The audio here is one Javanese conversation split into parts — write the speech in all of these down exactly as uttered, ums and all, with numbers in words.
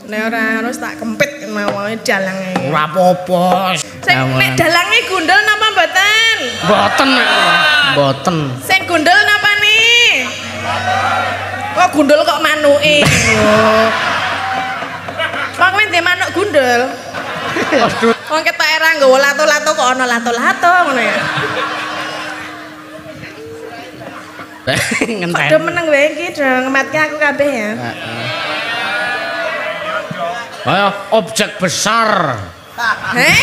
Nek ora harus tak kempit mawon dalange. Ora apa-apa. Sing nek dalange gundul napa mboten? Mboten nek mboten. Sing gundul napa nih? Kok gundul kok manuke? Kok kowe ndek manuk gundul? Aduh. Wong ketok era nggawa lato-lato kok ana lato-lato ngono ya. Ngenteni. Kok meneng wae iki do ngematke aku kabeh ya. Heeh. Ayo objek besar. Heh?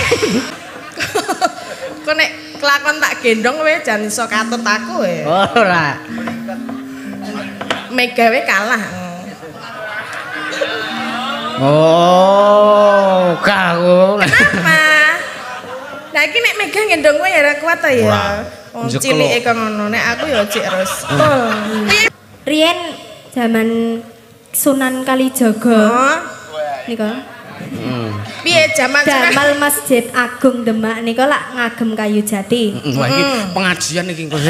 Kok nek kelakon tak gendong wae jan iso katut aku ya. Ora. Mega wae kalah. Oh, kau. Kenapa? Nah iki nek Mega gendong kowe ya ora kuat ta ya. Wong cilike kok ngono, nek aku ya cik terus. Riyen zaman Sunan Kalijaga. Oh. Nika. Heeh. Piye jaman Damal Masjid Agung Demak nika lak ngagem kayu jati. Wah iki pengajian iki kok.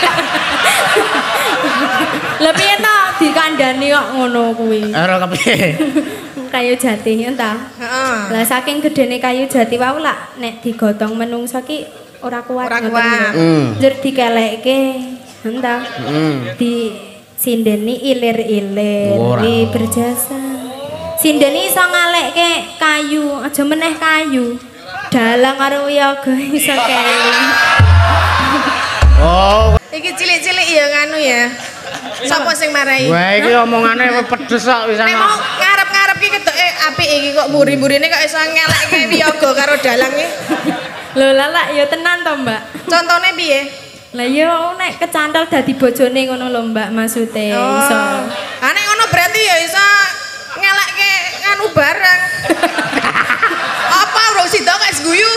Lah piye to dikandani kok ngono kuwi? Ora kepiye. Kayu jati entah. Heeh. Lah saking gedene kayu jati wau lak nek digotong menungso ki ora kuat. Ora kuat. Njur dikelekke entah. Heeh. Di sindeni ilir-ilir iki berjasa. Sindeni iso ngalekke kayu, aja meneh kayu. Dalang karo wiyaga iso keling. Oh, Iki cilik-cilik ya nganu ya. Sapa sing marai? wah iki omongane pedes kok wis Nek mau ngarep-ngarep ki ketoke apik iki kok mburi-mburine kok iso ngelekke wiyaga karo dalang iki. Lho lalak ya tenan to, Mbak. Contone piye? Lah ya nek kecantol dadi bojone ngono lho, Mbak, maksude iso. Ah nek ngono berarti ya iso ngelekke nganu barang. Apa urung sida kok es guyu?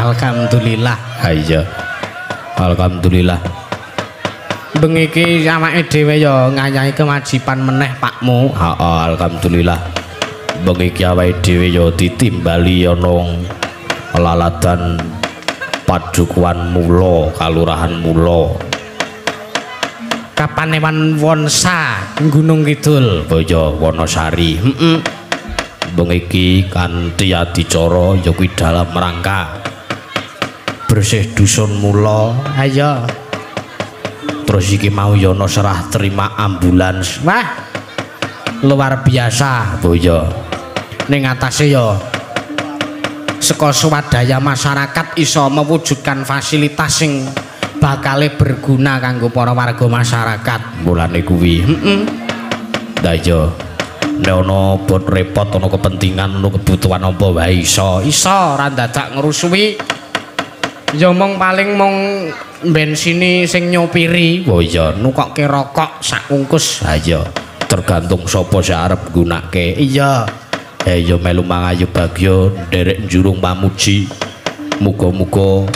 Alhamdulillah. Ha iya. Alhamdulillah. Bengi iki awake dhewe ya ngayahi kewajiban meneh Pakmu. Ha alhamdulillah. Bengi iki awake dhewe ya ditimbali ana laladan Padukuhan Mula, Kalurahan Mula. Kapanewan Wonsa Gunung Kidul, Baya Wonosari. Heeh. Bengi iki kanthi adicara ya kuwi dalam rangka bersih dusun Mula. Ayo. Terus iki mau ya ana serah terima ambulans. Wah. Luar biasa, Baya. Ning atase ya saka swadaya masyarakat iso mewujudkan fasilitas sing bakale berguna kanggo para warga masyarakat. Mulane kuwi. Heeh. Lah iya. Nek ana bot repot ana kepentingan ana kebutuhan apa wae iso. Iso ora dadak ngrusui. Ya mung paling mung bensini sing nyopiri. Oh iya, Nukokke rokok sak ungkus. ha iya. Tergantung sapa sing arep gunake. Iya. Eh ya melu mangayu bagya nderek njurung pamuji. Muga-muga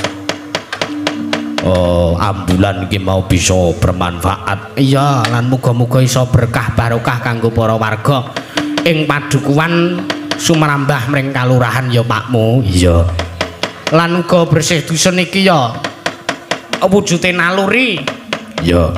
oh, ambulan iki mau bisa bermanfaat. Iya, lan muga-muga iso berkah barokah kanggo para warga ing padukuhan sumrambah mring kalurahan ya Pakmu. Iya. Lan uga bersih dusun iki ya wujude naluri. Iya.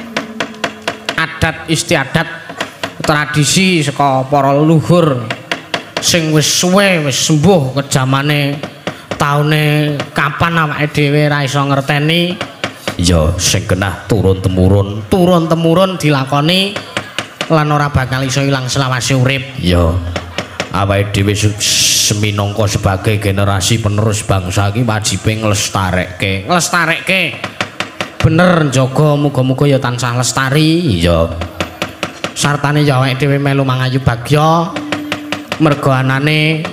Adat istiadat tradisi saka para leluhur sing wis suwe wis sembuh kejamane taune kapan awake dhewe ra iso ngerteni. Iya, sing kenah turun temurun, turun temurun dilakoni lan ora bakal iso ilang selawase urip. iya. Awake dhewe seminangka sebagai generasi penerus bangsa iki wajibe nglestarekke. Nglestarekke. Bener njaga muga-muga ya tansah lestari. Iya. Sartane ya awake dhewe melu mangayu bagya merga anane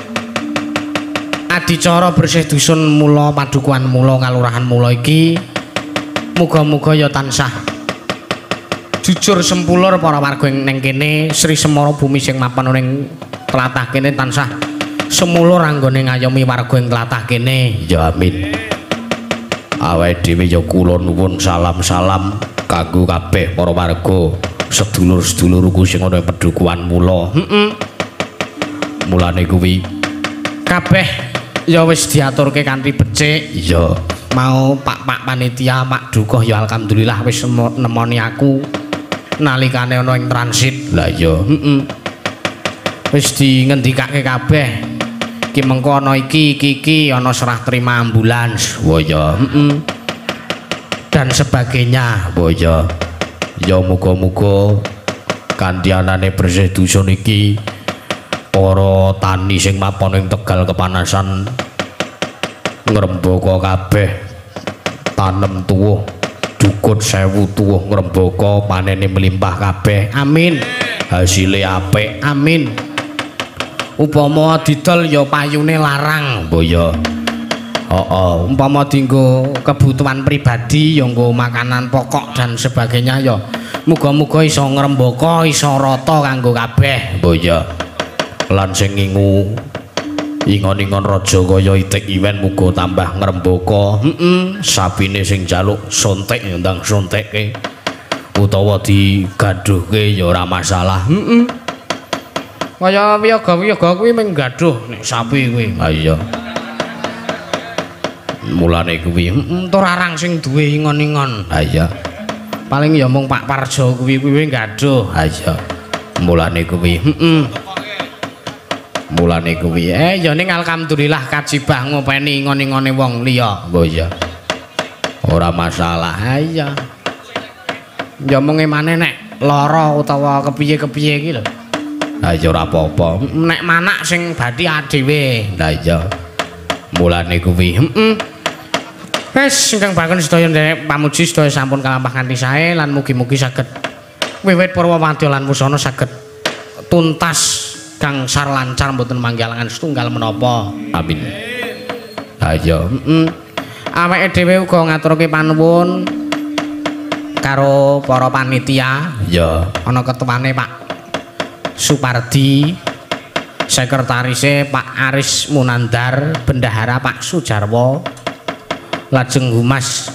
adicara bersih dusun Mula Padukuhan Mula Kalurahan Mula iki muga-muga ya tansah jujur sempulur para warga ning kene Sri Semara Bumi sing mapan ning tlatah kene tansah semulur anggone ngayomi warga ing tlatah kene. Ya amin. Awake dhewe ya kula nuwun salam-salam kanggo kabeh para warga sedulur-sedulurku sing ana ing Padukuhan Mula. Heeh. Mulane kuwi kabeh ya wis diaturke kanthi becik. iya. Mau Pak-pak panitia Pak Dukuh ya alhamdulillah wis nemoni aku nalikane ana ing transit. Lah iya. Heeh. Wis dingendikake kabeh. Ki mengko ana iki iki iki ana serah terima ambulans. Oh iya. Heeh. Dan sebagainya. Oh iya. Ya muga-muga kanthi anane bersih dusun iki para tani sing mapan ing Tegal kepanasan ngrembaka kabeh tanem tuwuh dukut sewu tuwuh ngrembaka panene melimpah kabeh. Amin. Hasile apik. Amin. Upama didol ya payune larang. Oh iya. Heeh, umpama dienggo kebutuhan pribadi ya nggo makanan pokok dan sebagainya ya muga-muga iso ngrembaka iso rata kanggo kabeh. Oh iya. Lan sing ngingu ingon-ingon raja kaya itik iwen muga tambah ngrembaka. Heeh. Sapine sing jaluk sontek ya ndang sontekke utawa digaduhke ya ora masalah. Heeh. Kaya wiyaga-wiyaga kuwi mung gaduh nek sapi kuwi. Ha iya. Mulane kuwi Heeh, tur arang sing duwe ingon-ingon. ha iya. Paling ya mung Pak Parjo kuwi kuwi gaduh. Ha iya. Mulane kuwi Heeh. mulane kuwi Eh ya ning alhamdulillah kajibah ngopeni ingon-ingone wong liya. oh iya. Ora masalah. Ha iya. Ya mung emane nek lara utawa kepiye-kepiye iki lho. Ha iya ora apa-apa. Nek manak sing bathi dhewe. Ha iya. Mulane kuwi Heeh. Wes ingkang bakal sedaya nderek pamuji sedaya sampun kalampah kanthi sae lan mugi-mugi saged wiwit Purwawadya lan wusana saged tuntas gangsar lancar mboten manggalangan setunggal menapa. amin. Ha iya. Heeh. Awake dhewe uga ngaturke panuwun karo para panitia. Ya. Ana ketuane Pak Supardi sekretarise Pak Aris Munandar, bendahara Pak Sujarwo, lajeng humas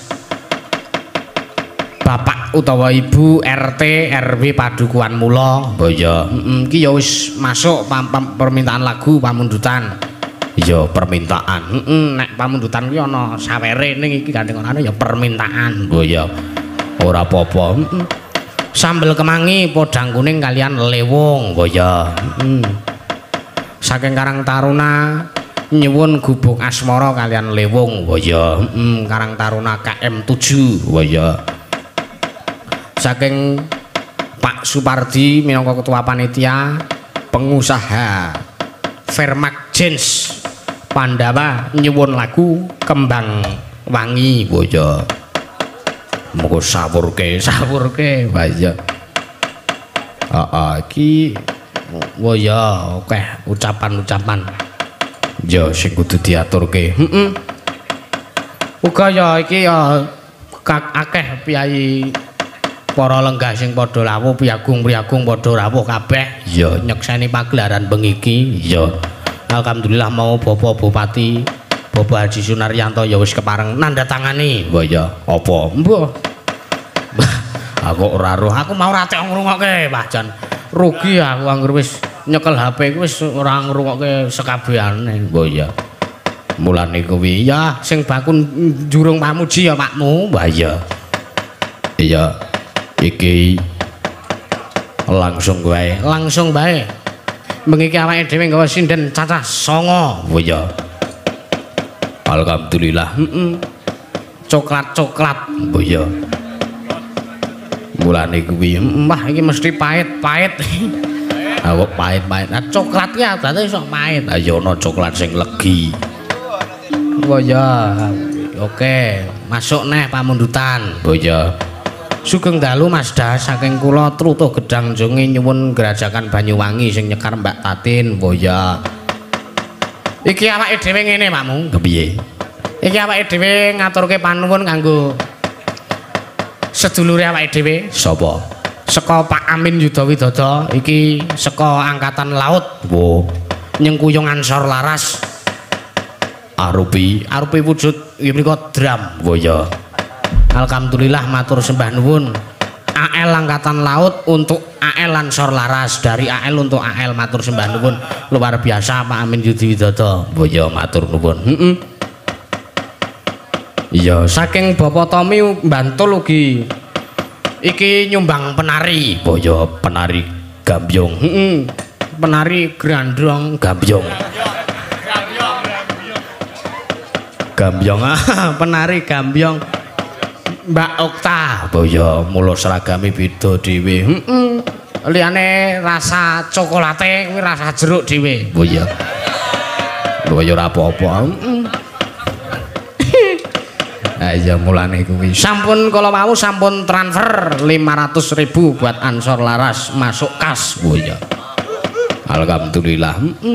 Bapak utawa Ibu R T R W Padukuhan Mula. Boyo. Heeh, iki ya wis masuk pam, pam, permintaan lagu pamundutan. Iya, permintaan. Heeh, nek pamundutan kuwi ana sawere ning iki gandeng ana ya permintaan. Boyo. Ora apa-apa. Heeh. Sambel kemangi podang kuning kalian lewung. Boyo. Heeh. Saking Karang Taruna nyuwun gubuk asmara kalian lewung. Boyo. Heeh, Karang Taruna K M tujuh. Boyo. Saking Pak Supardi minangka ketua panitia pengusaha Vermak Jeans Pandawa nyuwun lagu Kembang Wangi. Boyo. Muga sawurke, sawurke Boyo. Heeh, iki boyo akeh ucapan-ucapan ya sing kudu diaturke. Heeh. Uga ya iki ya akeh piyai para lenggah sing padha rawuh, piagung-priagung padha rawuh kabeh ya nyekseni pagelaran bengi iki. Ya alhamdulillah mau Bapak Bupati Bapak Haji Sunaryanto ya wis kepareng nandatangani. Boyo. Apa? Mbah. Aku ora roh. Aku mau ra tek ngrungokke, Pak Jan. Rugi aku anggere wis nyekel H P ku wis ora ngrungokke sekabehane. Boyo. Mulane kuwi ya sing bakun jurung pamuji ya Pakmu. Mbah ya. Iya. Iki langsung wae. Langsung bae. Mengiki awake dhewe nggawa sinden cacah songo. Boyo. Alhamdulillah. Heeh. Coklat-coklat. Boyo. Mulane kuwi mbah iki mesti pahit-pahit. Aku pahit-pahit. Nah coklat ki adate iso pahit. Ayo ana coklat sing legi. Boyo. Oke, masuk neh pamundutan. Boyo. Sugeng dalu Mas Das saking kula Trutuh Gedang Jonge nyuwun Gerajakan Banyuwangi sing nyekar Mbak Tatin. Boyo. Iki awake dhewe ngene Pakmu. Kepiye? Iki awake dhewe ngaturke panuwun kanggo sedulure awake dhewe. Sapa? Saka Pak Amin Yudhawidodo iki saka Angkatan Laut. Wo. Nyengkuyung Ansor Laras. Arupi Arupi wujud iki mriku drum. Boyo. Alhamdulillah matur sembah nuwun. A L Angkatan Laut untuk A L Ansor Laras, dari A L untuk A L matur sembah nuwun. Luar biasa Pak Amin Yudhawidodo. Boyo matur nuwun. Heeh. Iya, saking Bapak Tommy Bantul ugi iki nyumbang penari. Boyo penari gambyong. Heeh. Penari grandrong Gambyong. Gambyong ah, penari gambyong. Mbak Okta. Boyo mula seragame beda dhewe. Heeh. Liyane rasa cokolate kuwi rasa jeruk dhewe. Boyo. Boyo ora apa-apa. Heeh. Ah iya mulane kuwi. Sampun kala wau sampun transfer lima ratus ribu buat Ansor Laras masuk kas. Boyo. Alhamdulillah. Heeh.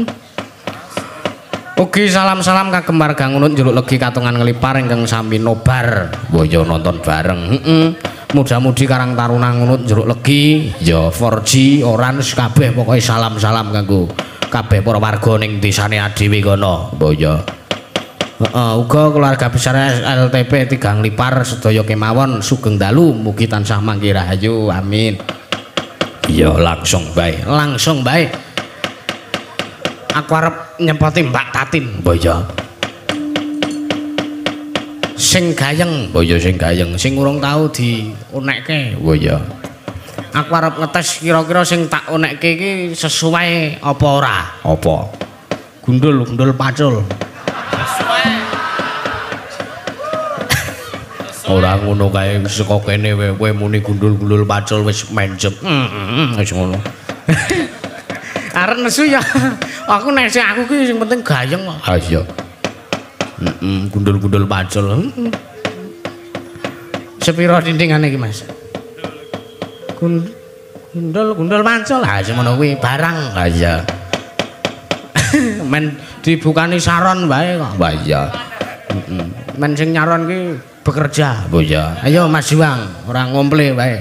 Ugi salam-salam kagem warga ngunut Njuluk Legi Katungan Nglipar ingkang sami nobar. Boyo nonton bareng. Heeh. Mudah-mudi Karang Taruna ngunut Njuluk Legi ya empat G Orange kabeh pokoke salam-salam kanggo kabeh para warga ning desane adewe kono. Boyo. Heeh, uga keluarga besar L T P tiga Nglipar sedaya kemawon sugeng dalu mugi tansah mangke rahayu. Amin. Iya langsung bae. Langsung bae. Aku arep nyempoti Mbak Tatin. Boyo. Sing gayeng. Boyo sing gayeng. Sing urung tau diunekke. Boyo. Aku arep ngetes kira-kira sing tak unekke iki sesuai apa ora. Apa? Gundul, gundul pacul. Ora ngono kae saka kene kowe muni gundul-gundul pacul wis menjep. Heeh, wis ngono. Arep nesu ya. Aku nek sing aku ki sing penting gayeng kok. Ah iya. Heeh, gundul-gundul pacul. Heeh. Sepiro dindingane iki, Mas? Gundul-gundul pacul. Ah semono kuwi barang. Ah iya. Men dibukani saron wae kok. Wah iya. Heeh. Men sing nyaron ki bekerja. Boyo. Ayo Mas Juang, ora ngomple wae.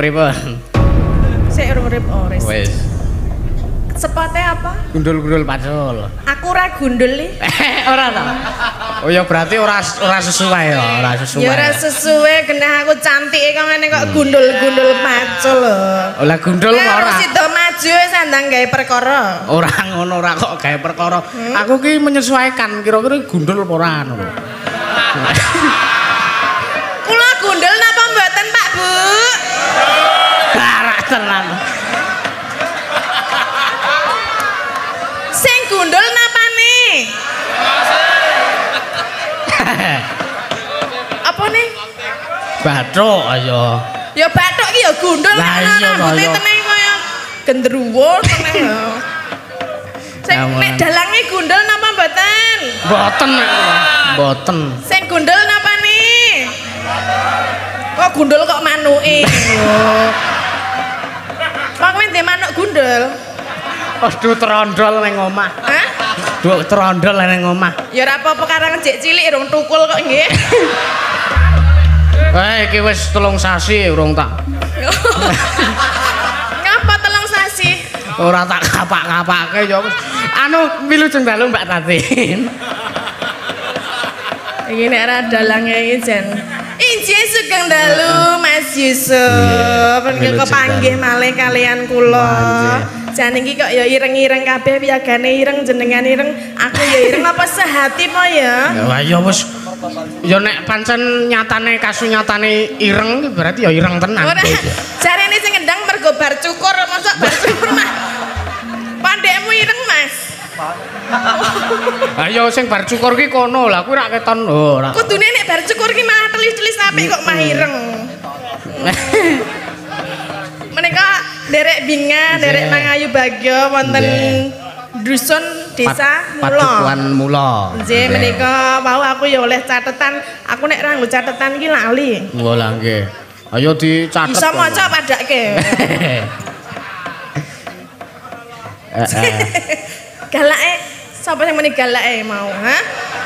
pripun? Sik urip ora. Wis. Sepote apa? Gundul-gundul pacul. Aku ora gundul li. Ora ta? Oh ya berarti ora ora sesuai ya, ora sesuai. Ya ora sesuai genah aku cantike kok ngene kok gundul-gundul pacul lho. Lah gundul ora. Ora sida maju sandang gawe perkara. Ora ngono ora kok gawe perkara. Aku ki menyesuaikan kira-kira gundul apa ora ngono. Kula gundul napa mboten Pak Bu? Ora tenan. Sing gundul napa nih? Apa nih? Bathuk ayo. Ya bathuk iki ya gundul Lah ana iya, rambute kaya- teneng kaya gendruwo teneng ya. Sing Aman. nek dalange gundul napa mboten? Mboten nek kula. Mboten. Sing gundul napa nih? Kok gundul kok manuke? Kok kowe ndek manuk gundul? Aduh trondol ning omah. Hah? Duh trondol ning omah. Ya ora apa-apa karang jek cilik rung tukul kok nggih. Eh iki wis telung sasi urung tak. Ngapa telung sasi? Ora tak kapak-kapake ya wis. Anu wilujeng dalu Mbak Tatin. Iki nek ora dalange iki jen. Injih sugeng dalu Mas Yusuf. Menika kepanggih malih kalian kula. Jan iki kok ya ireng-ireng kabeh piyagane ireng jenengan ireng, aku ya ireng apa sehati po ya? Ya ya wis. Ya nek pancen nyatane kasunyatane ireng iki berarti ya ireng tenan. Ora jarene sing ngendang mergo bar cukur, mosok bar cukur mah. Pandekmu ireng, Mas. Ayo sing bar cukur ki kono lah kuwi rak keton ora. Kudune nek bar cukur ki malah telis-telis apik kok mah ireng. Menika derek Binga, derek Mangayu Bagyo wonten dusun desa Mulo. Padukuan Mulo. Nggih menika wau aku ya oleh catetan. Aku nek ra nggo catetan ki lali. Oh lah nggih. Ayo dicatet. Bisa maca padake. Heeh. Galake sapa sing muni galake mau, ha?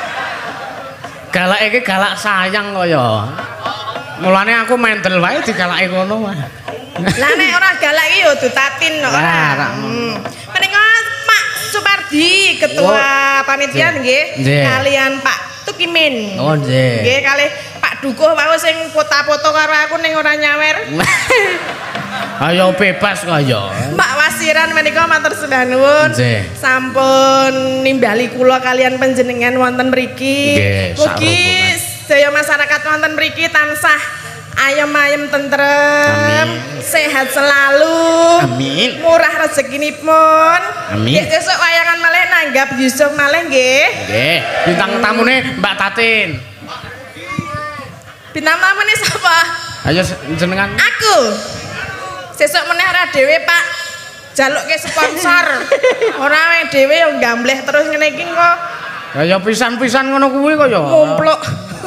Galak iki galak sayang kaya. Mulane aku mendel wae digalake ngono mah. Lah nek ora galak iki ya dutatin kok ora. Ora. Hmm. Menika Pak Supardi ketua panitia nggih Nggih. kalian Pak Tukimin. Oh nggih. Nggih kalih Pak Dukuh wau sing foto-foto karo aku ning ora nyawer. Ayo bebas kaya. Mbak Wasiran menika matur sembah nuwun. Nggih. Sampun nimbali kula kalian panjenengan wonten mriki. Nggih, Mugi sarombongan. sedaya masyarakat wonten mriki tansah ayem-ayem tentrem, sehat selalu. Amin. Murah rezekinipun. Amin. Nggih sesuk wayangan malih nanggap Yusuf malih nggih. Nggih, bintang tamune Mbak Tatin. Bintang tamune sapa? Ayo jenengan. Aku. Sesuk meneh ora dhewe, Pak. Jalukke sponsor. Ora wae dhewe yo gambleh terus ngene iki kok Ya pisan-pisan ngono kuwi kaya. ngumpluk.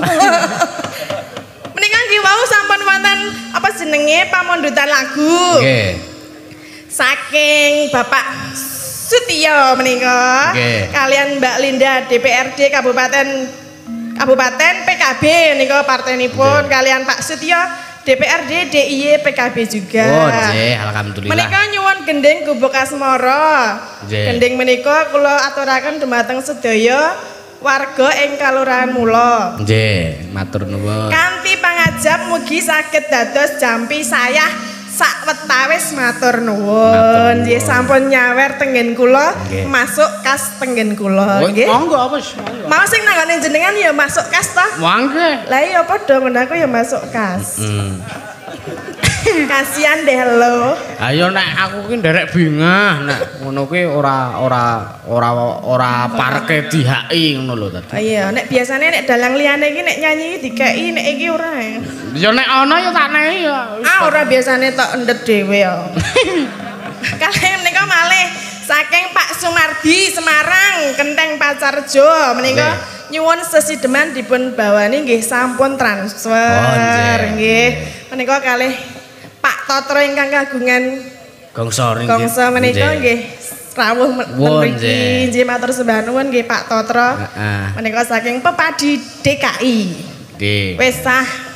Menika nggih wau sampun wonten apa jenenge pamundutan lagu. Nggih. Saking Bapak Sutio menika Nggih. kalian Mbak Linda D P R D Kabupaten Kabupaten P K B nika partenipun kalian Pak Sutio D P R D D I Y P K B juga. Oh, nggih, alhamdulillah. Menika nyuwun gending gubuk asmara. Nggih. Gending menika kula aturaken dumateng sedaya warga ing Kalurahan Mulo. Nggih, matur nuwun. Kanthi pangajap mugi saged dados jampi sayah sawetawis matur nuwun. Nggih sampun nyawer tenggen kula Nggih. masuk kas tenggen kula Oh, nggih. monggo wis, monggo. Mau sing nanggone jenengan ya masuk kas ta? Mangke. Lah iya padha ngono aku ya masuk kas. Hmm. Kasihan deh lo. Ayo nek aku ki nderek bingah nek ngono kuwi ora ora ora ora parke di H I ngono lho tadi. Oh iya, nek biasanya nek dalang liyane iki nek nyanyi dikeki nek iki ora. Ya nek ana ya tak nehi ya. Ah ora biasane tok endet dhewe ya. Kalih menika malih saking Pak Sumardi Semarang Kenteng Pacarjo menika nyuwun sesideman dipun bawani nggih sampun transfer nggih. Menika kalih Pak Totro ingkang kagungan Gongso ring. gongso menika nggih rawuh Won, mriki nggih matur sembah nuwun nggih Pak Totro. Heeh. Menika saking Pepadi D K I. Nggih. Wis sah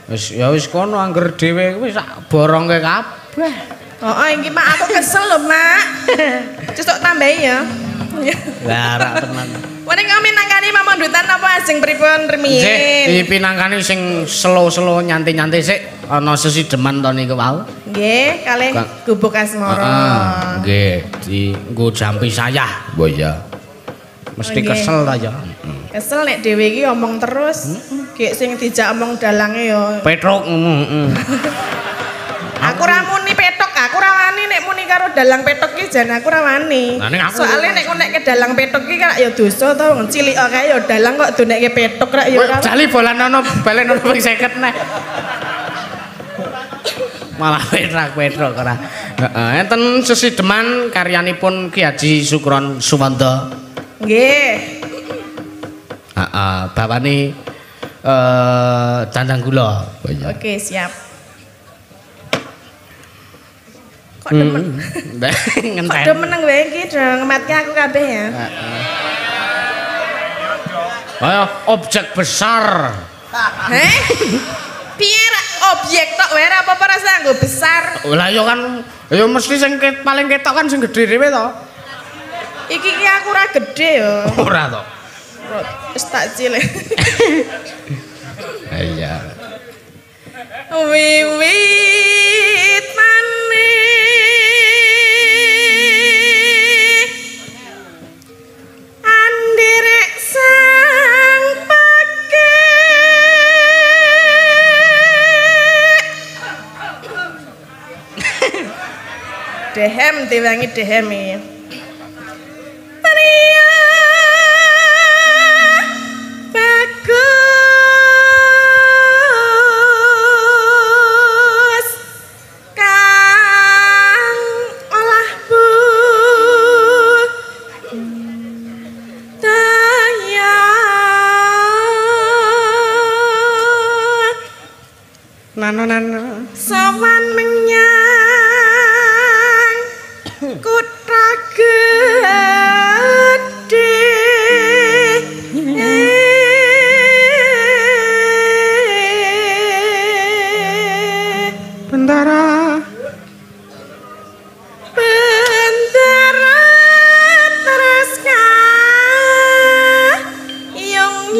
Wis ya wis kono angger dhewe wis sak borongke kabeh. Oh, iki Mak aku kesel lho, Mak. Cusuk tambahi ya. Lah rak tenan. Wene kok minangkani pamundutan apa ajeng pripun remin? Nggih, pinangkani sing slow-slow nyantai-nyantai sik ana sesideman to niku wau. Nggih, kalih gubuk asmara. Heeh, nggih, di nggo jampi sayah. Oh iya. Mesti kesel ta ya. Kesel nek dhewe iki omong terus. Gek sing dijak omong dalange ya. Petruk ngomong, heeh. Aku ra muni petok, aku ra wani nek muni karo dalang petok iki jan aku ra wani. Soale nek nek ke dalang petok iki kan ya dosa to, cilik kae ya dalang kok donekke petok rak ya ora. Jali bolanono balenono ping seket nek. Malah petrak petrok ora. Heeh, enten sesideman karyanipun Ki Haji Sukron Suwanda. Nggih. Heeh, bapane eh Dandang Gula. Oke, siap. Kok demen? Ngenten. Kok demen nang wae iki do ngematke aku kabeh ya. Heeh. Ayo objek besar. Heh? Piye objek tok wae apa apa rasa nggo besar. Lah ya kan ya mesti sing paling ketok kan sing gedhe dhewe to. Iki ki aku ora gedhe ya. Ora to. Wis tak cilik. Iya. Wiwit maneh andirek sang pakek dehem diwangi dehem iki nano sowan menyang kutha gedhe bendara bendara terus yung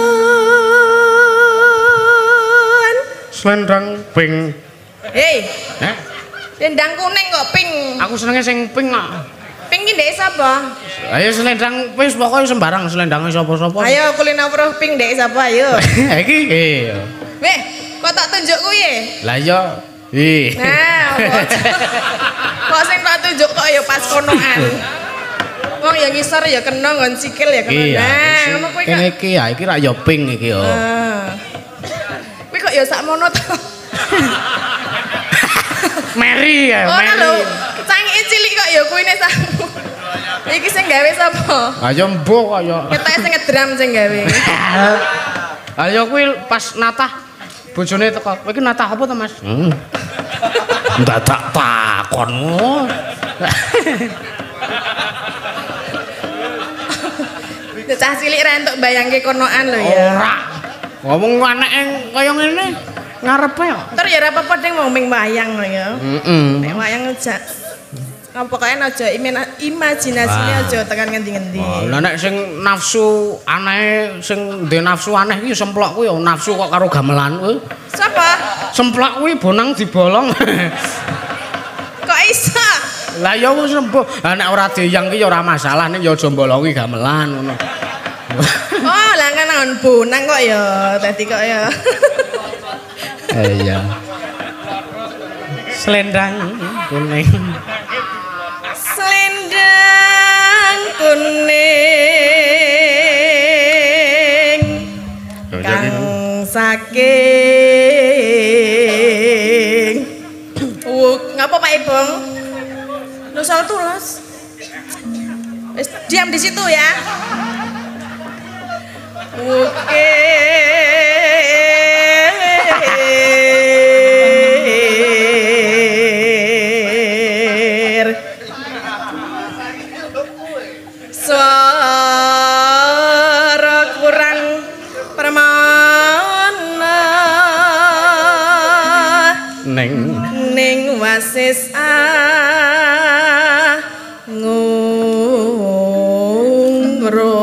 yun selendang pink. hei Eh? selendang kuning kok pink Aku senenge sing pink kok. pink ki ndek sapa Ayo selendang wis pokoke sembarang selendangnya sapa-sapa. ayo kulino pro pink ndek sapa ayo Iki iya. weh kok tak tunjuk kuwi Lah iya. Ih. nah kok kok sing tak tunjuk kok ya pas konoan wong ya ngisor ya kena nggon sikil ya kena Iya. nah ngono kuwi kok Kene iki ya iki rak ya pink iki yo. ah kuwi kok ya sakmono to Mary ya, ora Mary. lho cangike cilik kok ya kuwi ne sakmu iki sing gawe sapa Ayo mbok kok ya. ketoke sing ngedram sing gawe Ayo kuwi pas natah bojone teko. Kowe iki natah apa to, Mas? Hmm. Dadak takonmu. cah cilik ra entuk bayangke konoan lho ya Ora. Ngomong anake kaya ngene ngarepe kok. Tur ya ora apa-apa ding wong ming wayang lho ya. Heeh. Nek wayang aja pokoke aja imajinasine aja tekan ngendi-ngendi. Lah nek sing nafsu aneh sing ndek nafsu aneh iki semplok kuwi ya nafsu kok karo gamelan kuwi. Sapa? Semplok kuwi bonang dibolong. Kok iso? Lah ya wis sembuh. Lah nek ora diyang ki ya ora masalah nek ya aja bolongi gamelan ngono. Oh, lah kan nang bonang kok ya dadi kok ya. Iya. Selendang kuning. Selendang kuning. Kang saking. Uh, ngapa Pak Ibong? Lu soal tulas. Wis diam di situ ya. Oke. Suara kurang permana wis angungro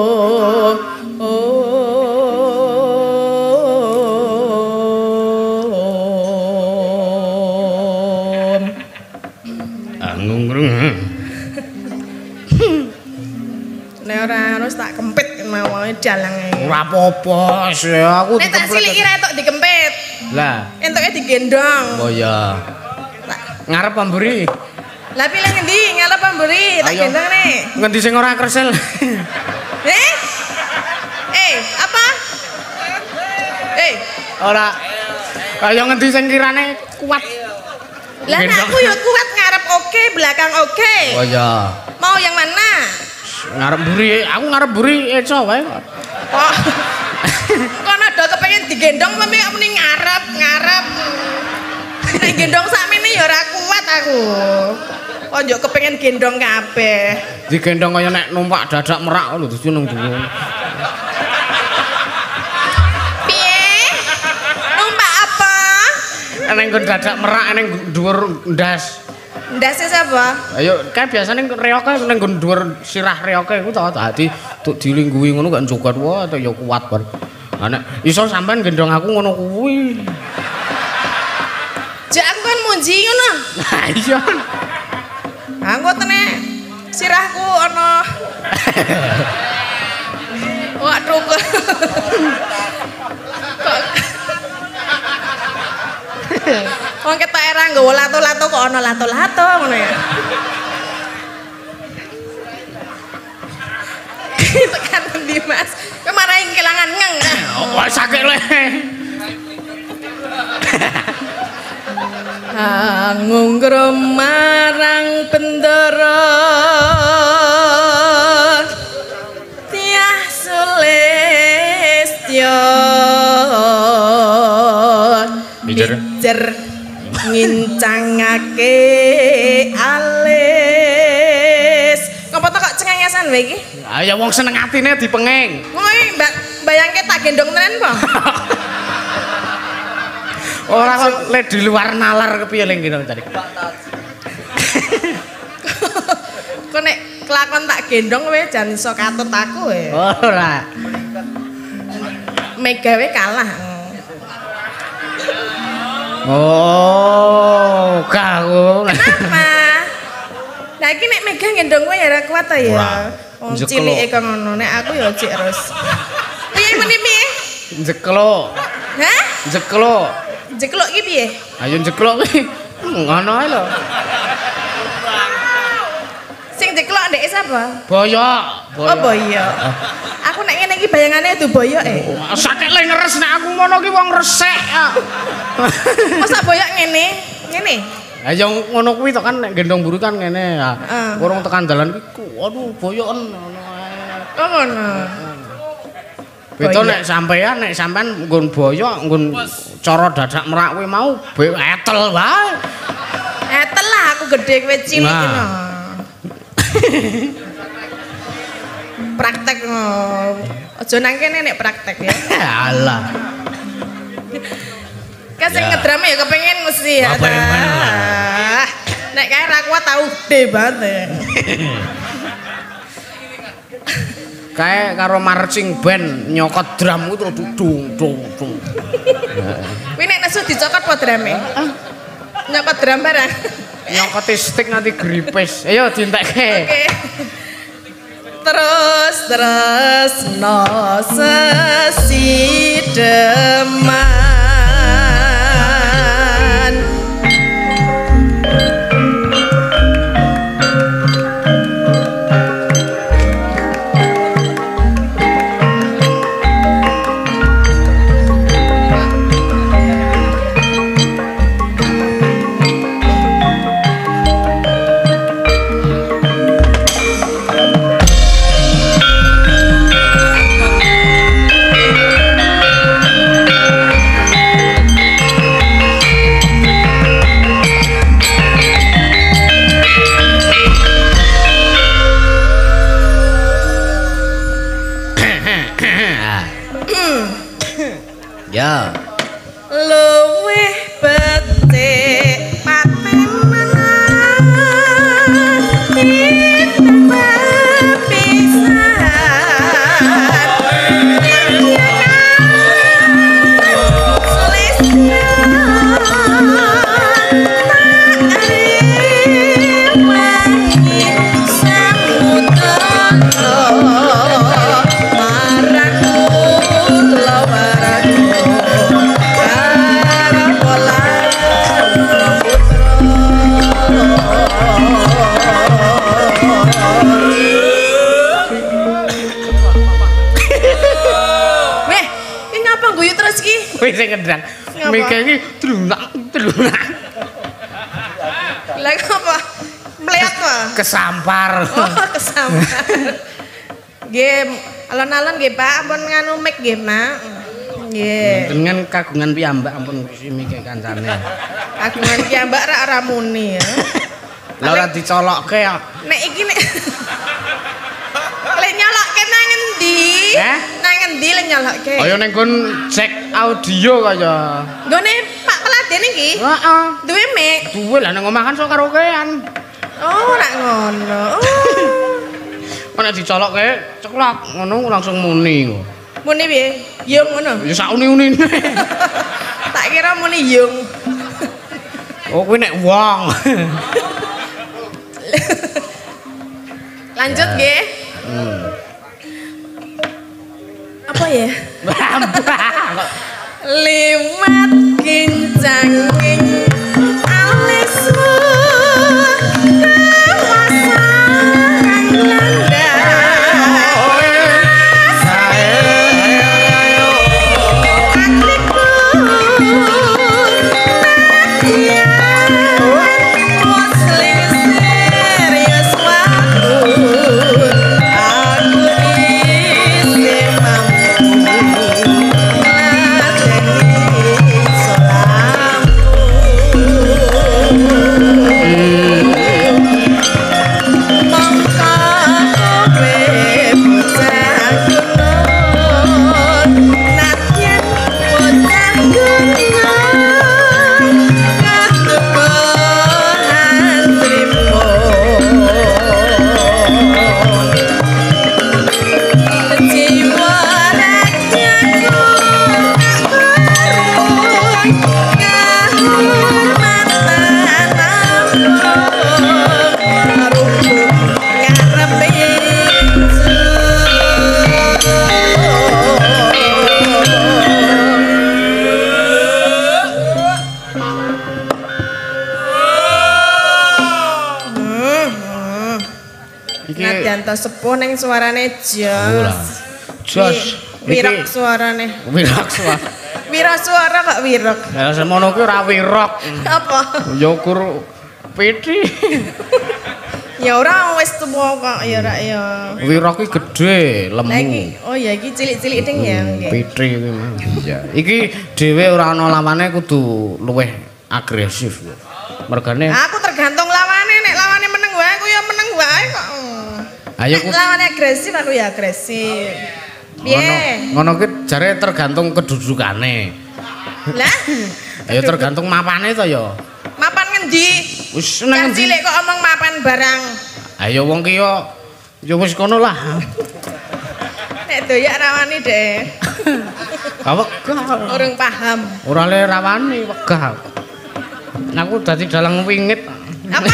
harus tak kempit mau dalange. Ora apa-apa, aku nek tak silik kira entuk dikempit. Lah, entuke digendong. Oh ya. Ngarep pamburi. Lah pilih ngendi? Ngarep pamburi, tak gendong nih. Ngendi sing ora kresel? Eh? Eh, apa? Eh, ora. Kaya ngendi sing kirane kuat. Lah aku yo kuat ngarep oke, belakang oke. Oh ya. Mau yang mana? Ngarep buri, aku ngarep buri eco wae kok. Oh. Kono do kepengin digendong tapi aku ning ngarep, ngarep. Nek gendong sakmene ya ora kuat aku. Kok yo kepengin gendong kabeh. Digendong kaya nek numpak dadak merak lho dadi nang dhuwur. Piye? Numpak apa? Nek nggon dadak merak ning dhuwur ndas. Ndase sapa? Ayo, kan biasane reoke ning nggon dhuwur sirah reoke iku to dadi tuk dilingguhi ngono gak njogat wae to ya kuat bar. Lah nek iso sampean gendong aku ngono kuwi. Jak aku kan munji ngono. Lah iya. Aku tene sirahku ana. Waduh. Kok wong ketok era nggawa lato-lato kok ana lato-lato ngono ya. Tekan endi Mas? Kowe marahi kelangan ngeng. Oh, sakit le. Angungro marang bendara Tiah Sulistya Bijar Jer ngincangake alis. Ngopo to kok cengengesan wae iki? Ah ya wong seneng atine dipenging. Ngono Mbak, bayangke tak gendong tenan po. Ora kok le di luar nalar kepiye le gendong tadi. Kok nek kelakon tak gendong wae jan iso katut aku wae. Ora. Mega wae kalah. Oh, kau. Kenapa? Nah iki nek Mega gendong kowe ya ora kuat ta ya. Wong cilike kok ngono, nek aku ya cek terus. Piye muni piye? Jeklok. Hah? Jeklok. Jeklok iki piye? Ayo jeklok iki. Ngono ae lho. Sing jeklok ndek sapa? Boyok. Oh boyok. Aku nek ngene iki bayangane du boyok e. Sakit le ngeres nek aku ngono ki wong resik. Masa boyok ngene? Ngene. Ha ya ngono kuwi to kan nek gendong buru kan ngene ya. Uh. Urung tekan dalan ki aduh boyoken ngono ae. Oh ngono. Beto nek sampean nek sampean nggon boyok nggon cara dadak merak kuwi mau etel wae. Etel lah aku gede kowe cilik ngono. Praktek no. Aja nang kene nek praktek ya. Alah. Kasih ya. Ngedrama ya kepengen mesti ya. Ah. Nek kae ra kuat tau gede banget. Kae karo marching band nyokot drum ku terus dung dung dung. Kuwi nek nesu dicokot apa drame? Nyokot drum barang. Nyokot stick nanti gripes. Ayo dientekke. Oke. Terus terus no sesideman. Ya. Luwih becik paten sing ngendang. Mike iki drunak drunak. Lah apa? Melihat apa? Kesampar. Oh, kesampar. Nggih, alon-alon nggih Pak, ampun nganu mik nggih, Mak. Nggih. Dengan kagungan piyambak ampun Gusti Mike kancane. Kagungan piyambak ra ora muni ya. Lah ora dicolokke ya. Nek iki nek lek nyolokke nang endi? Eh? Nang endi lek nyolokke? Kaya ning kon cek audio kaya. Nggone Pak Peladene iki? Heeh. Duwe mik. Duwe lah nang omah kan sok karaokean. Oh, ora ngono. Oh. Nek dicolokke ceklak ngono langsung muni. Muni piye? Yung ngono. Ya sak uni-unine. Tak kira muni yung. Oh, kuwi nek wong. Lanjut nggih. Hmm. Apa ya? Liwat kincanging alismu kawasan nanda. Nadyanto sepuh ning suarane jos. Jos. Wirok suarane. Wirok suara. Wira suara kok wirok. Ya semono kuwi ora wirok. Apa? Ya ukur piti. Ya ora wis tuwa kok ya ora ya. Wirok iki gedhe, lemu. Iki oh ya iki cilik-cilik ding ya nggih. Piti kuwi mah. Ya. Iki dhewe ora ana lawane kudu luweh agresif. Mergane Aku tergantung lawane, nek lawane meneng wae aku ya meneng wae kok. Ayo nek lawane agresif aku ya agresif. Piye? Ngono ki jare tergantung kedudukane. Lah? Ya tergantung mapane to ya. Mapan ngendi? Wis nang Yang cilik kok omong mapan barang. Ayo wong ki yo ya wis kono lah. Nek doyak rawani deh. Wegah. Urung paham. Ora le rawani wegah. Aku dadi dalang wingit. Apa?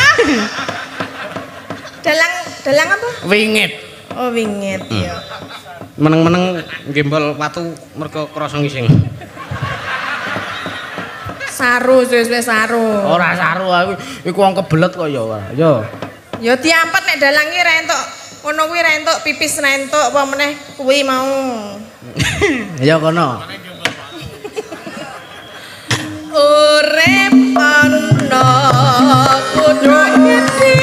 dalang dalang apa? Wingit. Oh, wingit ya. Meneng-meneng gembol watu mergo krasa ngising. Saru wis wis saru. Ora saru aku iku wong kebelet kok ya. Yo. Ya diampet nek dalang ki rentok ngono kuwi rentok pipis rentok apa meneh kuwi mau. Ya kono. Urip ana kudu ngerti.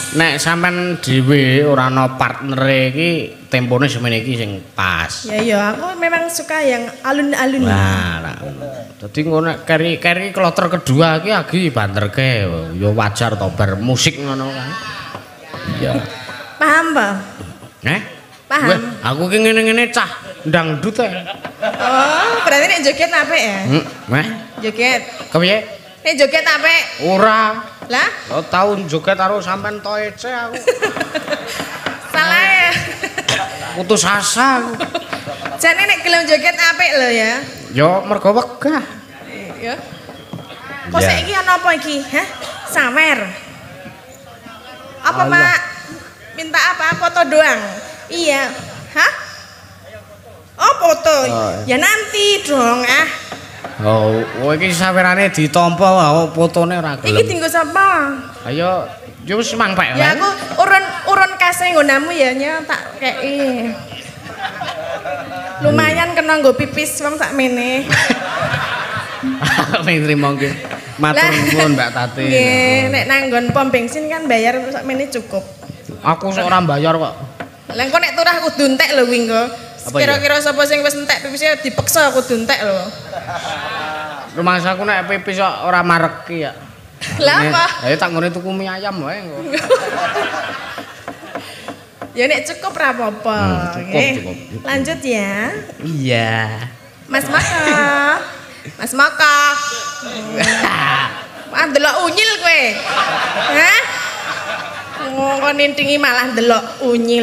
nek sampean dhewe ora ana partnere iki tempone semene iki sing pas. Ya ya, aku memang suka yang alun-alun. Nah, nah. Dadi ngono keri-keri kloter kedua iki agi banterke ya wajar to bar musik ngono kan. Iya. Paham, Pak? Eh? Paham. Weh, aku ki ngene-ngene cah ndangdut e. Oh, berarti nek joget apik ya? Hmm, weh. Joget. Kepiye? Nek joget apik. Ora. Lah? Lo tau joget karo sampean to ece aku. Salah ya. Putus asa aku. Jane nek gelem joget apik lho ya. Yo mergo wegah. Ya. Kok saiki ana apa iki? Hah? Sawer. Apa, Pak? Minta apa? Foto doang. Iya. Hah? Oh, foto. Oh. Ya nanti dong, ah. Oh, oh iki sawerane ditampa wae fotone ora gelem. Iki dienggo sapa? Ayo, yo wis mangpek wae. Ya aku urun urun kase nggonamu ya nya tak kei. Lumayan kena nggo pipis wong sakmene. Ning trimo nggih. Matur nuwun Mbak Tati. Nggih, nek nang nggon pom bensin kan bayar sakmene cukup. Aku sok ora bayar kok. Lah engko nek turah kudu entek lho kuwi engko. Kira-kira sapa sing wis entek pipisnya dipeksa kudu entek lho. Rumah saku nek pipis kok ora mareki ya. Lah apa? Ayo tak ngene tuku mie ayam wae engko. Ya nek cukup ra apa-apa. Hmm, cukup, cukup. Lanjut ya. Iya. Mas Maka. Mas Maka. Wah, delok unyil kowe. Hah? Kok nintingi malah delok unyil.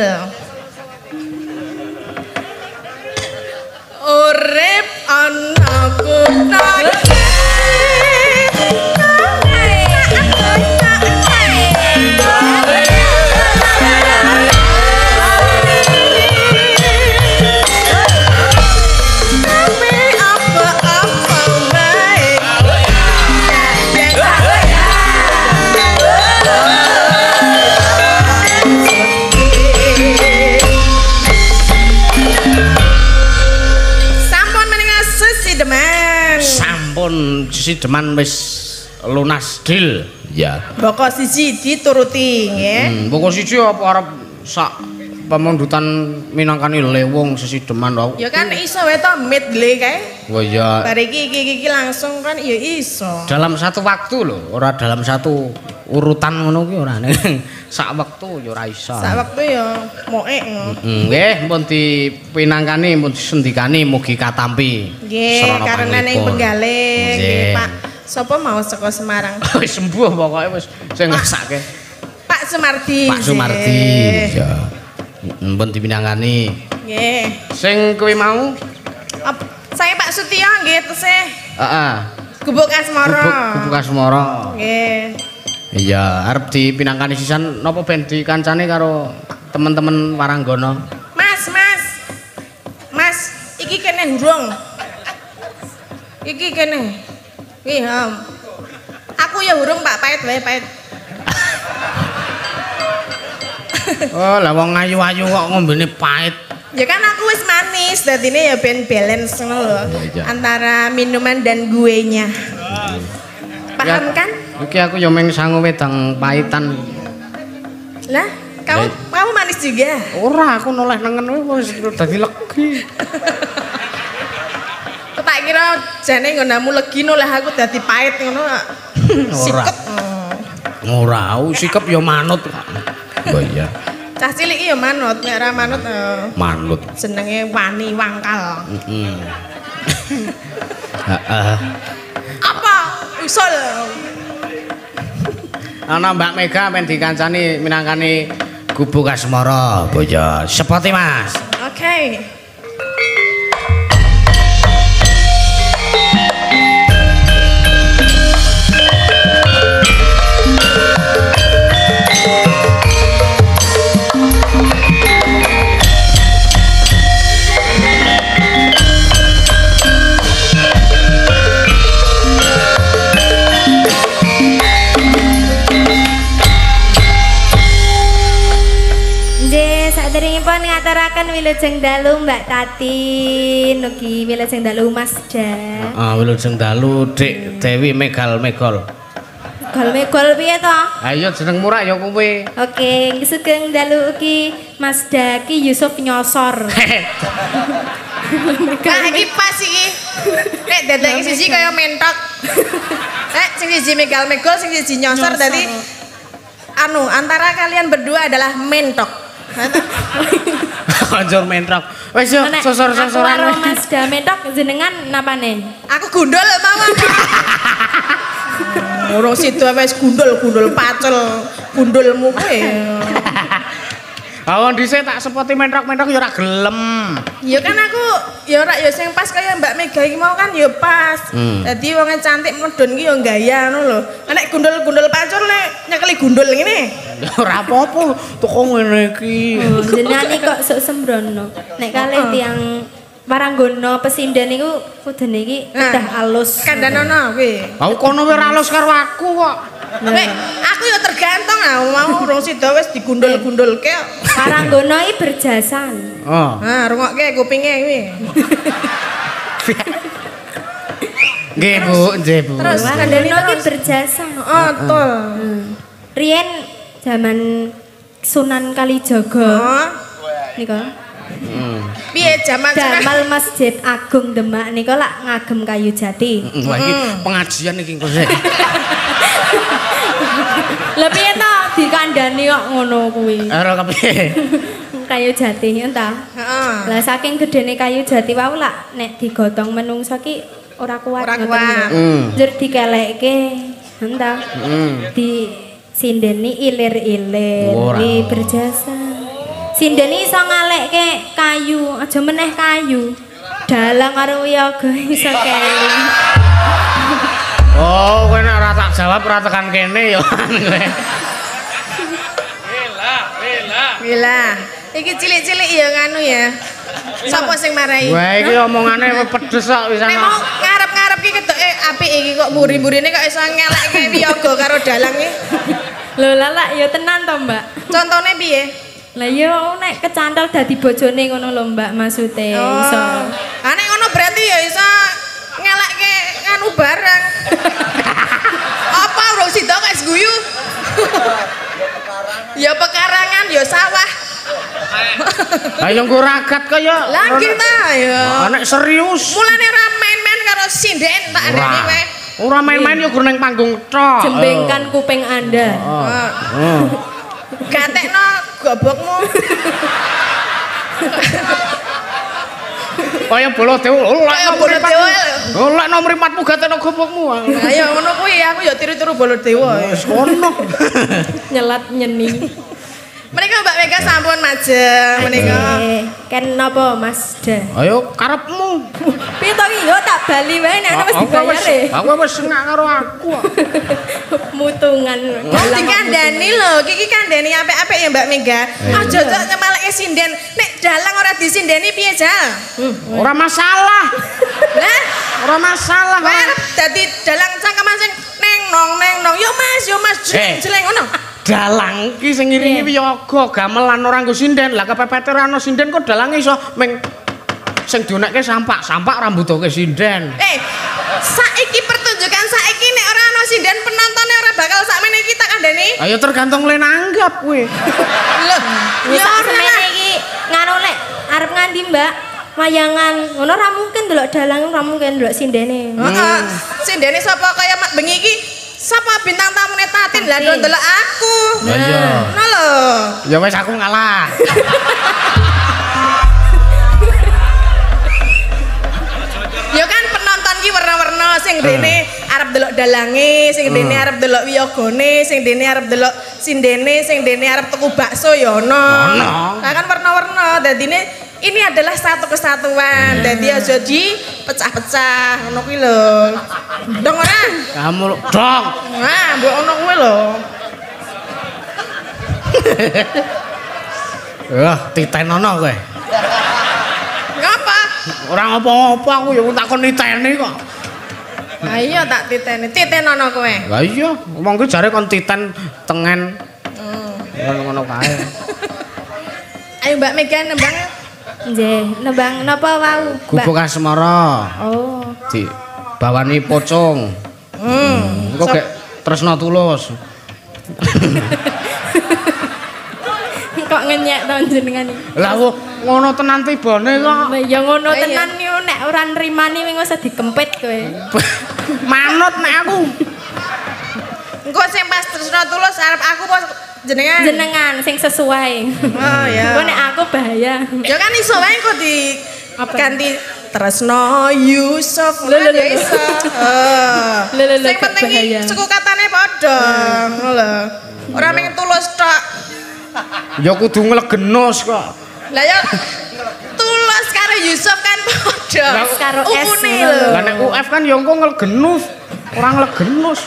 Urip ana kutha sisi deman wis lunas deal ya. Pokok siji dituruti nggih. Hmm, pokok siji apa arep sak pemundutan minangkani lewong sisi deman wae. Ya kan iso wae to medley kae. Oh iya. Bar iki iki iki langsung kan ya iso. Dalam satu waktu lho, ora dalam satu urutan ngono ki ora ning sak wektu ya ora iso. Sak wektu ya moek ngono. Heeh, nggih pun dipinangkani pun disendikani mugi katampi. Nggih, karena ning Penggalih nggih Pak. Sapa mau saka Semarang? Wis sembuh pokoke wis sing ngersake. Pak Sumardi. Pak Sumardi. Ya. Heeh, pun dipinangani. Nggih. Sing kuwi mau? Saya Pak Sutio nggih tesih. Heeh. Gubuk Asmara. Gubuk Gubuk Asmara. Nggih. Iya, arep dipinangkani sisan napa ben dikancane karo teman-teman Waranggono. Mas, Mas. Mas, iki kene hurung. Iki kene. Ih, Ham. Aku ya hurung Pak, pait wae, pait. Oh, lah wong ayu-ayu kok ngombene pait. Ya kan aku wis manis, dadine ya ben balance ngono lho. Ya, ya. Antara minuman dan guenya. Paham Ya, kan? Iki aku yo meng sangu wedang paitan. Lah, kamu Ya. kamu manis juga? Ora, aku noleh nengen wis dadi legi. Tak kira jane nggonamu legi noleh aku dadi pait ngono. Sikep. Ora, sikep yo manut. Oh iya. Cah cilik iki ya manut, nek ora manut eh, Manut. jenenge wani wangkal. Heeh. Heeh. Apa? Usul. Ana Mbak Mega men dikancani minangkani Gubuk Asmara. Boyo, sepoti Mas. Oke. Saderengipun ngaturaken wilujeng dalu Mbak Tati, nugi wilujeng dalu Mas Ja. Ah, wilujeng dalu Dik Dewi Megal Megol. megol-megol piye to? Ha iya jeneng murah ya kuwi. Oke, sugeng dalu iki Mas Daki Yusuf nyosor. Nah iki pas iki. Nek dadek siji kaya mentok. Eh sing siji megal-megol, sing siji nyosor dadi anu antara kalian berdua adalah mentok. Anjur mentok. Wis yo sosor-sosoran. Aku karo Mas Da mentok jenengan napane? Aku gundul mawon. Ora sido wis gundul-gundul pacel gundulmu kowe. Awon dhisik tak sepoti mentok-mentok ya ora gelem. Ya kan aku ya ora ya sing pas kaya Mbak Mega iki mau kan ya pas. Dadi wong cantik medun iki ya gaya ngono lho. Nek gundul-gundul pacul nek nyekeli gundul ngene. Ya ora apa-apa, toko ngene iki. Oh, jenengan iki kok sok sembrono. Nek kalih tiyang Waranggono pesinden niku kudune iki kedah alus. Kandhanono kuwi. Aku kono wis alus karo aku kok. Tapi aku ya tergantung ah mau urung sida wis digundul-gundulke. Waranggono iki berjasan. Oh. Nah, rungokke kupinge kuwi. Nggih, Bu, nggih, Bu. Terus Waranggono iki berjasa. Oh, betul. Riyen zaman Sunan Kalijaga. Oh. Nika. Hmm. Piye jaman Damal Masjid Agung Demak nika lak ngagem kayu jati. Wah iki pengajian iki kok. Lah piye to dikandani kok ngono kuwi. Ora kepiye. Kayu jati entah. Heeh. Lah saking gedene kayu jati wau lak nek digotong menungso ki ora kuat. Ora kuat. Njur dikelekke entah. Heeh. Di sindeni ilir-ilir iki berjasa. Sindeni iso ngalekke kayu, aja meneh kayu. Dalang karo wiyaga iso keli. Oh, kowe nek ora tak jawab ora tekan kene ya. Gila. Iki cilik-cilik ya nganu ya. Sopo sing marai? Wah, iki omongane pedes kok wis Nek mau ngarep-ngarep ki ketoke apik iki kok muri-murine kok iso ngelekke wiyaga karo dalang iki. Lho lalak ya tenan to, Mbak. Contone piye? Lah ya nek kecantol dadi bojone ngono lho Mbak maksude iso. Ah nek ngono berarti ya iso ngelekke nganu barang. Apa urung sida kok guyu? Ya pekarangan ya sawah. Lah yo nggo ragat kaya. Lah kita ya. Nek serius. Mulane ora main-main karo sinden tak andani kowe. Ora main-main yo ning panggung tok. Jembengkan kuping Anda. Heeh. Gatekno gobokmu. Kaya bola dewa. Kaya bola dewa. Oh, lek nomor empatmu gatekno gobokmu. Ayo ngono kuwi aku ya tiru-tiru bola dewa. Wis kono. Nyelat nyeni. Menika Mbak Mega sampun majeng menika. Eh, Ken napa Mas Da? Ayo karepmu. Piye to iki yo tak bali wae nek ana wis dibayar e. Aku wis seneng karo aku. Mutungan. Oh dikandani lho, iki kandani apik-apik ya Mbak Mega. Aja cok nyemaleke sinden. Nek dalang ora disindeni piye Jal? Ora masalah. Lah, Ora masalah. kowe arep dadi dalang cangkeman sing neng nong neng nong. Yo Mas, yo Mas, jeleng ngono. Dalang ki sing ngiringi wiyaga gamelan ora nggo sinden. Lah kepepete ora ana sinden kok dalange iso meng sing dionekke sampak, sampak rambutoke sinden. Eh, saiki pertunjukan saiki nek ora ana sinden penontonnya ora bakal sakmene iki tak kandhani. Ayo tergantung le nanggap kuwi. Loh, Ya ya ora semene lah. iki nganu lek arep nganti Mbak wayangan ngono ora mungkin delok dalang ora mungkin delok sindene. Heeh. Sindene sapa kaya mak bengi iki? Sapa bintang tamune Tatin lah do ndelok aku. Lah iya. Ngono lho. Ya wis aku ngalah. Ya kan penonton ki warna-warna sing rene arep delok dalange, sing rene arep delok wiyagane, sing rene arep delok sindene, sing rene arep tuku bakso ya ono. Ono. Lah kan warna-warna. Dadine ini adalah satu kesatuan. Dadi aja dipecah-pecah ngono kuwi lho. Dong ora? Kamu dong. Nah, mbok ono kuwi lho. Wah, titenono kowe. Ngapa? Ora ngopo-ngopo aku ya takon niteni kok. Ha iya tak titeni. Titenono kowe. Lah iya, wong ki jare kon titen tengen. Ngono-ngono kae. Ayo Mbak Mega nembang. Nggih, nembang napa wau? Mbak? Gubuk Asmara. Oh. Di bawani pocong. Hmm. Engko gek tresno tulus. Kok ngenyek to jenengan iki? Lah ngono tenan tibane kok. Ya ngono tenan yo nek ora nrimani wing usah dikempit kowe. Manut nek aku. Engko sing pas tresno tulus arep aku apa jenengan? Jenengan sing sesuai. Oh ya. Engko nek aku bahaya. Ya kan iso wae kok di ganti tresno Yusuf lho ya iso. Heeh. Sing penting suku katane padha ngono lho. Ora mung tulus tok. Ya kudu nglegenos kok. Lah ya tulus karo Yusuf kan padha. Karo S. Lah nek U F kan ya engko nglegenus, ora nglegenus.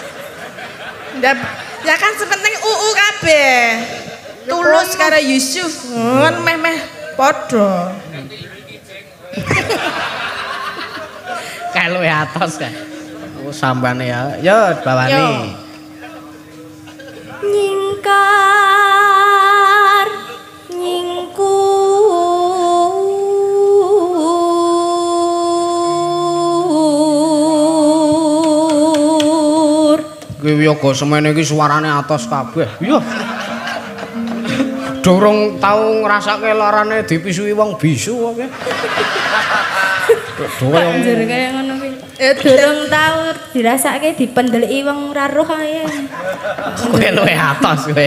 Ya kan sepenting U U kabeh. Tulus karo Yusuf, kan meh-meh padha. Kalau ya atas kan. Oh sambane ya. Ya bawani. Nyingkar nyingkur. Kuwi yoga semene iki suarane atos kabeh. Iya. Dorong tau ngrasake larane dipisui wong bisu kok. Dorong Anjir kaya ngono kuwi. Ya durung tau dirasake dipendeliki wong ora roh ae. kowe luwe atos kowe.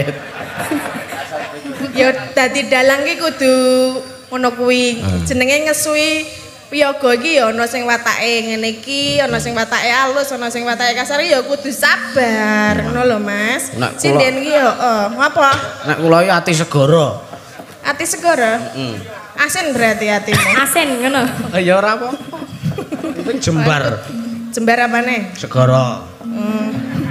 Ya dadi dalang ki kudu ngono kuwi. Jenenge ngesui piyaga iki ya ana sing watake ngene iki, ana sing watake alus, ana sing watake kasar ya kudu sabar. Ngono lho Mas. Sinden iki ya heeh. Apa? Nek kula iki ati segara. Ati segara? Heeh. Asin berarti atimu. Asin ngono. Ya ora apa. Penting jembar. Jembar apane? Segara. Hmm.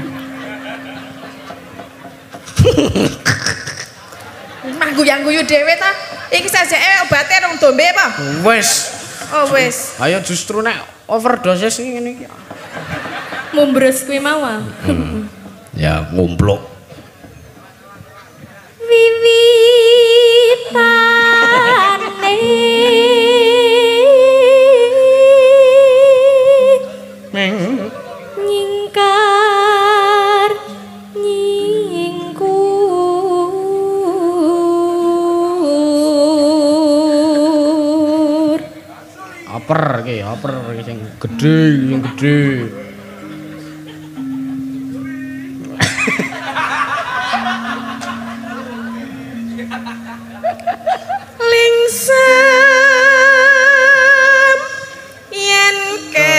Mah guyang-guyu dhewe ta. Iki sajake obate rong dombe apa? Wis. Oh wis. Ayo justru nek overdosis ngene iki. Mumbrus kuwi mau. Hmm. Ya ngumpluk. Wiwitane nyingkar nyingkur. Oper iki, oper sing gedhe, sing gedhe. Lingsam yen ke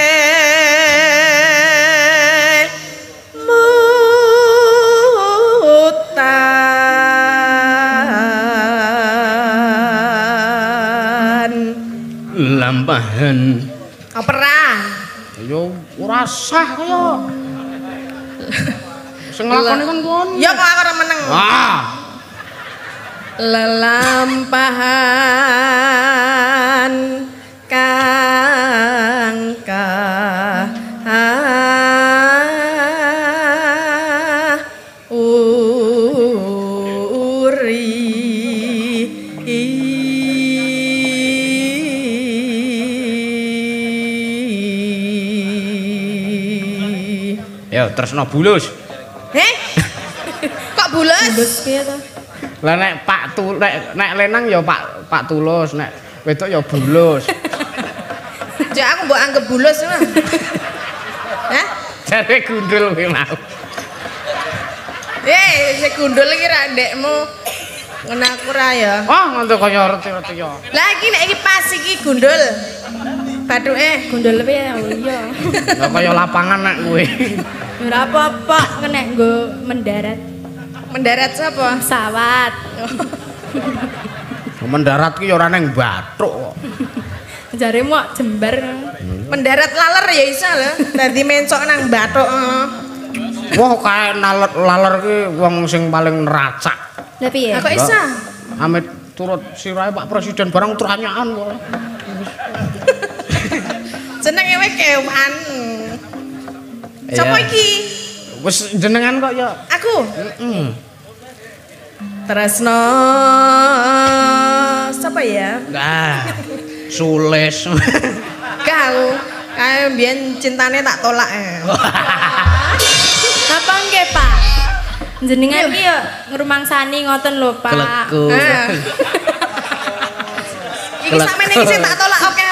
mutan Lampahan. opera Yo ora sah kaya. Sing nglakoni kan kon. ya kok aku ora meneng Ah. lelampahan kang uri. Ya tresno bulus. Heh? Kok bulus? Bulus piye to? Lah nek Pak Tu nek nek Lenang ya Pak Pak Tulus, nek wedok ya bulus. Ya aku mbok anggap bulus mah. Hah? Jare gundul kuwi mau. Eh, sik gundul iki ra ndekmu. Ngono aku ra ya. Wah, nganti kaya reti-reti ya. Lah iki nek iki pas iki gundul. Bathuke Gundul piye? Oh iya. Ya kaya lapangan nek kuwi. Ora apa-apa kena nggo mendarat. mendarat sapa? Pesawat. Mendarat ki ya ora ning bathuk kok. Jaremu kok jembar. Mendarat laler ya iso lho. Dadi mencok nang bathuk. Wah, kae laler laler ki wong sing paling neracak. Lah piye? Kok iso? Amit turut sirahe Pak Presiden barang teranyaan kok. Jenenge wae kewan. Sopo iki? Wis jenengan kok ya. Aku. Heeh. Tresno sapa ya? Nah, Sules. Kau, kae mbiyen cintane tak tolak. Napa nggih, Pak? Jenengan iki yo ngrumangsani ngoten lho, Pak. Keleku. Ah. Iki sampeyan iki sing tak tolak oke.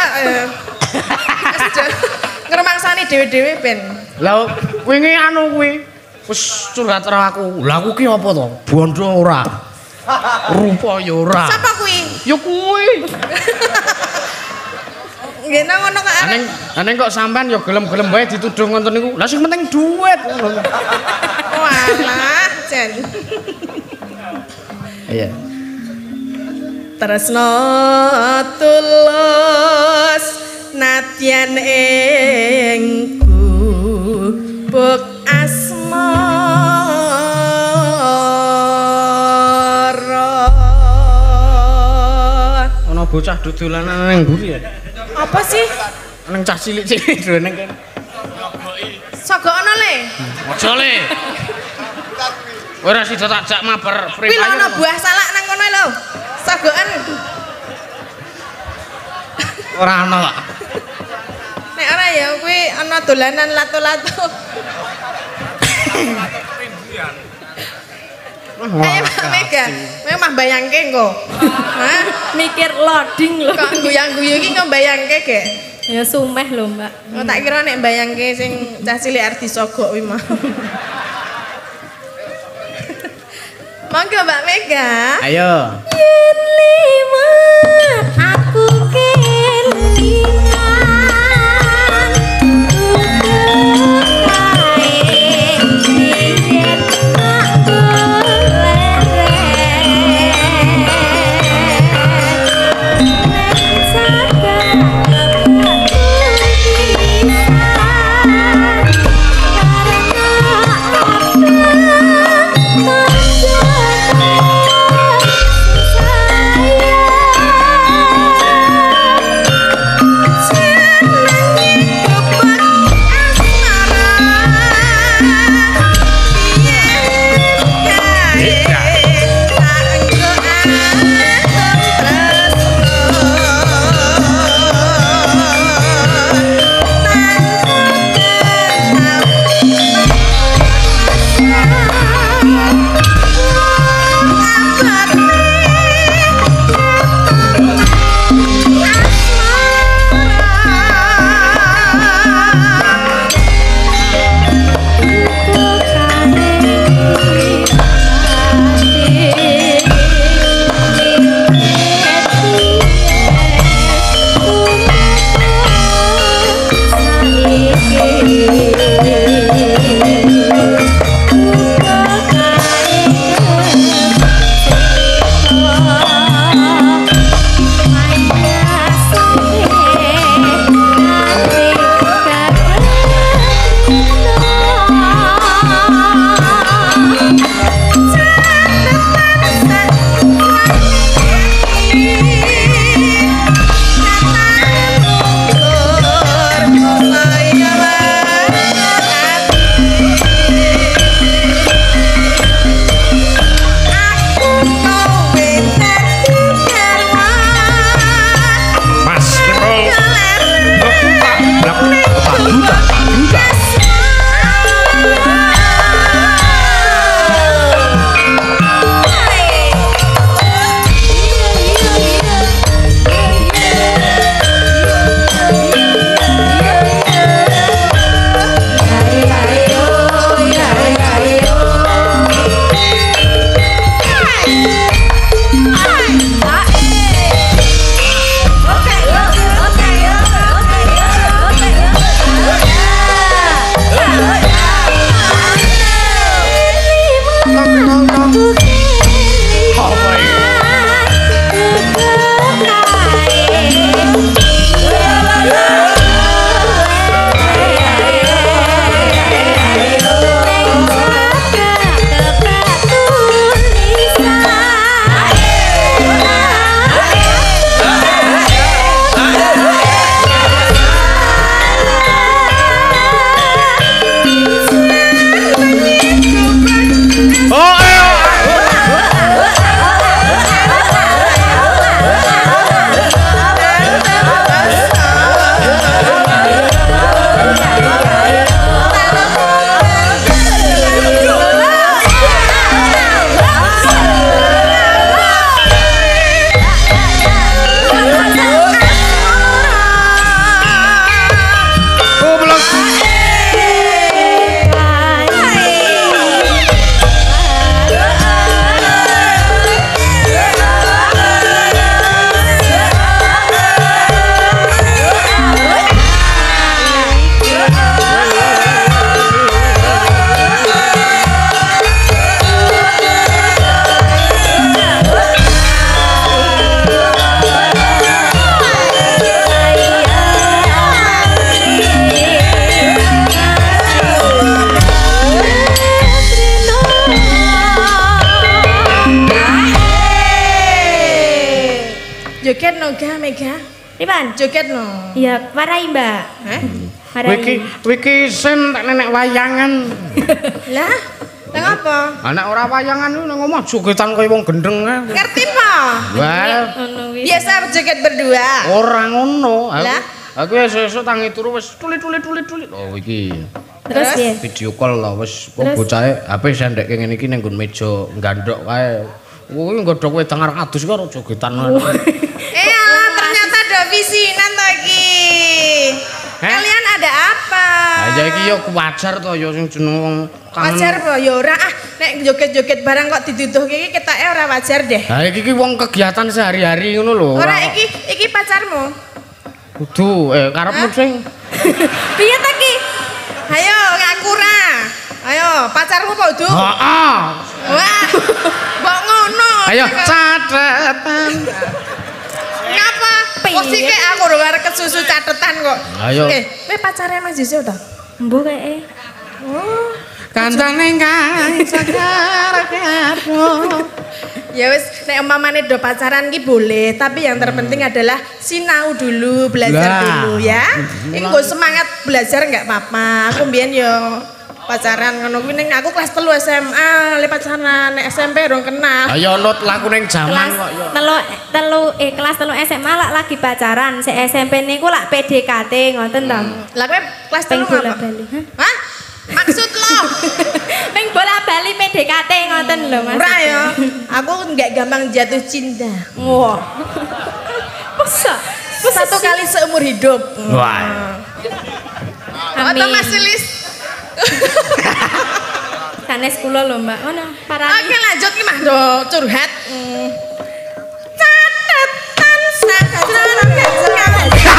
Ngrumangsani dhewe-dhewe ben. Lah wingi anu kuwi wis curhat karo aku. Lah aku ki apa to? Bondo ora. Rupa ya ora. Sapa kuwi? Ya kuwi. Nggih nang ngono kok. Aneng aneng kok sampean ya gelem-gelem wae dituduh ngoten niku. Lah sing penting duit. Walah, Jen. Iya. Tresno tulus nadyan ing buk asmara. Ana bocah dodolanan nang mburi ya. Apa sih? Nang cah cilik-cilik lho nang kene. Sogono le. Aja le. Ora sida tak jak mabar free Kuwi lho ana buah salak nang kono lho. Sogokan. Ora ana kok. Nek ora ya kuwi ana dolanan lato-lato. Ayo Mbak Mega, memang bayangke engko. Hah? Mikir loading lho. Kok guyang-guyu iki kok bayangke gek? Ya sumeh lho, Mbak. Oh, tak kira nek bayangke sing cah cilik arep disogok kuwi mah. Monggo Mbak Mega. Ayo. Yen liwat aku kelingan Sayang joget no ga Mega. Ripan? Joget no. Iya, warai Mbak. Hah? Wiki wiki sen tak nenek wayangan. Lah, nang apa? Anak ora wayangan lu nang omah jogetan kaya wong gendeng ae. Ngerti po? Wah, Biasa joget berdua. ora ngono. Aku Lah? aku esuk-esuk tangi turu wis tulit-tulit-tulit. Oh iki. Terus piye? Video call lah wis kok Terus? bocahe H P sendekke ngene iki ning nggon meja gandhok kae. Kuwi nggodhok wedang arek adus karo jogetan. Eh alah, ternyata ada visinan to iki. Kalian ada apa? Ha ya iki ya wajar to ya sing jeneng wong kangen. Wajar po ya ora ah nek joget-joget barang kok diduduhke iki ketake ora wajar deh. Ha iki ki wong kegiatan sehari-hari ngono lho. Ora iki iki pacarmu. Kudu eh karepmu sing Piye ta ki? Ayo ngaku ra. Ayo pacarmu po Du. Heeh. Wah. Mbok ngono. Ayo catetan. Ngapa? Kok sih kayak aku udah arek kesusu catetan kok. Ayo. Eh, kowe pacare Mas Jisu ta? Mbuh kae. Oh. Kancane kang sakar karo. Ya wis nek umpamane do pacaran ki boleh, tapi yang terpenting adalah sinau dulu, belajar Lah. dulu ya. Ini gue semangat belajar nggak apa-apa. Aku mbiyen yo pacaran ngono kuwi ning aku kelas telu S M A, le pacaran nek S M P rong kenal. Ayo nut laku ning jaman Kelas kok yo. telu telu eh kelas telu S M A lak lagi pacaran, se S M P niku lak P D K T ngoten to. Lah kowe kelas telu Ping bola apa? bali. Hah? Hah? Maksud lo? Ping bola bali P D K T ngoten lho Mas. Ora ya. Aku nggak gampang jatuh cinta. Wah. Masa? Satu kali seumur hidup. Wah. Amin. Atau Mas Lilis? Sanes kula lho Mbak. Ngono, parani. Oke lanjut ki mah do curhat. Hmm. Catatan sahaja.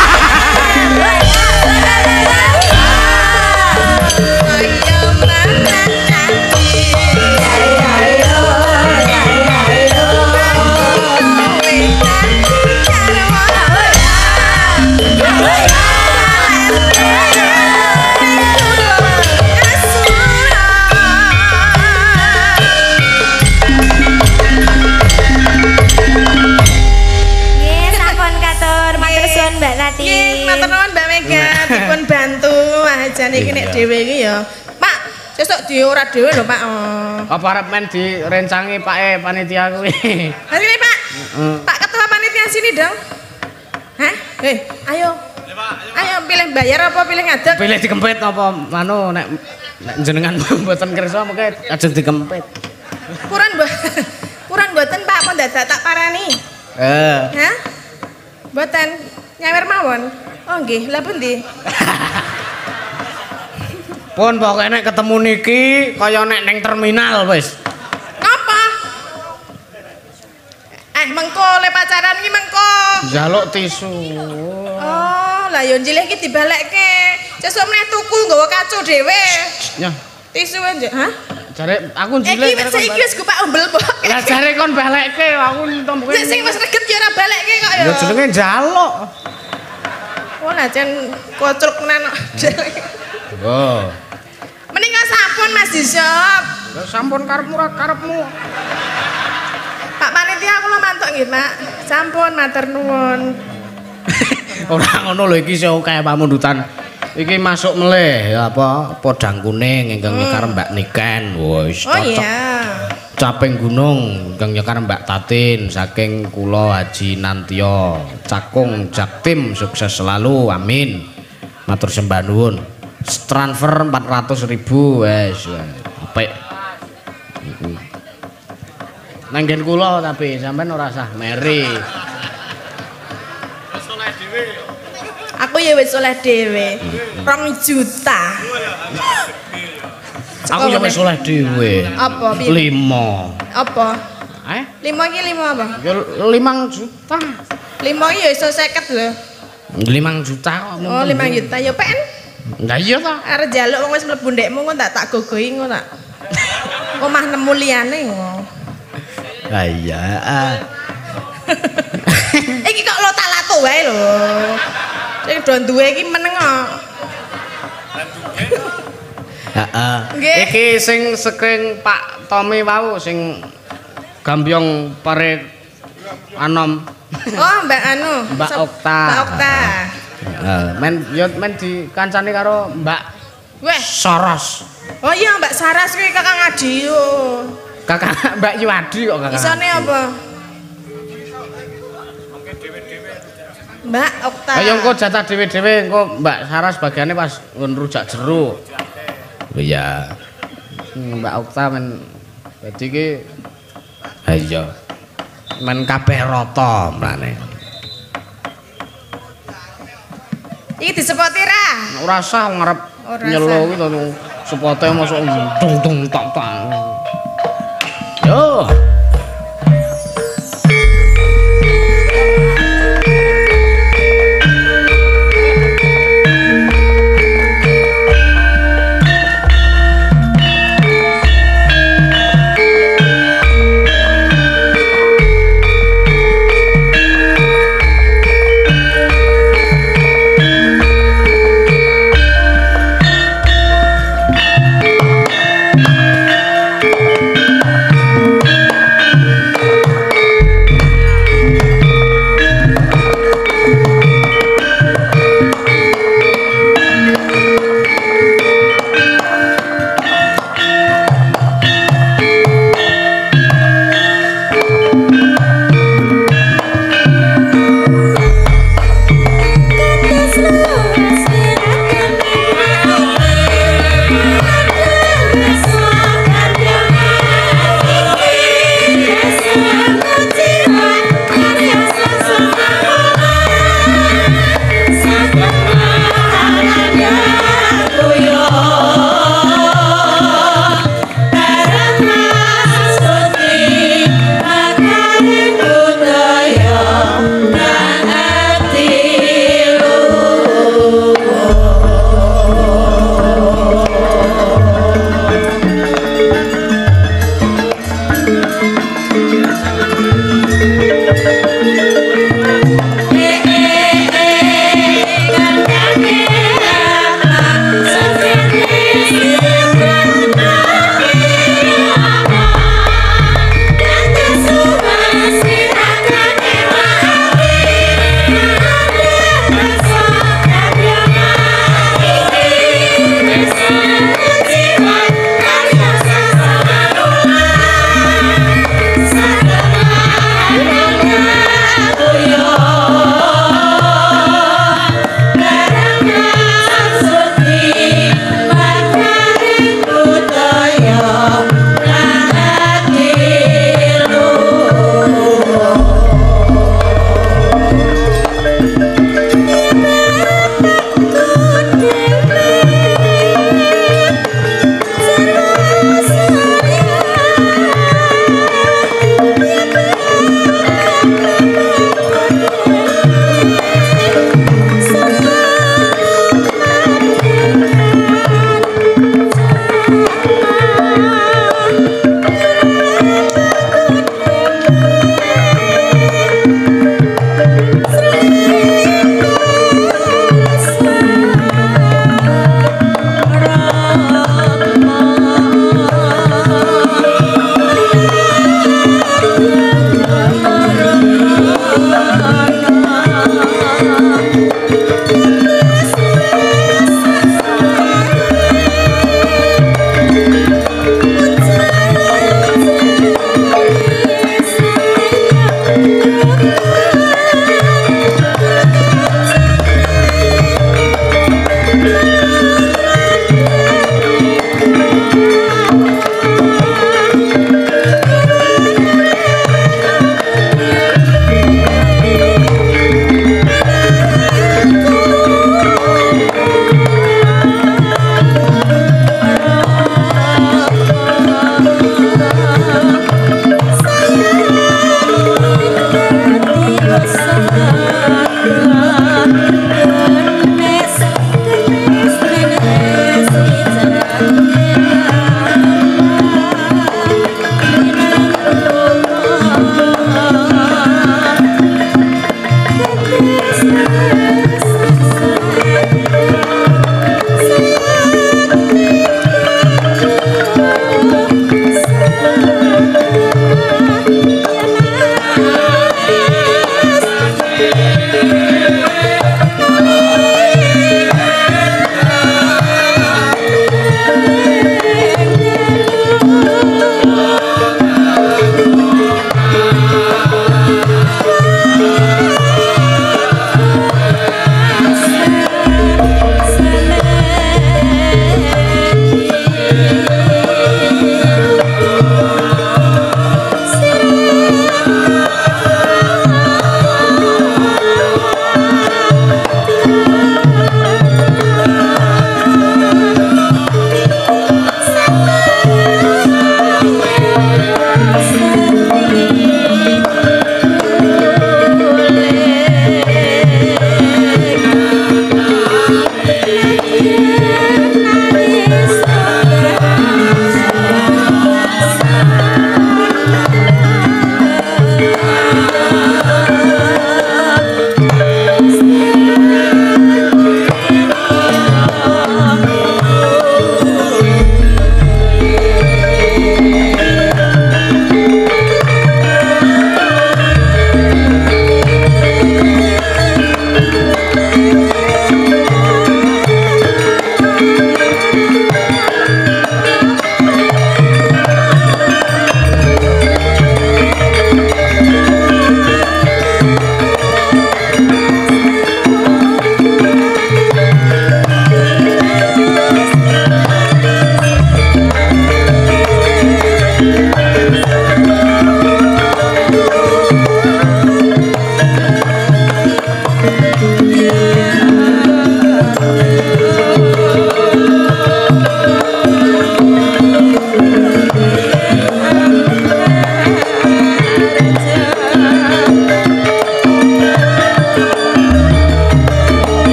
Nggih, sampun katur matur suwun Mbak Tati. Nggih, matur nuwun Mbak Mega dipun bantu aja niki nek dhewe iki ya. Pak, sesuk di ora dhewe lho Pak. Oh. Apa arep men direncangi Pak e panitia kuwi? Sini Pak. Pak ketua panitia sini dong. Hah? Hei, ayo. Ayo pilih bayar apa pilih ngadeg? Pilih dikempit apa anu nek nek jenengan mboten kersa mengke ajeng dikempit. Kurang mbah. Kurang mboten Pak, apa dadak tak parani? Eh. Hah? Mboten nyawer mawon. Oh nggih, lha pundi? Pun pokoke nek ketemu niki kaya nek ning terminal wis. Napa? Eh mengko le pacaran iki mengko. Njaluk tisu. Oh, lah yo njilih iki dibalekke. Sesuk meneh tuku nggawa kacu dhewe. Ya, Tisu aja, hah? jare aku Eh njilek. iki wis saiki wis gupak umbel kok. Lah jare kon balekke aku tomboke. Sing wis reget ya ora balekke kok ya. Ya jenenge njaluk. Oh, lah jan kocruk tenan kok. Oh. Menika sampun Mas Disop. Ya sampun karepmu ra karepmu. Pak panitia kula mantuk nggih, Pak. Sampun matur nuwun. Ora ngono lho iki show kaya pamundutan. Iki masuk meleh apa podang kuning ingkang nyekar Mbak Niken. Wis Oh cocok. iya. Caping Gunung ingkang nyekar Mbak Tatin saking kula Haji Nantyo. Cakung Jaktim sukses selalu. Amin. Matur sembah nuwun. Transfer empat ratus ribu wis. Apik. Iku. Nang nggen kula tapi sampean ora usah meri. Aku ya wis oleh dhewe. rong juta. Aku ya wis oleh dhewe. Apa piye? lima. Apa? Eh? Lima iki lima apa? Ya limang juta. Lima iki ya iso seket lho. Limang juta kok. Oh, lima juta ya pen. Lah iya ta. Arep njaluk wong wis mlebu ndekmu kok tak tak gogohi ngono tak. Omah nemu liyane ngono. Lah iya. ah. Iki kok lo tak lato wae lho. Sing do duwe iki meneng kok. Heeh. Nggih. Iki sing saking Pak Tommy wau sing Gambyong pare Anom. Oh, Mbak anu. Mbak Okta. Mbak Okta. Heeh, men yo men dikancani karo Mbak Weh, Soros. oh iya Mbak Saras kuwi Kakang Adi yo. Kakak Mbak Yuwadi kok Kakak. Isane apa? Mbak Okta. Ayo engko jatah dhewe-dhewe engko Mbak Saras bagiane pas ngun rujak jeruk. Iya. Mbak Okta men dadi ki Ayo. men kabeh rata mrane. Iki disepoti ra? Ora usah ngarep Ora nyelo kuwi to sepote mosok dung dung tak tak. Yo.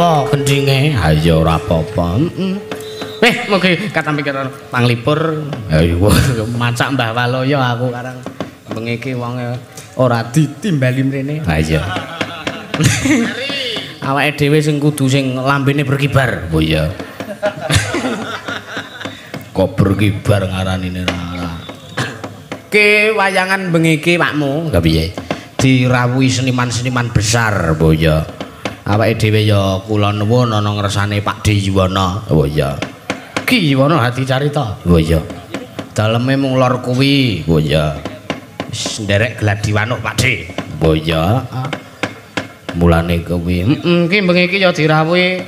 to gendinge. Ha iya ora apa-apa. Heeh. Eh, mugi katampi karo panglipur. Ya macak Mbah Waloyo aku karang bengi iki wonge ora ditimbali mrene. Ha iya. Awake dhewe sing kudu sing lambene berkibar. Oh iya. Kok berkibar ngaranine ra. Ke wayangan bengi iki Pakmu. Lha piye? Dirawuhi seniman-seniman besar. Oh iya. Awake dhewe ya kula nuwun ana ngersane Pak De Yuwono. Oh iya. Ki Yuwono hati carita. Oh iya. Daleme mung lor kuwi. Oh iya. Wis nderek gladiwanuk Pak De. Oh iya. Mulane kuwi. Heeh, ki bengi iki ya dirawuhi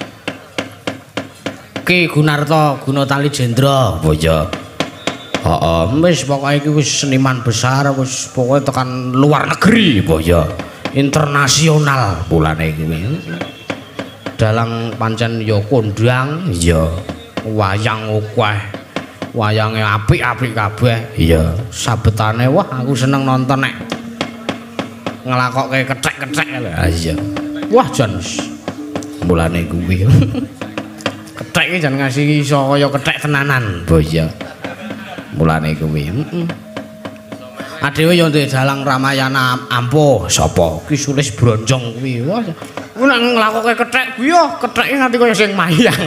Ki Gunarto Gunatali Jendra. Oh iya. Heeh, wis pokoke iki wis seniman besar, wis pokoke tekan luar negeri. Oh iya. Internasional mulane iki. Dalang pancen ya kondang, iya. Wayang akeh. Wayange apik-apik kabeh. Iya, sabetane wah aku seneng nonton nek nglakokke kethek-kethek. Ha iya. Wah jan mulane kuwi. Kethek iki jan ngasih iso kaya kethek tenanan. Oh iya. Mulane kuwi. Heeh. Adewe yo ndek dalang Ramayana ampuh sapa? Ki Sulis Bronjong kuwi. Wah. Ku nek nglakokke kethek kuwi yo ketheke nganti kaya sing mayang.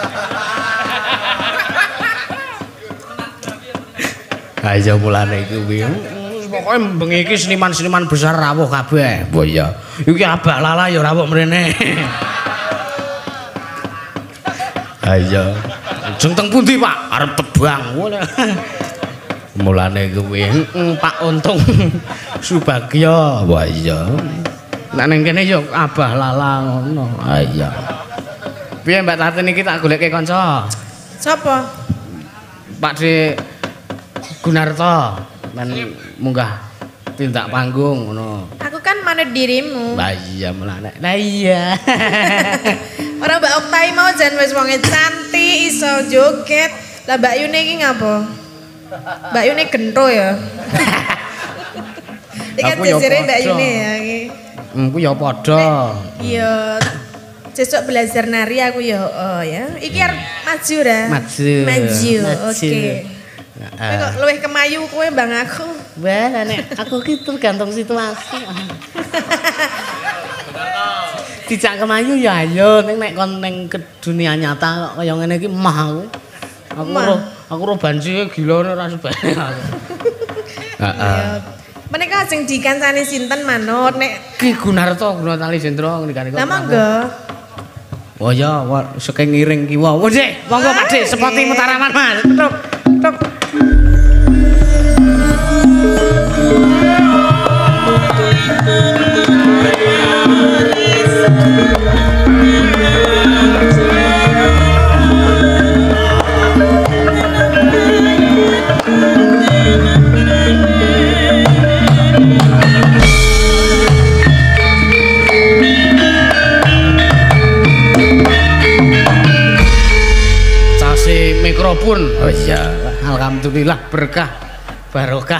Ha iya mulane kuwi. Pokoke bengi iki seniman-seniman besar rawuh kabeh. Oh iya. Iki Abah Lala ya rawuh mrene. Ha iya. Jeng teng pundi, Pak? Arep tebang. Mulane kuwi Pak Untung Subagya. Wah iya. Nek ning kene ya Abah Lala ngono. Ha iya. Piye Mbak Tatin iki tak goleke kanca? Sapa? Pak De Gunarto men munggah tindak panggung ngono. Aku kan manut dirimu. Lah iya mulane. Lah iya. Ora Mbak Oktai mau jan wis wonge cantik iso joget. Lah Mbak Yune iki ngapa? Mbak Yune gento ya. Iki kan jere Mbak Yune ya iki. Engko ya padha. Iya. Sesuk belajar nari aku ya oh ya. Iki arep maju ra? Maju. Maju. Oke. Kowe kok luwih kemayu kowe Bang aku. Wah, nek aku ki tergantung situasi. Dijak kemayu ya ayo, ning nek kon ning ke dunia nyata kok kaya ngene iki mah aku. Aku ro aku ro banci gila ora sebane aku. Heeh. Menika sing dikancani sinten manut nek Ki Gunarto Gunatali Jendra ngendikane kok. Lah monggo. Oh ya, saking ngiring kiwa. Wes, monggo Pak De, sepoti Mataraman Mas. Tuk. Tuk. Case mikrofon. Oh iya, alhamdulillah berkah barokah.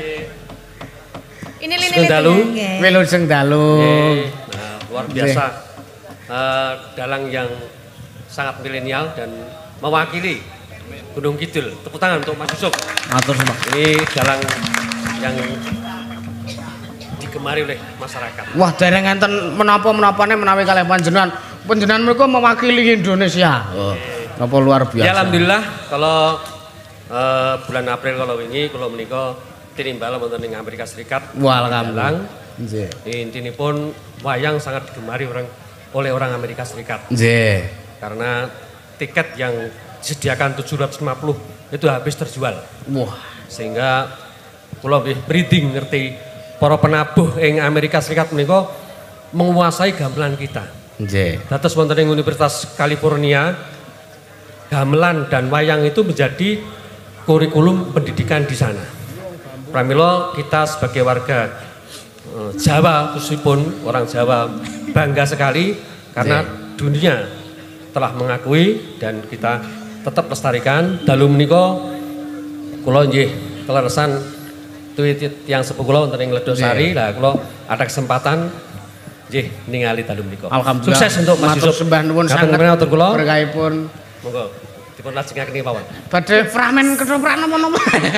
Ini lini Sing dalu, Welo sing dalu. Nah, luar biasa. Uh, dalang yang sangat milenial dan mewakili Gunung Kidul. Tepuk tangan untuk Mas Yusuf. Matur suwun. Ini dalang yang digemari oleh masyarakat. Wah, dereng enten menapa-menapane menawi kalih panjenengan. Panjenengan mereka mewakili Indonesia. Oh, apa luar biasa. Ya alhamdulillah kalau uh, bulan April kalau wingi kula menika tinimbal wonten ing Amerika Serikat. Wah, alhamdulillah. Nggih. Intinipun wayang sangat digemari orang oleh orang Amerika Serikat. Nggih. Karena tiket yang disediakan tujuh ratus lima puluh itu habis terjual. Wah, sehingga kula nggih breeding ngerti para penabuh ing Amerika Serikat menika menguasai gamelan kita. Nggih. Dados wonten ing Universitas California gamelan dan wayang itu menjadi kurikulum pendidikan di sana. Pramila kita sebagai warga uh, Jawa khususipun orang Jawa bangga sekali karena dunia telah mengakui dan kita tetap lestarikan. Dalu menika kula nggih keleresan tweet yang sepuh kula wonten ing Ledosari. Lah kula ada kesempatan Nggih, ningali dalu menika. Alhamdulillah. Sukses untuk Mas Matur Yusuf. sembah nuwun sanget. Matur kula. Berkahipun. Monggo dipun lajengaken kemawon. Badhe framen ketoprak napa-napa.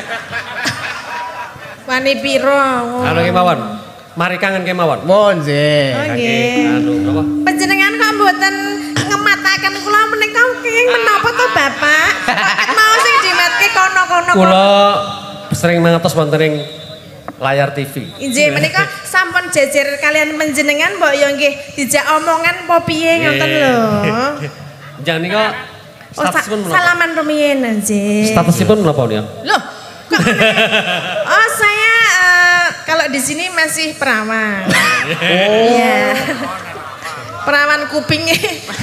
Wani piro? Anu kemawon. Mari kangen kemawon. Oh nggih. Oh nggih. Anu napa? Panjenengan kok mboten ngemataken kula menika kenging menapa to Bapak? Kok mau sing dimetke kono-kono. Kula sering mangertos wonten ing layar T V. Inggih menika sampun jejer kalian panjenengan mbok ya nggih dijak omongan apa piye ngoten lho. Jangan nika Oh, sa statusipun menapa? salaman rumiyin nggih. Statusipun menapa niku? Loh, kok oh saya uh, kalau di sini masih perawan. Oh. Iya. Perawan kupingnya.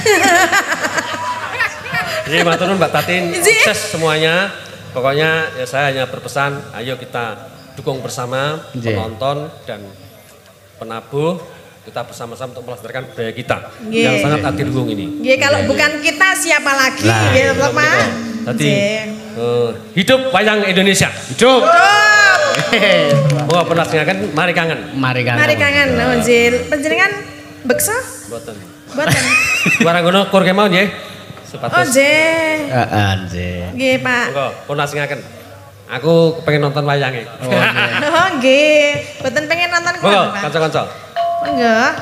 Jadi matur nuwun Mbak Tatin, Nggih. sukses semuanya. Pokoknya ya saya hanya berpesan, ayo kita dukung bersama Nggih. penonton dan penabuh. Kita bersama-sama untuk melestarikan budaya kita Nggih. yang sangat adiluhung ini. Nggih kalau bukan kita siapa lagi Nah, gitu Pak. Tadi Nggih. eh, hidup wayang Indonesia. Hidup. Mau pernah singakan, mari kangen. Mari kangen. Mari kangen, oh Jil. Panjenengan beksa? Boten. Boten. Barang ngono kur kemawon nggih. Oh Sepatus. Jil. Heeh, nggih. Nggih Pak. Monggo pun singaken. Aku kepengen nonton wayange. Oh nggih. Oh nggih. Boten pengen nonton Monggo kula Pak. kanca-kanca. Enggak.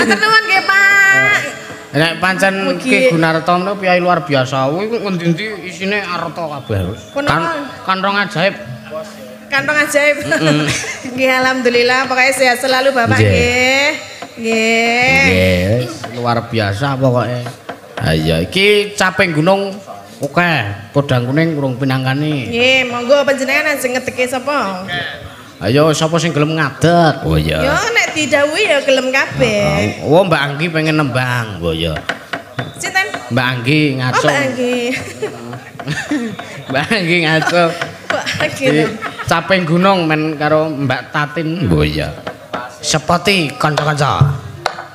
Matur nuwun nggih, Pak. Nek pancen Ki Gunarto menika piyai luar biasa. Kuwi ngendi-endi isine arta kabeh. Kan kantong ajaib. Kantong ajaib. Nggih, alhamdulillah pokoknya sehat selalu Bapak nggih. Nggih. Nggih, luar biasa pokoke. Ha iya, iki caping gunung oke, podang kuning urung pinangkani. Nggih, monggo panjenengan ajeng ngedeke sapa? Ayo sapa sing gelem ngadeg? Oh iya. Yo nek didhawuhi ya gelem kabeh. Oh, Mbak Anggi pengen nembang. Oh iya. Sinten? Mbak Anggi ngaco. Oh, Mbak Anggi. Mbak Anggi ngaco. Mbak Anggi. Caping gunung men karo Mbak Tatin. Oh iya. Sepati kanca-kanca.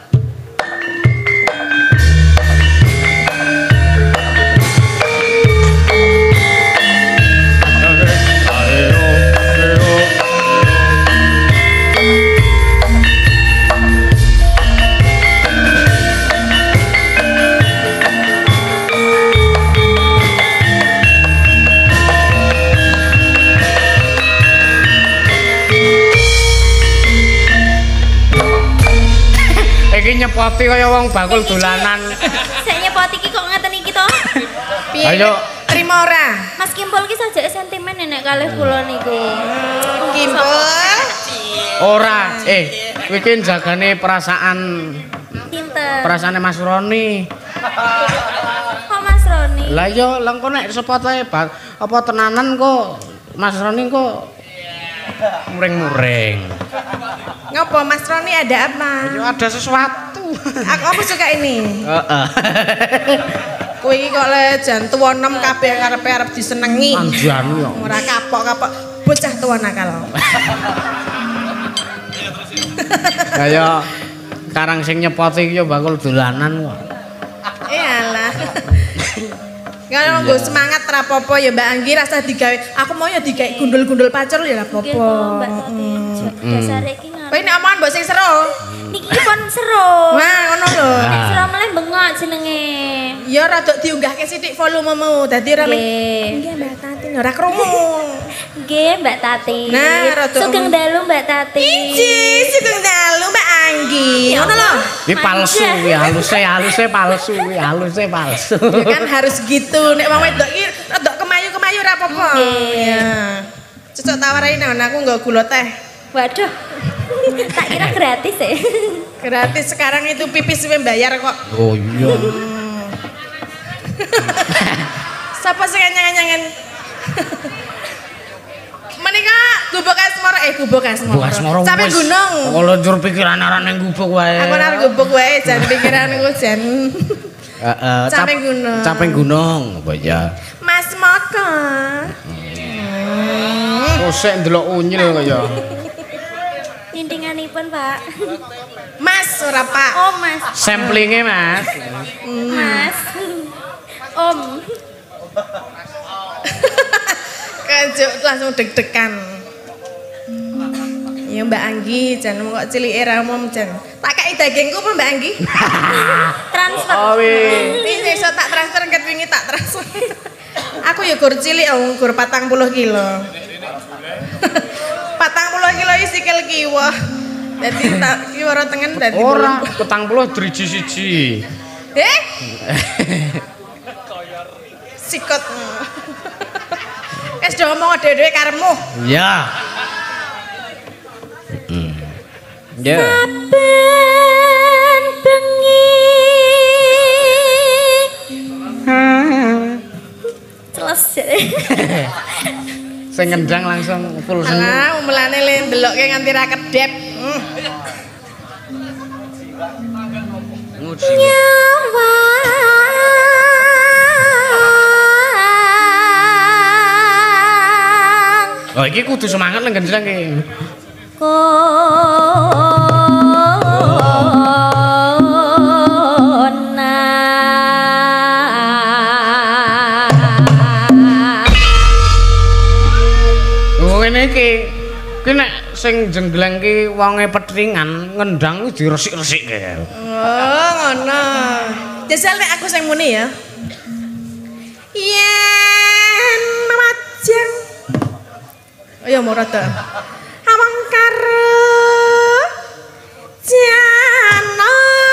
Nyepoti kaya wong bakul dolanan. Sik nyepoti iki kok ngaten iki to? Piye? Ayo trimo ora? Mas Kimpul ki sajake sentimen nek kalih kula niku. Kimpul. Ora, eh kuwi ki jagane perasaan Pinter. perasaane Mas Roni. Kok Mas Roni? Lah iya lengko nek sepot ae apa tenanan kok Mas Roni kok muring-muring. Ngopo Mas Roni ada apa? Ya ada sesuatu. Aku aku suka ini. Heeh. Kowe iki kok le jan tuwa enem kabeh karepe arep disenengi. Anjan yo. Ora kapok-kapok bocah tuwa nakal. Kaya karang sing nyepoti iki yo bakul dolanan kok. Eh alah. Kalau nggo semangat rapopo ya Mbak Anggi rasa digawe. Aku mau ya digawe gundul-gundul pacul ya rapopo. Mbak Tati. Dasar iki ngapa? Kowe nek omongan mbok sing seru. Niki pun seru. Wah, ngono lho. Nek seru meleh bengok jenenge. Ya rada diunggahke sithik volumemu. Dadi ora nggih Mbak Tati ora krungu. Nggih Mbak Tati. Nah, rada sugeng dalu Mbak Tati. Iji, sugeng dalu Mbak Anggi. Ngono lho. Iki palsu kuwi, haluse haluse palsu kuwi, haluse palsu. Ya kan harus gitu. Nek wong wedok iki rada kemayu-kemayu ora apa-apa. Ya. Cocok tawarin nang aku nggo gula teh. Waduh. Tak kira gratis ya. Gratis sekarang itu pipis wis bayar kok. Oh iya. Siapa sing nyang-nyangen? Menika gubuk asmara eh gubuk asmara. Gubuk asmara. Sampai gunung. Kalau njur pikiran arah ning gubuk wae. Aku nang gubuk wae jan pikiranku jan. Heeh, Caping gunung. Caping gunung apa ya? Mas Moko. Oh, sik ndelok unyil kaya. Tintinganipun, Pak. Mas ora Pak. Oh, Mas. Samplinge, Mas. Mas. Om. Kajuk langsung deg-degan. Ya Mbak Anggi, jan kok cilike ra umum jan. Tak kei dagingku apa Mbak Anggi? Transfer. Oh, wih. Ini iso tak transfer ket wingi tak transfer. Aku ya gur cilik wong gur patang puluh kilo. patang puluh kilo iki sikil kiwa. Dadi tak kiwara tengen dadi ora petang puluh driji siji. Eh? Sikot. Wis do omong dhewe-dhewe karepmu. Ya. Heeh. Ya. Saben bengi. Selesai. Sing ngendang langsung full sen. Alah, mulane le ndelokke nganti ra kedep. Hmm. Nyawa. Oh, iki kudu semangat nang gendang iki. Iki ki nek sing jenggleng ki wonge petringan ngendang kuwi diresik-resikke. Oh, ngono. Jajal nek aku sing muni ya. Yen majeng. Oh ya moro to. Awang karo jana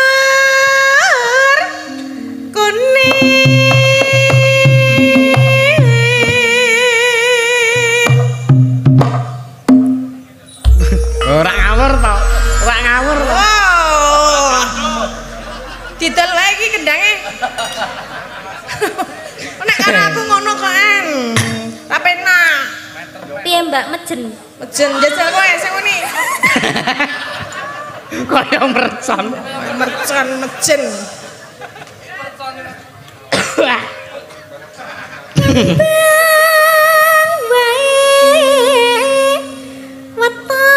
Mbak Mejen. Mejen jajal kowe sing muni. Kaya mercon. Mercon mejen. Bang wae weton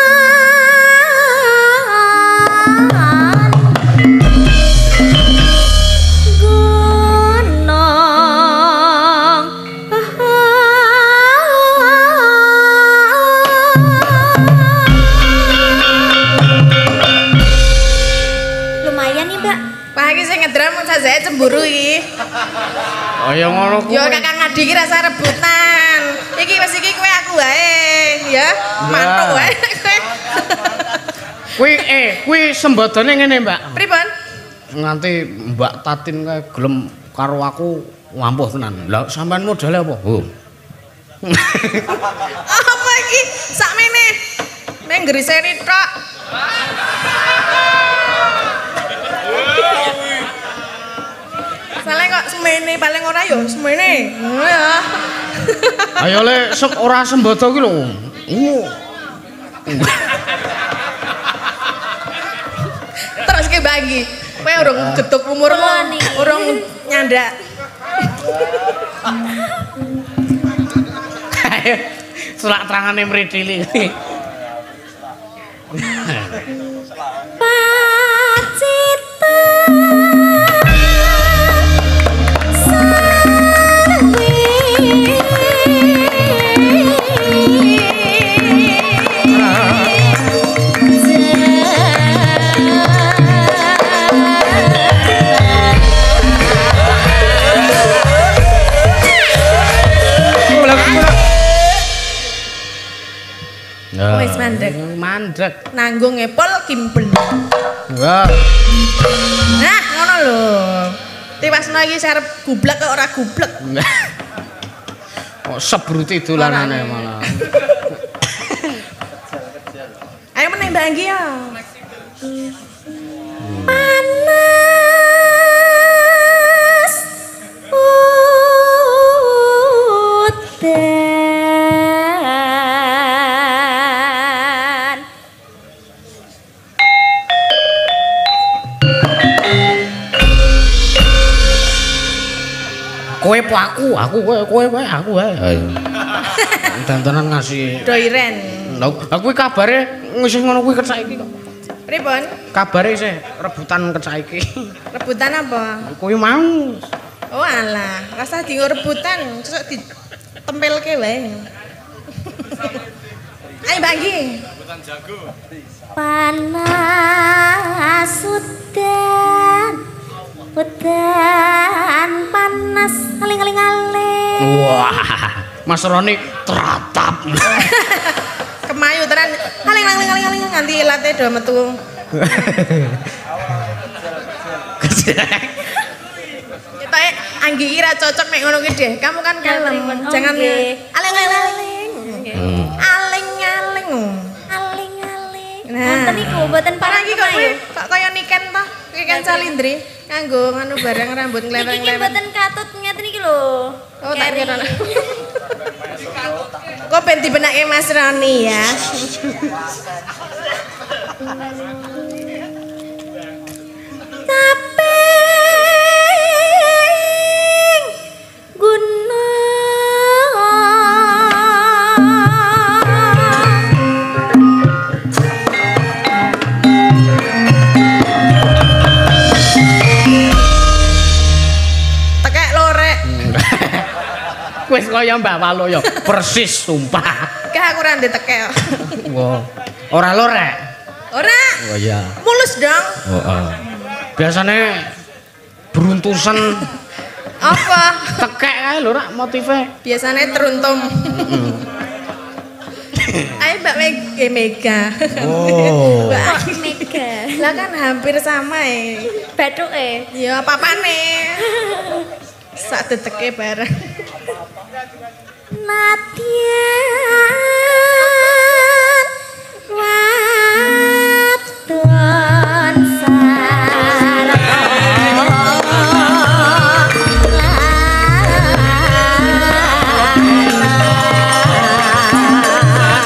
saya cemburu iki. Oh ya ngono kuwi. Yo Kakang Ngadi iki rasa rebutan. Iki wis iki kowe aku wae, ya. Mantuk wae kowe. Kuwi eh kuwi sembadane ngene, Mbak. Pripun? Nganti Mbak Tatin kae gelem karo aku wampuh tenan. Lah sampean modale apa? Oh. Apa iki? Sakmene. Meng ngriseni tok. Salah kok semene paling ora yo semene. Ngono ya. Ayo le sem ora sembada ki lho. Terus ke bagi. Kowe urung getuk umurmu, urung nyandak. Ayo sulak terangane mridili. Pacita Wis mandek. Mandek. Nanggung ngepol kimpel. Wah. Nah, ngono lho. Tiwasno iki sarep gublek kok ora gublek. Kok sebruti dolanane malah. Ayo meneh Mbak Anggi ya. panas udan Kowe po aku, aku kowe kowe kowe aku wae. Dan-danan ngasih. Doiren. Lah kuwi kabare ngisih ngono kuwi ket saiki kok. Pripun? Kabare isih rebutan ket saiki. Rebutan apa? Kuwi mau. Oh alah, rasa dienggo rebutan, sesuk ditempelke wae. Ayo Mbak Anggi. Rebutan jago. panas udan udan panas aling-aling-aling. Wah, Mas Roni teratap. Kemayu tenan. Aling-aling-aling nganti late do metu. Ketoke Anggi iki ra cocok nek ngono ki deh. Kamu kan kalem. Jangan aling-aling. Aling-aling. Aling-aling. Nah. Wonten niku mboten parang Iki kok kowe kok kaya niken toh? Niken Salindri nganggo nganu barang rambut Iki ngleweng-leweng. mboten katut ngeten iki lho. Oh, tak kira. Kok ben dibenake Mas Roni ya. Caping gunung Tekek lorek. Wis kaya Mbak Waloyo, persis sumpah. Kek aku ra ndek tekek. Wow. Ora lorek. Ora. Oh iya. Mulus dong. Oh, oh. Biasane beruntusan Apa? tekek kae lho rak motive. Biasanya teruntum. Ayo Mbak Mega. Mega. Oh. Mbak mega. lah kan hampir sama ya. Bathuke. Ya apa-apane. Sak deteke bareng. Nadyan wadon sarana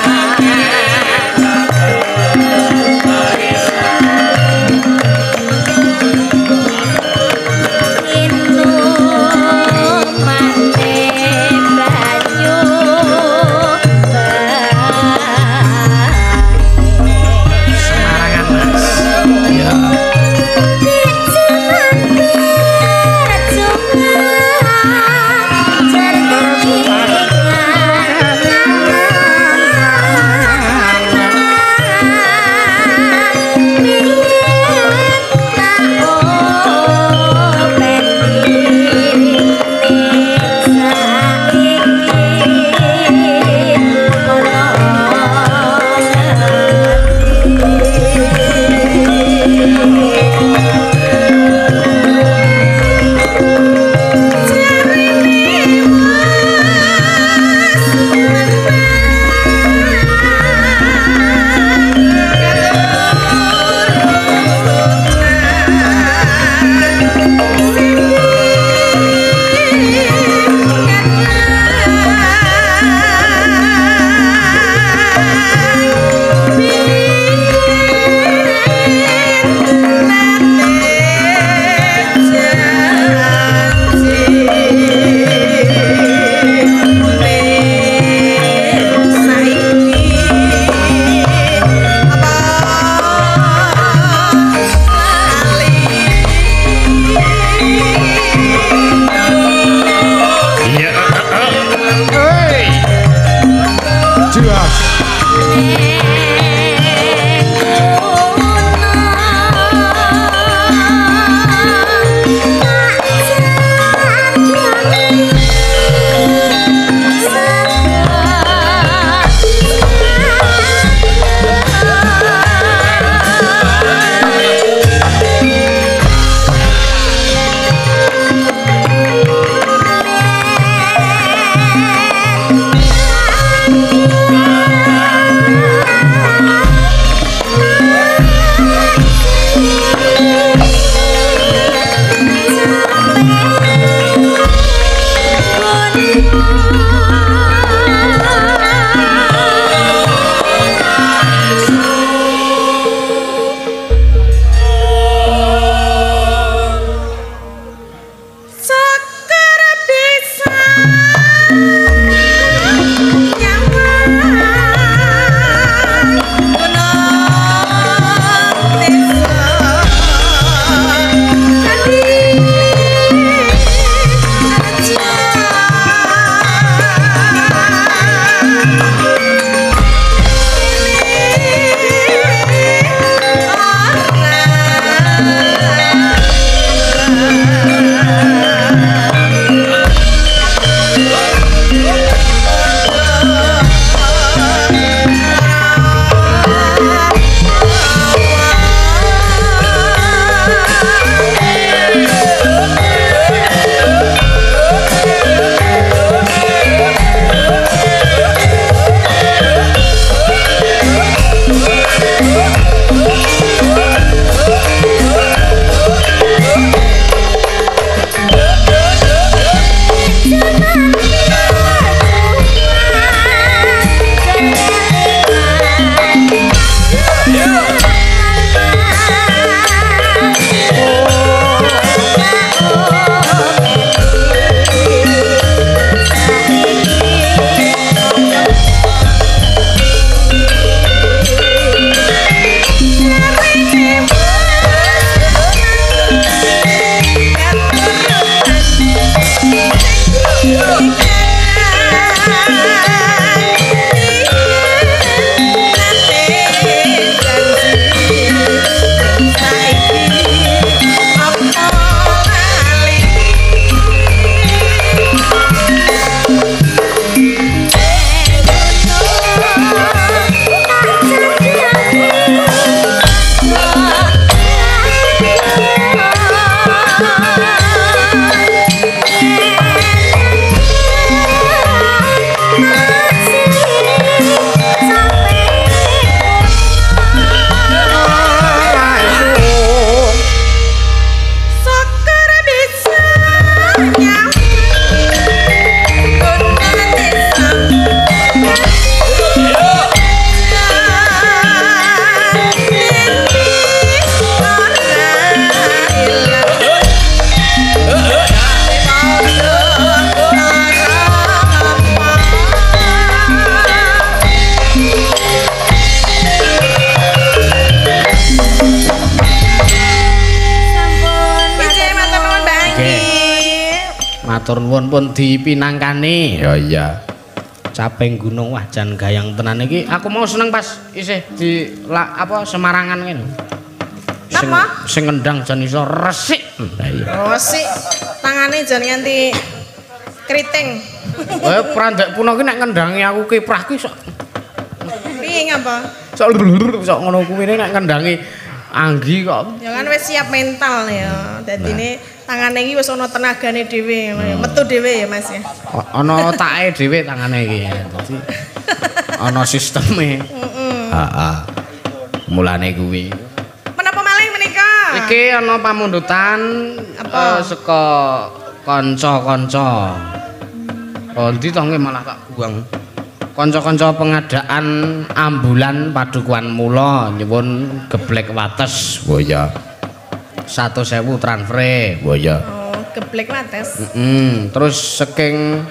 matur nuwun pun dipinangkani. Ya iya. Caping gunung wah jan gayang tenan iki. Aku mau seneng pas isih di la, apa Semarangan ngene. Sing, Apa? sing ngendang jan iso resik. Lah iya. Resik. Tangane jan nganti kriting. Eh prandek puno ki nek ngendangi aku kiprah ki sok Piye ngapa? sok sok ngono kuwi nek ngendangi Anggi kok. Ya kan wis siap mental ya. Dadine tangane iki wis ana tenagane dhewe ngono ya. Metu dhewe ya Mas ya. Ana take dhewe tangane iki. Dadi ana sisteme. Heeh. Heeh. Mulane kuwi. Menapa malih menika? Iki ana pamundutan Apa? eh, saka kanca-kanca. Oh, ndi to nggih malah tak buang. Kanca-kanca pengadaan ambulan padukuan mula nyuwun geblek wates. Oh iya. seratus ribu transfer. Oh iya. Oh, geblek wates. Heeh, terus saking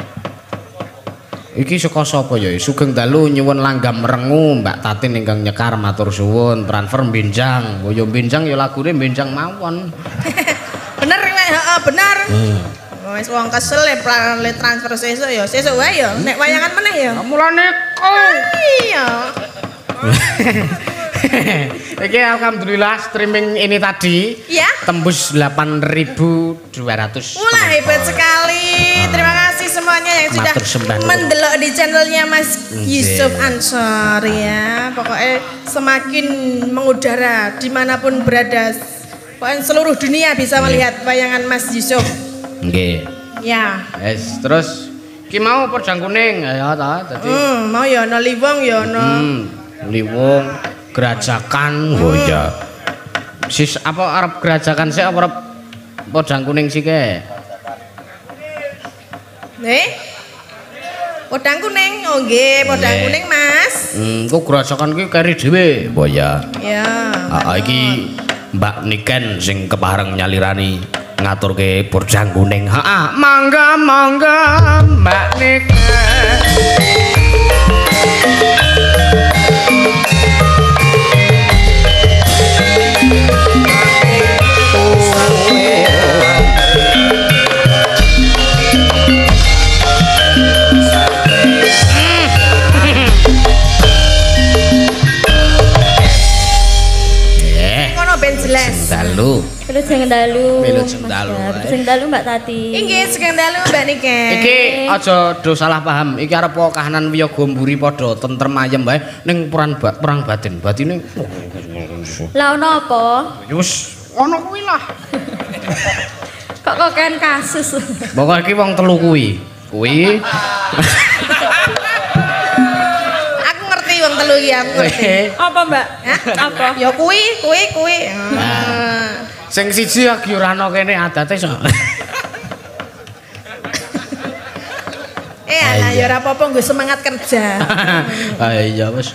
iki saka sapa ya? Sugeng dalu nyuwun langgam rengu Mbak Tatin ingkang nyekar matur suwun transfer benjang. Oh ya benjang ya lagune benjang mawon. Bener kowe, heeh, bener. Hmm. Wis wong kesel le le transfer sesuk ya, sesuk wae ya. Nek wayangan meneh ya. Mulane kok Iya. iki alhamdulillah streaming ini tadi Ya. tembus delapan ribu dua ratus. Wah, hebat sekali. Terima kasih semuanya yang sudah Matur sembah nuwun. mendelok di channelnya Mas Nggih. Yusuf Ansor ya. Pokoknya semakin mengudara dimanapun berada. Pokoknya seluruh dunia bisa melihat wayangan Mas Yusuf. Nggih. Ya. Yes, terus ki mau podang kuning ya ta dadi. Hmm, mau ya ono liwong ya ono. Hmm, Liwong gerajakan. Oh iya. Sis apa arep gerajakan sik apa arep podang kuning sik ke? Nih. Podang kuning. Oh nggih, podang Nggih. kuning, Mas. Hmm, kok gerajakan ki keri dhewe. Oh iya. Ya. Ah iki Mbak Niken sing kepareng nyalirani ngaturke podang kuning. Heeh, mangga mangga Mbak Niken. Ngono ben jelas. Dalu. Melu jeng dalu. Melu jeng dalu, Mas Gar. ae. Jeng dalu Mbak Tati. Inggih, sekian dalu Mbak Niken. Iki aja do salah paham. Iki arep kahanan wiyaga mburi padha tentrem ayem wae ning perang ba perang batin. Batine Lah ono apa? wis ono kuwi lah. Kok kok kan kasus. Pokoke iki wong telu kuwi. Kuwi Aku ngerti wong telu iki, aku ngerti. Apa Mbak? Hah? Apa? Ya kuwi, kuwi, kuwi. Ah. sing siji lagi ora ana kene adate sok. Eh, alah ya ora apa-apa nggo semangat kerja. Ah iya wis.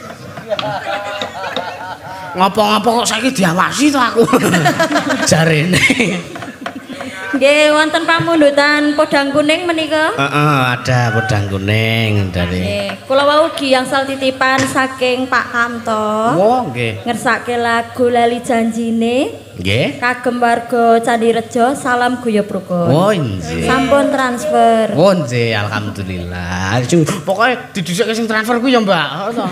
Ngopo-ngopo kok saiki diawasi to aku. Jarene. Nggih, wonten pamundutan podang kuning menika. Heeh, ada podang kuning dari. Nggih, kula wau ugi angsal titipan saking Pak Kamto. Oh, nggih. Ngersake lagu Lali Janjine Nggih. kagem warga Candirejo salam guyub rukun. Oh, nggih. Sampun transfer. Oh, nggih, alhamdulillah. Pokoke didhisike sing transfer ku ya, Mbak. Heeh.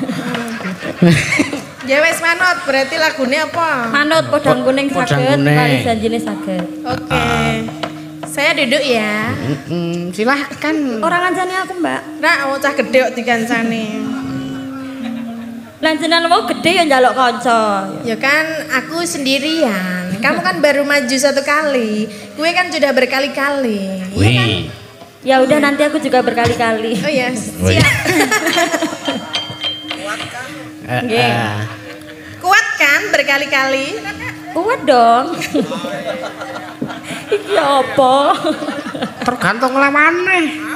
Ya wis manut, berarti lagune apa? Manut podang kuning Podang saged, kuning. Lali Janjine saged. Oke. Saya duduk ya. Heeh, silahkan. Orang ngancani aku, Mbak. Nak, oh cah gedhe kok dikancani. Lan jenengan mau gede ya njaluk kanca. Ya kan aku sendirian. Kamu kan baru maju satu kali. Gue kan sudah berkali-kali. Iya kan? Wih. Ya udah nanti aku juga berkali-kali. Oh ya, Wih. siap. Eh, Nggih. eh. Kuat kan berkali-kali? Kuat dong. Iki apa? Tergantung lawane.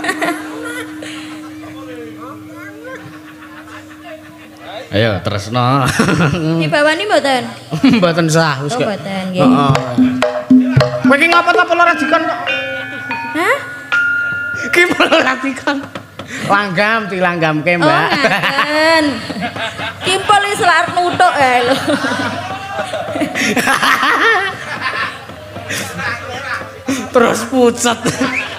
Ayo tresno. Dibawani mboten? Mboten sah wis Oh, kok. mboten, nggih. Heeh. Kowe iki ngapa ta ora dikon kok? Hah? Ki ora dikon. Langgam dilanggamke, Oh, Mbak. ngaten. Kimpul iki selar nutuk ae lho. Terus pucet.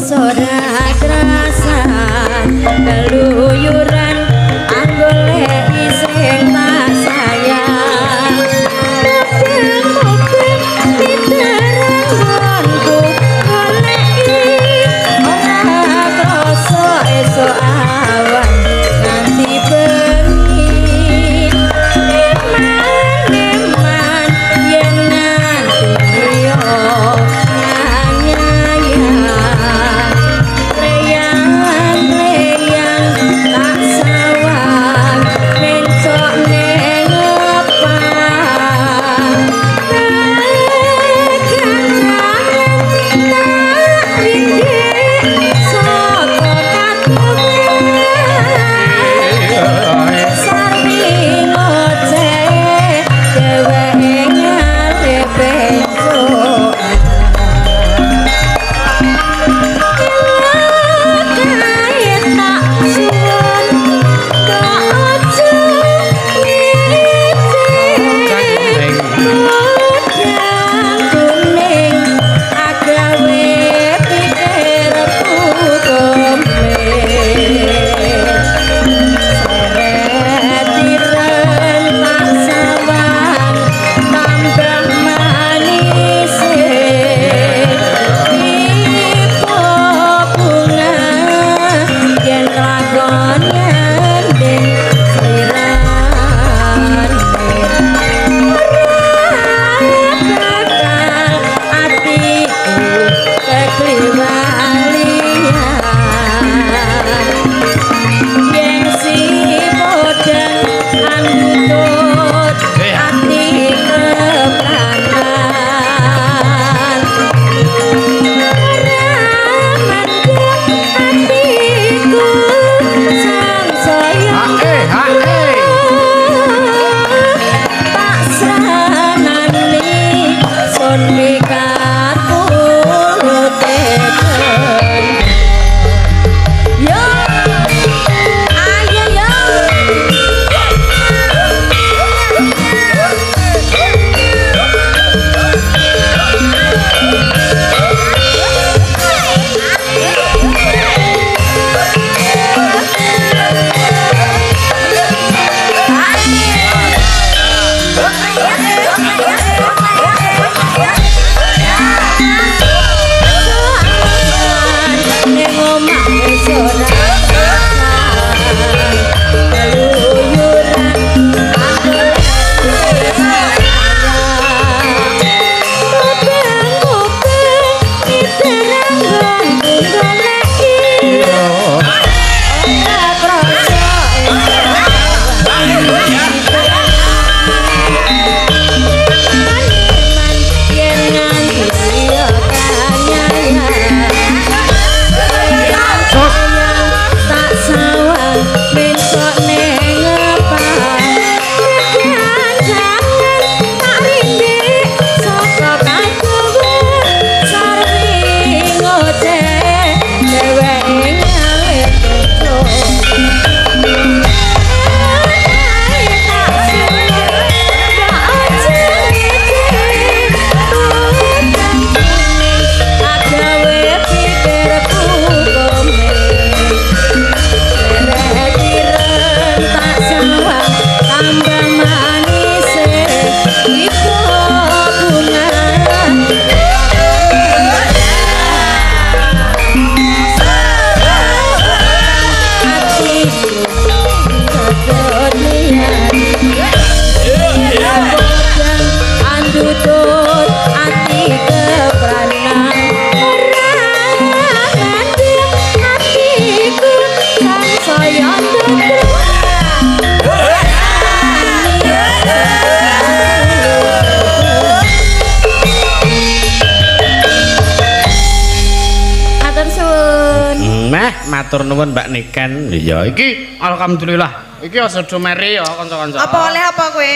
matur nuwun Mbak Niken. Iya, iki alhamdulillah. Iki aja do meri ya kanca-kanca. Apa oleh apa kowe?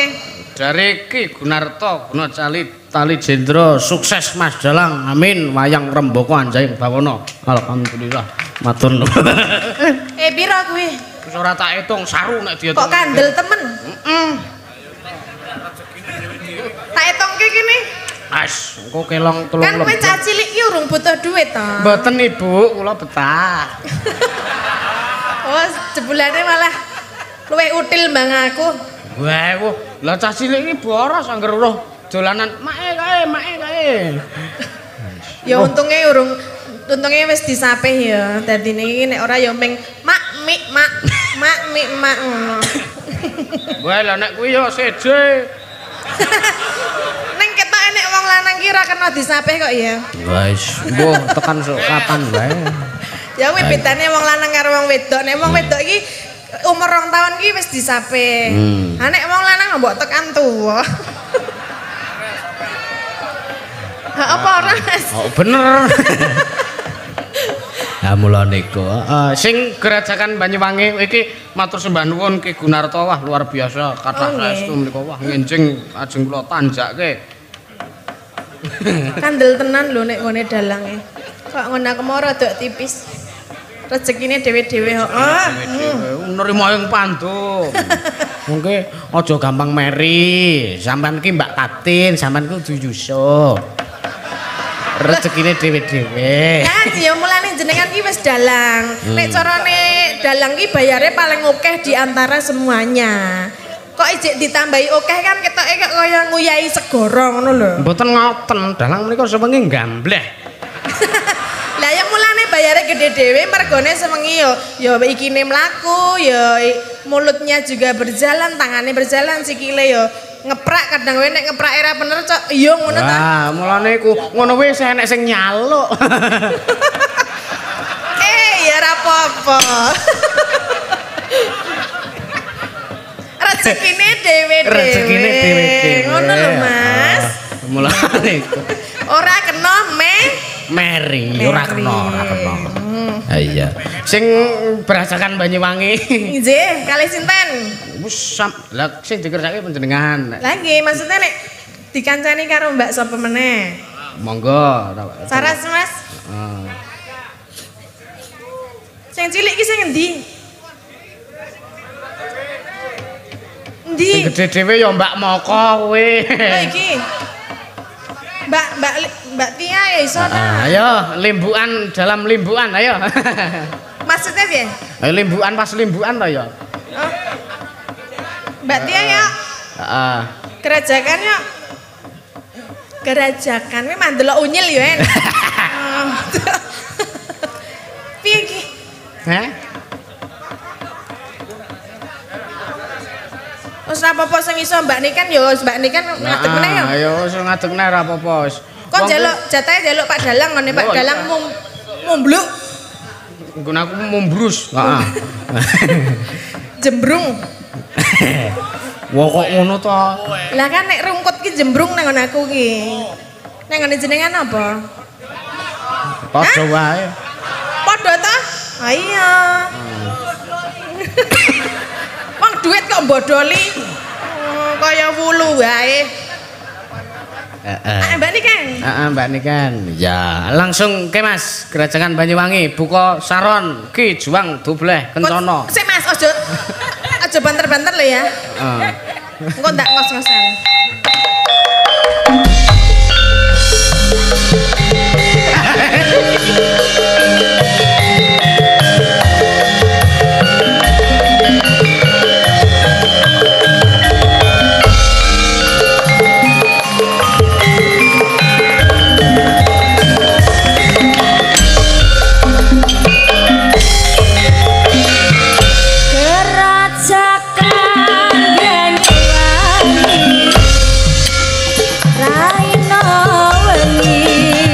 Dari Ki Gunarto Gunacali Tali Jendra sukses Mas Dalang. Amin. Wayang Rembaka Anjaying Bawana. Alhamdulillah. Matur nuwun. Eh pira kuwi? Wis ora tak hitung saru nek diitung. Kok kandel temen? Heeh. Tak hitungke kene. As, engko kelong telung Kan kowe cah cilik ki urung butuh duit to. Mboten Ibu, kula betah. Oh, jebulane malah luwih util mbang aku. Wah, wah, lah cah cilik iki boros angger roh dolanan mae kae, mae kae. Ya untunge urung untunge wis disapih ya. Dadi niki nek ora ya ming mak mik mak mak mik mak ngono. Wah, lah nek kuwi ya seje. Ning ketok enek wong lanang ki ora kena disapih kok ya. Wis, mbuh tekan sok kapan wae. Ya kuwi bedane wong lanang karo wong wedok. Nek wong wedok iki umur rong tahun ki wis disapih. Hmm. Ha nek wong lanang mbok tekan tuwa. Ha apa ora, Mas? Oh, bener. Ya mulane iku. Heeh, sing Gerajakan Banyuwangi iki matur sembah nuwun Ki Gunarto wah luar biasa kathah saestu menika wah ngenjing ajeng kula tanjake. Kandel tenan lho nek ngene dalange. Kok ngono aku mau rada tipis. Rezekine dhewe-dhewe heeh. Nerima ing pandum. Mungkin aja gampang meri. Sampeyan ki Mbak Tatin, sampeyan kudu yusuk. Rezekine dhewe-dhewe. Kan ya mulane jenengan ki wis dalang. Nek carane dalang ki bayare paling akeh di antara semuanya. Kok ijek ditambahi akeh kan ketoke kok kaya nguyahi segara ngono lho. Mboten ngoten, dalang menika sewengi gambleh. Lah ya mulane bayare gede dhewe mergone sewengi yo ya ikine mlaku, ya mulutnya juga berjalan, tangannya berjalan, sikile yo ngeprak kadang wae nek ngeprak era bener cok iya ngono ta. Wah, mulane iku ngono wis enek sing nyaluk. Eh, ya ora apa-apa. Rezekine dhewe-dhewe. Rezekine dhewe-dhewe. Ngono lho, Mas. Mulane iku. Ora kena me Meri, ora kena, ora kena. Ha iya. Sing Berajakan Banyuwangi. Nggih, kalih sinten? Wis lah sing dikersake panjenengan. Lagi maksudnya nek dikancani karo Mbak sapa meneh? Monggo. Saras, Mas. Heeh. Sing cilik ki sing endi? Endi? Sing gedhe dhewe ya Mbak Moko kowe. Lah iki. Mbak Mbak Mbak Tia ya iso ta. Ayo, limbukan dalam limbukan ayo. Maksudnya piye? Ayo limbukan pas limbukan ta ya. Oh. Mbak Tia ya. Heeh. Gerajakan ya. Gerajakan kuwi mandelok unyil ya en. Piye iki? Heh? Wis ora apa-apa sing iso Mbak Niken ya Mbak Niken ngadeg meneh ya. Ayo wis ngadeg meneh ora apa-apa wis. Kok njaluk jatahe njaluk Pak Dalang ngene Pak Dalang mum mumbluk. Nggon aku mumbrus. Heeh. Jembrung. Wah kok ngono to? Lah kan nek rungkut ki jembrung nang nggon aku ki. Nang ngene jenengan apa? Padha wae. Padha ta? Ha iya. Wong duit kok bodoli. Oh, kaya wulu wae. Heeh. Ah, Mbak Niken. Heeh, Mbak Niken. Ya, langsung ke Mas, Gerajakan Banyuwangi buka saron Ki Juang Dubleh Kencana. Sik Mas, aja aja banter-banter lho ya. Heeh. Engko ndak ngos-ngosan. Raina wengi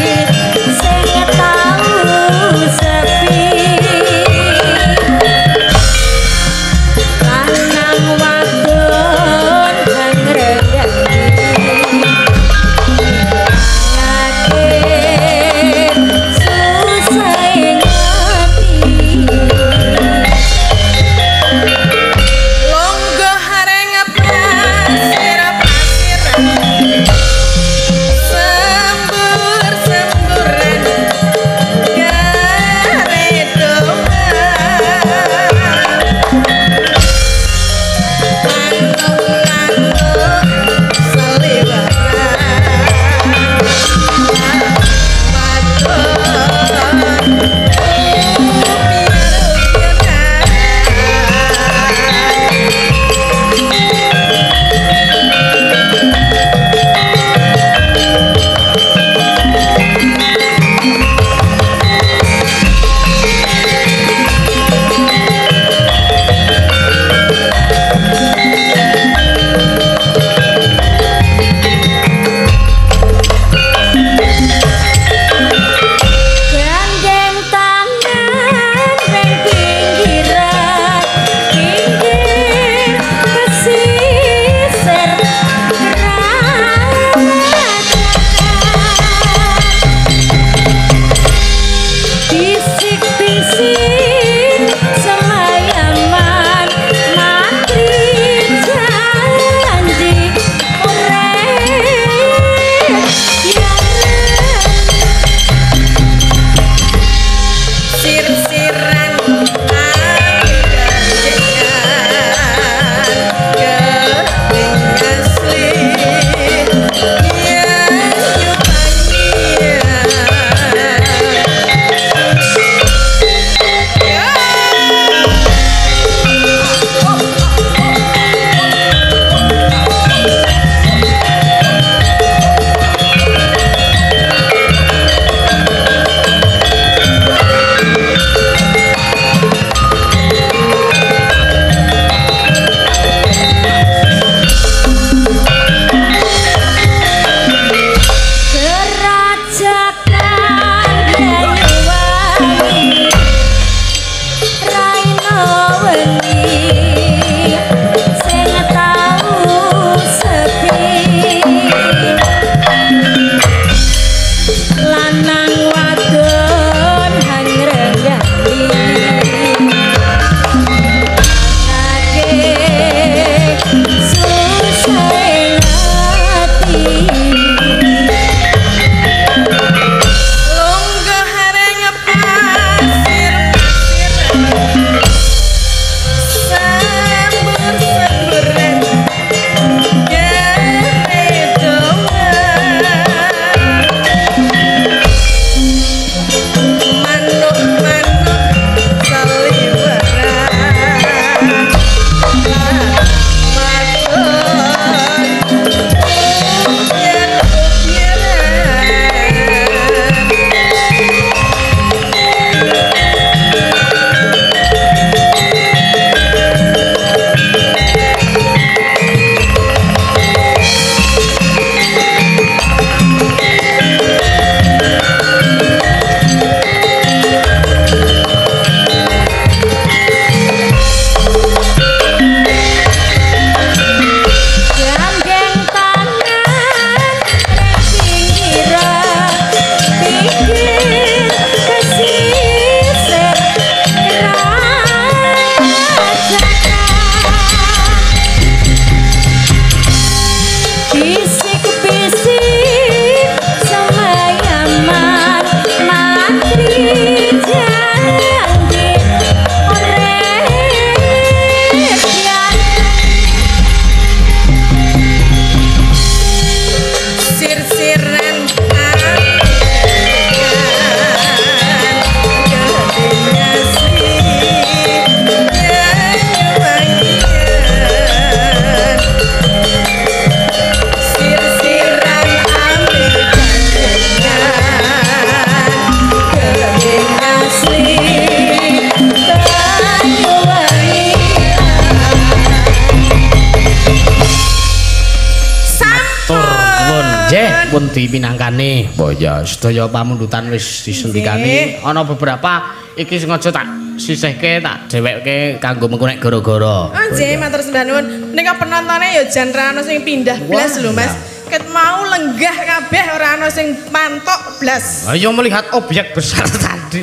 pun dipinangkani. Boya sedaya pamundutan wis disendikani. Ana beberapa iki sengaja tak sisihke tak dhewekke kanggo mengko nek gara-gara. Oh nggih, matur sembah nuwun. Nika penontone ya jan ra ana sing pindah blas lho, Mas. Ket mau lenggah kabeh ora ana sing mantok blas. Ayo melihat objek besar tadi.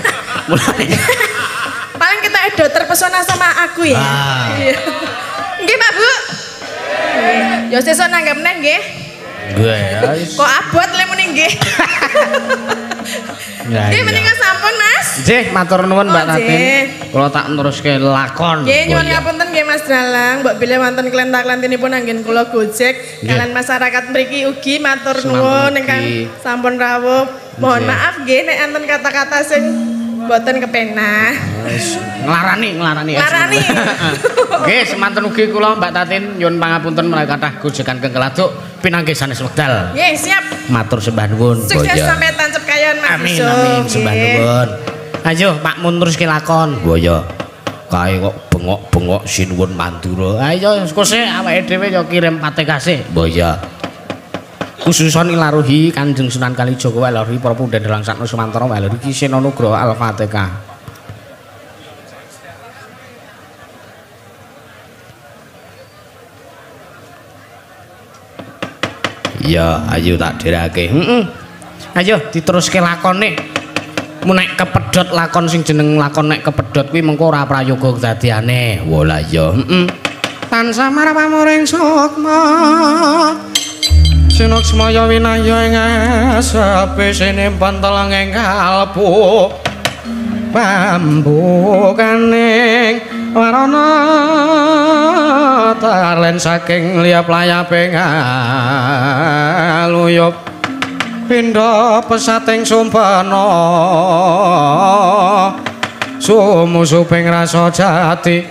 Paling kita edo terpesona sama aku ya. Iya. Nggih, Pak Bu. Ya sesuk nanggap neh nggih. Gue ya. Kok abot le muni nggih. Nggih menika sampun Mas. Nggih, matur nuwun Mbak Tatin. Kula tak neruske lakon. Nggih, nyuwun ngapunten nggih Mas Dralang, mbok bilih wonten klenta-klentinipun anggen kula Gojek kalian masyarakat mriki ugi matur nuwun ingkang sampun rawuh. Mohon maaf nggih nek enten kata-kata sing mboten kepenak. Wis nglarani, nglarani. Nglarani. Nggih, semanten ugi kula Mbak Tatin nyuwun pangapunten menawi kathah gojekan kengkel aduk pinanggih sanes wekdal. Nggih, siap. Matur sembah nuwun. Sukses sampai tancep kayan Mas. Amin, amin, sembah nuwun. Ayo Pak Mun teruske lakon. Boyo. Kae kok bengok-bengok sinuwun mandura. Ayo kose awake dhewe yo kirim patekase. Boyo. Khususon ilaruhi Kanjeng Sunan Kalijaga ilaruhi para pundhen Langsana Sumantara ilaruhi Kisena Nugraha Al-Fatihah. Ya, ayo tak dherake. Heeh. Ayo diteruske lakone. Mun nek kepedhot lakon sing jeneng lakon nek kepedhot kuwi mengko ora prayoga kedadiane. Wala ya. Heeh. Tansah marpamuring sukma. Sinaksmaya winaya ing asape sine pantalang ing kalbu. pambukaning warana talen saking liap layaping aluyup pindha pesating sumpana sumusuping rasa jati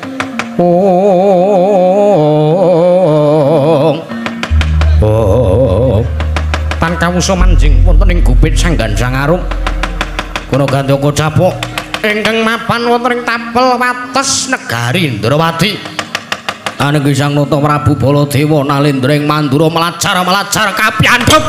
oh oh tan kawusa manjing wonten ing gupit sanggan sangarum kuna gandaka capuk ingkang mapan wonten ing tapel wates negari Ndrawati anenging Sang Nata Prabu Baladewa nalendra ing Mandura melacar-melacar kapiyandhep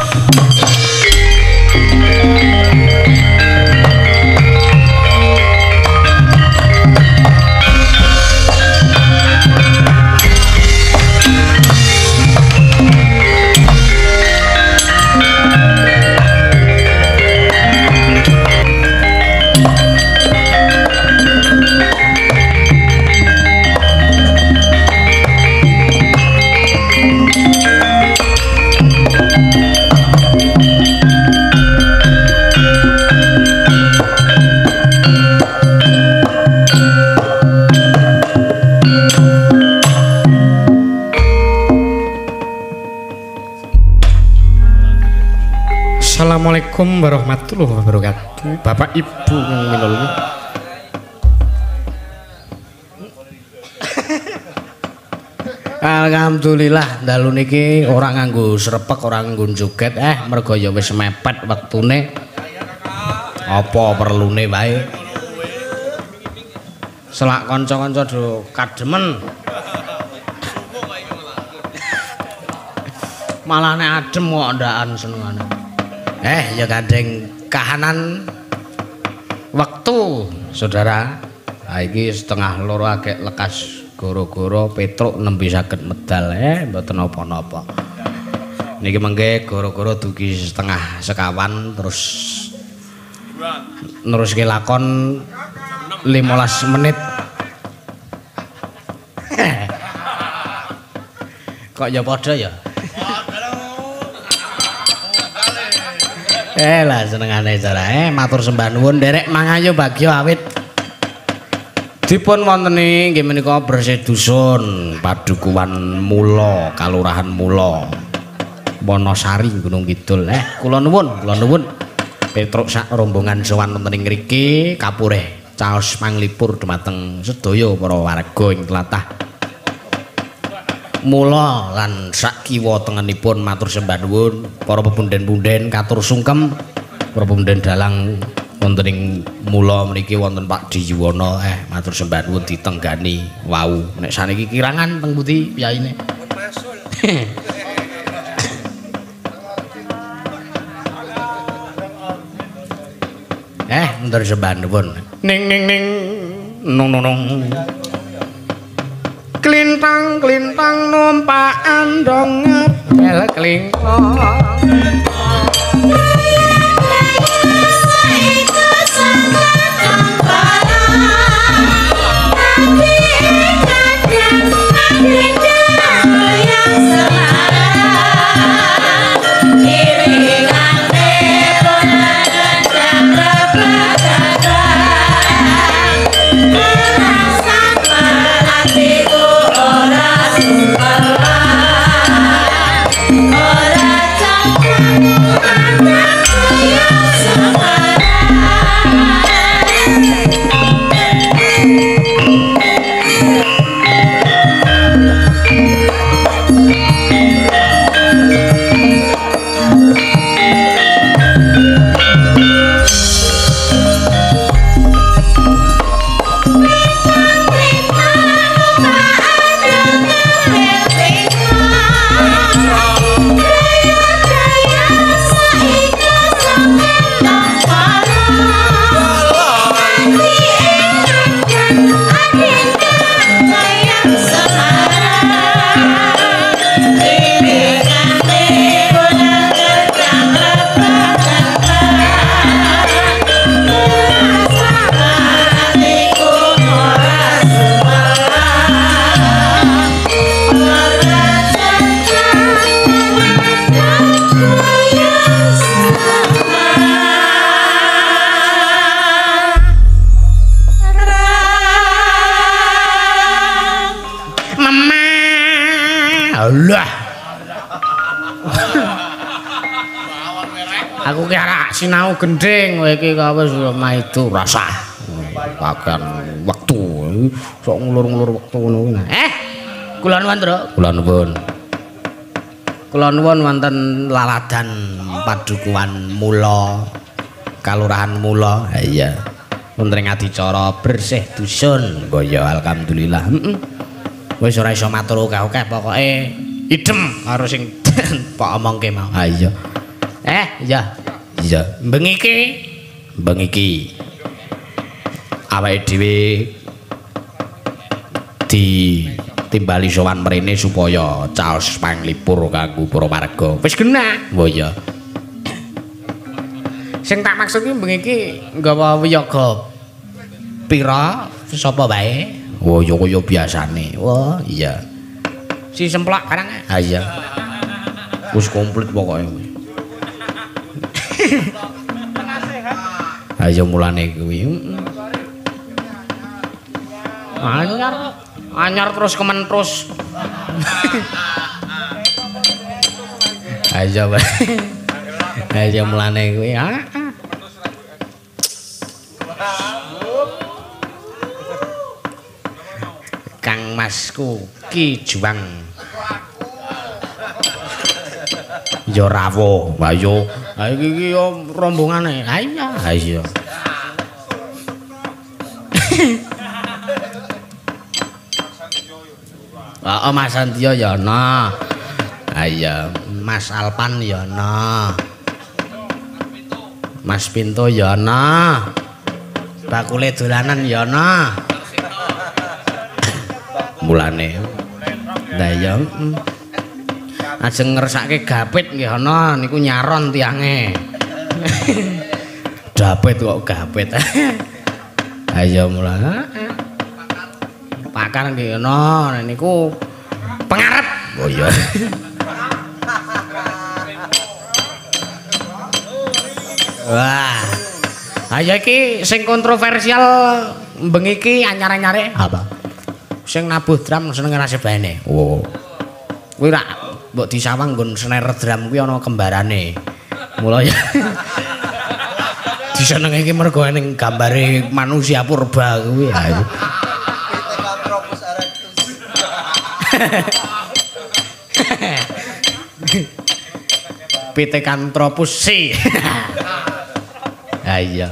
Assalamualaikum warahmatullahi wabarakatuh. Bapak Ibu minul. Alhamdulillah dalu niki ora nganggo srepek, ora nganggo joget eh mergo ya wis mepet wektune. Apa perlune wae. Selak kanca-kanca do kademen. Malah nek adem kok ndakan senengane. Eh ya gandeng kahanan waktu saudara nah, iki setengah loro agek lekas goro-goro Petruk nembe saged medal eh mboten apa-apa niki mengke goro-goro dugi setengah sekawan terus neruske lakon limolas menit kok ya padha ya Eh lah senengane cara eh matur sembah nuwun nderek mangayu bagya awit dipun wonteni nggih menika Bersih Dusun Padukuhan Mula Kalurahan Mula Wonosari Gunung Kidul eh kula nuwun kula nuwun Petruk sak rombongan sowan wonten ing mriki kapureh caos manglipur dumateng sedaya para warga ing tlatah Mula lan sak kiwa tengenipun matur sembah nuwun para pepunden-punden katur sungkem para pepunden dalang wonten ing Mula mriki wonten Pak Diyuwana eh matur sembah nuwun ditenggani wau nek saniki kirangan teng pundi piyaine eh matur sembah nuwun ning ning ning nong nong nong klintang klintang numpak andong ngepel klingkong Thank you. Lah. Aku ki arek sinau gending kowe iki kok wis maido rasa. Pakan wektu sok ngulur-ngulur wektu ngono kuwi. Eh, kula nuwun, Tru. Kula nuwun. Kula nuwun wonten laladan padukuhan Mula Kalurahan Mula. Ha iya. Wonten adicara bersih dusun. Boyo alhamdulillah. Heeh. Wis ora iso matur akeh pokoke idem karo sing Pak omongke mau. Ha iya. Eh, iya. Iya. Bengi iki, bengi iki awake dhewe di timbali sowan mrene supaya caos panglipur kanggo para warga. wis genah. Oh iya. Sing tak maksud ki bengi iki nggawa wiyaga pira sapa wae? Oh ya kaya biasane. Wah, iya. si semplak barang. Ha iya. Wis komplit pokoke. Ayo mulane kuwi. Anyar, anyar terus kemen terus. Ayo wae. Ayo mulane kuwi. Ah. Kang Masku Ki Juang. Ya rawuh, ayo. Ha iki yo rombongane. Ha iya. Ha iya. Heeh, Mas Santiyo ya ana. Ha iya. Mas Alpan ya ana. Mas Pinto ya ana. Bakule dolanan ya ana. Mulane. Lah ya. Ajeng ngersake gapit nggih ana niku nyaron tiange. Dapet kok gapet. Ayo mulane. Pakar nggih ana niku pengarep. Oh iya. Wah. Ayo iki sing kontroversial bengi iki anyar-anyare Apa? sing nabuh drum seneng rasebane. Oh. Kuwi rak mbok disawang nggon snare drum kuwi ana kembarane. Mula ya disenenge iki mergo ning gambare manusia purba kuwi. Ha. Pithecanthropus C. Ha iya.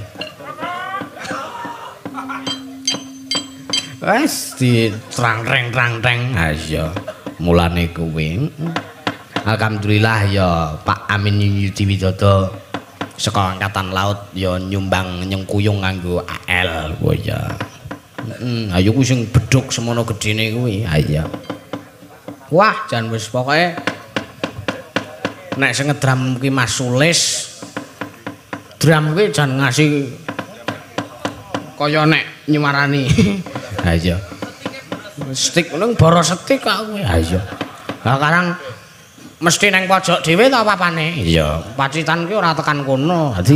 Wes di trang-reng-trang-reng. Ha iya. Mulane kuwi. Alhamdulillah ya Pak Amin Yudi Widodo saka Angkatan Laut ya nyumbang nyengkuyung kanggo A L. Oh iya. Heeh, ayo kuwi sing bedhog semono gedene kuwi. Ha iya. Wah, jan wis pokoke nek sing ngedram kuwi Mas Sulis. Drum kuwi jan ngasih kaya nek nyumarani. Ha iya. Stik ning boros stik kok kuwi. Ha iya. Lah karang mesti nang pojok dhewe ta papane? Iya. Pacitan ki ora tekan kono. Dadi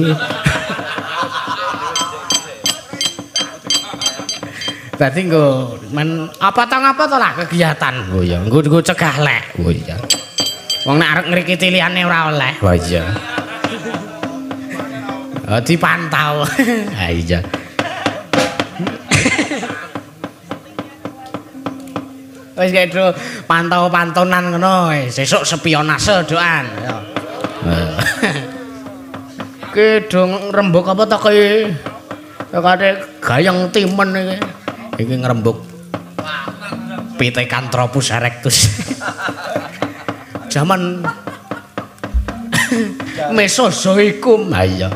Dadi nggo men apa ta ngapa to lah kegiatan. Oh iya. Nggo nggo cegah lek. Oh iya. Wong nek arek ngrikiti liyane ora oleh. Oh iya. Oh, dipantau. Ha iya. Wis kaya pantau-pantonan ngono wis. Sesuk spionase doan. Ya. Ki do ngrembug apa to ki? Ya kate gayeng timen iki. Iki ngrembug Pithecanthropus erectus. Zaman Mesozoikum. Ha iya.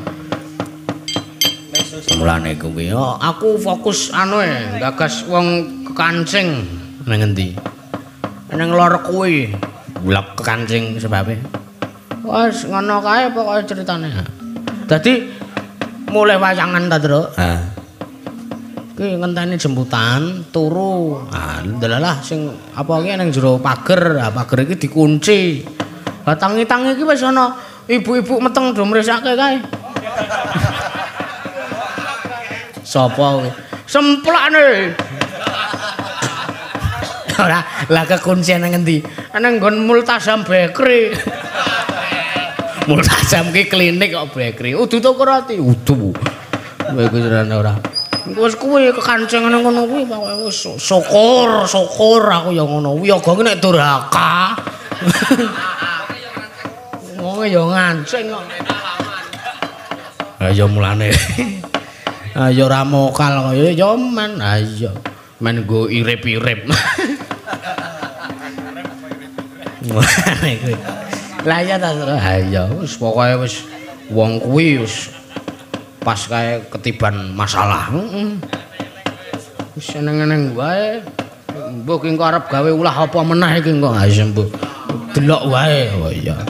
Mulane kuwi oh, aku fokus anu e gagas wong kekancing nang endi? Nang lor kuwi. Blok kekancing sebabe. Wes ngono kae pokoke ceritane. Dadi mulai wayangan ta, Tru? Ha. Ki ngenteni jemputan turu. Ah, ndelalah sing apa ki nang jero pager. Ah, pager iki dikunci. Lah tangi-tangi iki wis ana ibu-ibu meteng do mresake kae. Sapa kuwi? Semplakne. Ora, lah kekuncian nang endi? Nang nggon Multazam Bakery. Multazam ki klinik kok bakery. Udu tuku roti, udu. Kowe iku ora. Wis kuwi kekanceng ngono kuwi wis syukur, syukur aku ya ngono. Wiyaga ki nek durhaka. Wong ya ngancing kok. Ha ya mulane. Ha ya ora mokal kaya ya men. Ha iya. Men nggo irip-irip. Mulane kuwi. Lah ya ta, ha iya wis pokoke wis wong kuwi wis pas kae ketiban masalah. Heeh. Wis seneng-seneng wae. Mbok ki engko arep gawe ulah apa meneh iki engko ha sembuh. Delok wae. Oh iya.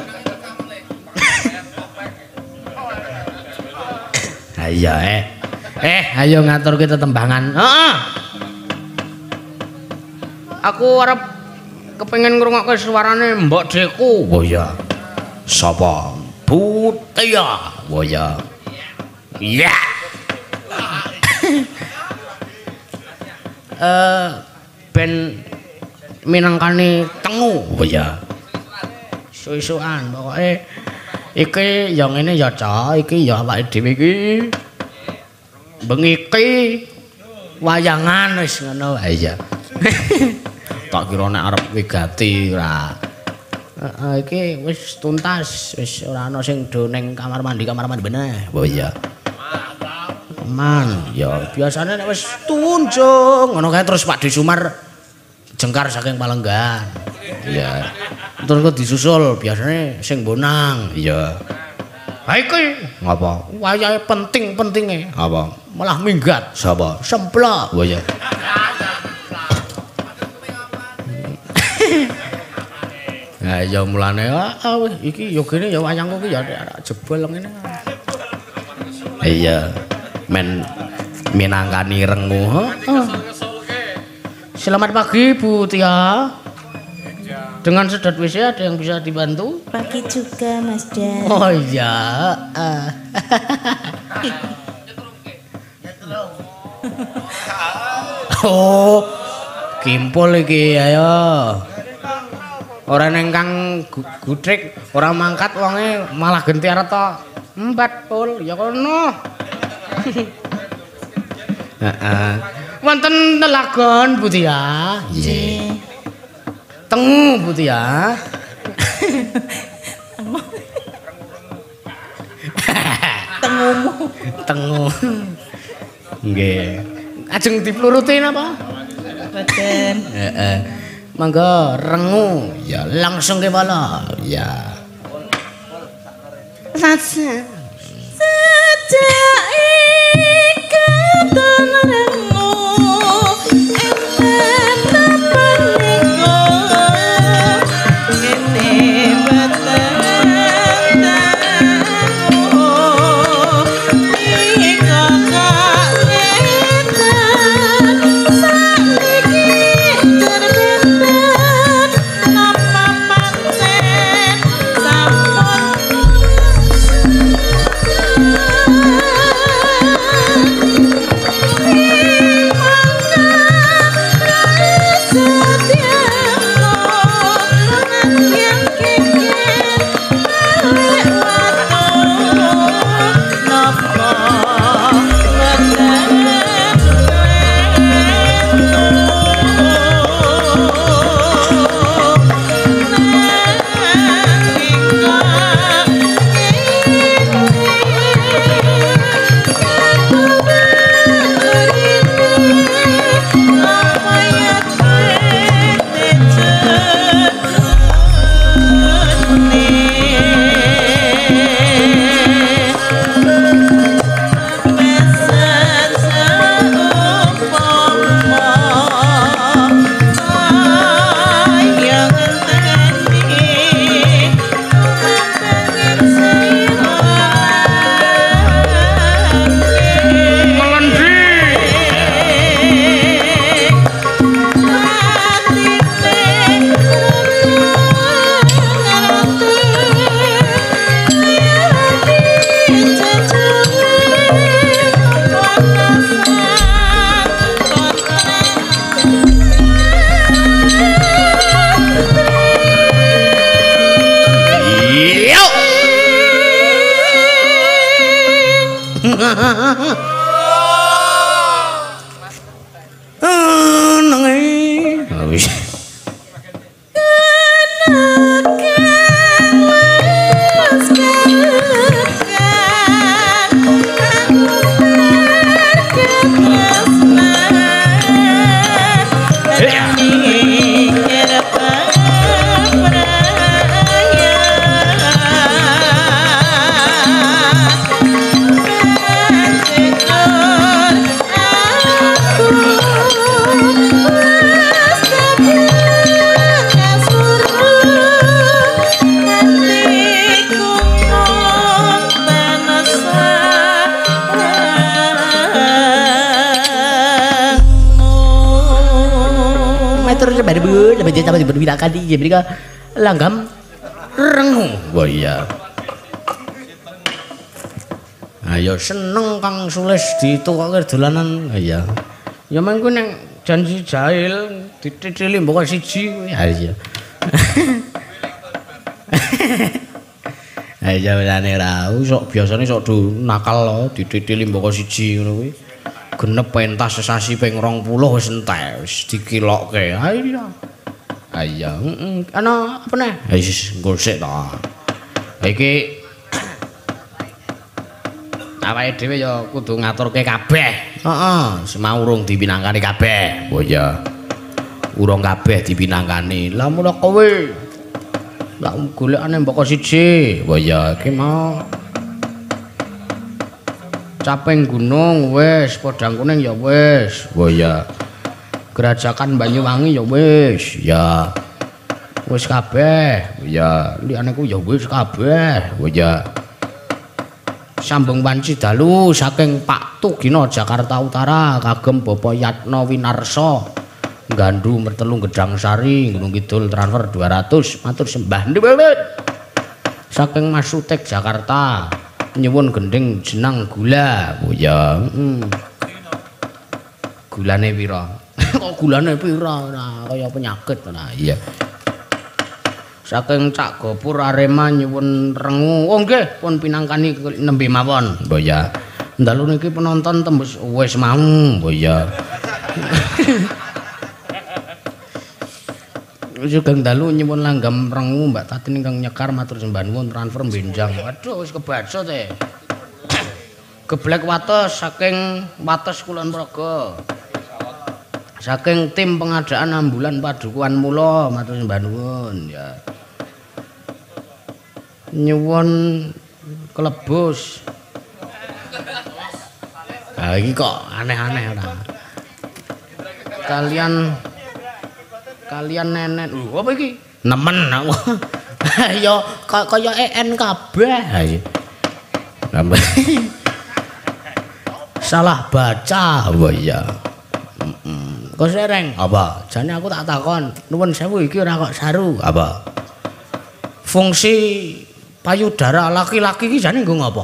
Ayo eh. Eh, ayo ngaturke tetembangan. Heeh. Aku arep kepengin ngrungokke suarane Mbok Deku. Oh iya. Sapa? Butia. Oh iya. Iya. Eh ben minangkane tengu. Oh iya. Suwi-suwan pokoke iki ya ngene ya Cak, iki ya awake dhewe iki bengi iki wayangan wis ngono. Ha iya. Tak kira nek arep wigati ora. Heeh iki wis tuntas, wis ora ana sing do ning kamar mandi kamar mandi meneh. Oh iya. Man, ya biasane nek wis tunjung ngono kae terus Pak De Sumar jengkar saking Palenggan. Iya. Terus kok disusul biasane sing bonang. Iya. Ha iki ngapa? Wayahe penting-pentinge. Apa? Malah minggat. Sapa? Semplok. Oh iya. Nah, ya mulane ah iki ya gene ya wayangku ki ya jebol ngene. Iya. Men minangkani rengu. Heeh. Selamat pagi Bu Tia. Dengan sedot W C ada yang bisa dibantu? Pagi juga Mas Dan. Oh iya. Uh. Oh, kimpul iki ayo. Ora neng kang gudrik, ora mangkat wonge malah gentiar to. Empat pul ya kono. Heeh. Wonten telagon Bu Tia. Nggih. Tengu Bu Tia. Tengumu. Tengu. Nggih. Ajeng dipluruti napa? Boten. Heeh. Mangga rengu. Ya langsung ke bala. Ya. Saja. Saja ikatan rengu. Sampun wis. Lebih tambah diberikan di jadi langgam rengu. Wah iya. Ayo seneng Kang Sulis ditukoke dolanan. Iya. Ya mengko ning janji jahil dititili mbok siji kuwi. Ha iya. Ayo welane ra sok biasane sok do nakal lo dititili mbok siji ngono kuwi. Genep pentas sesasi ping rong puluh wis entek wis dikilokke. Ha iya. Iya, heeh. Ana apa neh? Wis nggo sik ta. Iki awake dhewe ya kudu ngaturke kabeh. Heeh, semau urung dipinangkani kabeh. Oh iya. Urung kabeh dipinangkani. Lah mula kowe lak golekane mbok siji. Oh iya, iki mau Caping Gunung wis, Podang Kuning ya wis. Oh iya. Gerajakan Banyuwangi ya wis. Ya. Wis kabeh. Ya, liyane ku ya wis kabeh. Oh ya. Sambung wanci dalu saking Pak Tugina Jakarta Utara kagem Bapak Yatno Winarsa. Nggandu Mertelu Gedang Sari Gunung Kidul transfer dua ratus matur sembah ndhewelet. Saking Mas Sutek Jakarta nyuwun gending jenang gula. Oh ya. Hmm. Gulane pira? Kok gulane pira nah kaya penyakit nah Iya. Saking Cak Gopur Arema nyuwun rengu. Oh nggih pun pinangkani nembe mawon. Oh ya. Dalu niki penonton tembus wis mau. Oh ya. Sugeng dalu nyuwun langgam rengu Mbak Tatin ingkang nyekar matur sembah nuwun transfer benjang. Waduh wis kebaca teh. Geblek wates saking Wates Kulon Progo. Saking tim pengadaan ambulan Padukuhan Mula matur sembah nuwun ya. Nyuwun kelebus. Ah iki kok aneh-aneh ora. Kalian kalian nenek. Lho apa iki? Nemen aku. Ya kaya E N kabeh. Nambah. Salah baca. Oh iya. Kok sereng? Apa? Jane aku tak takon, nuwun sewu iki ora kok saru. Apa? Fungsi payudara laki-laki iki jane nggo ngopo?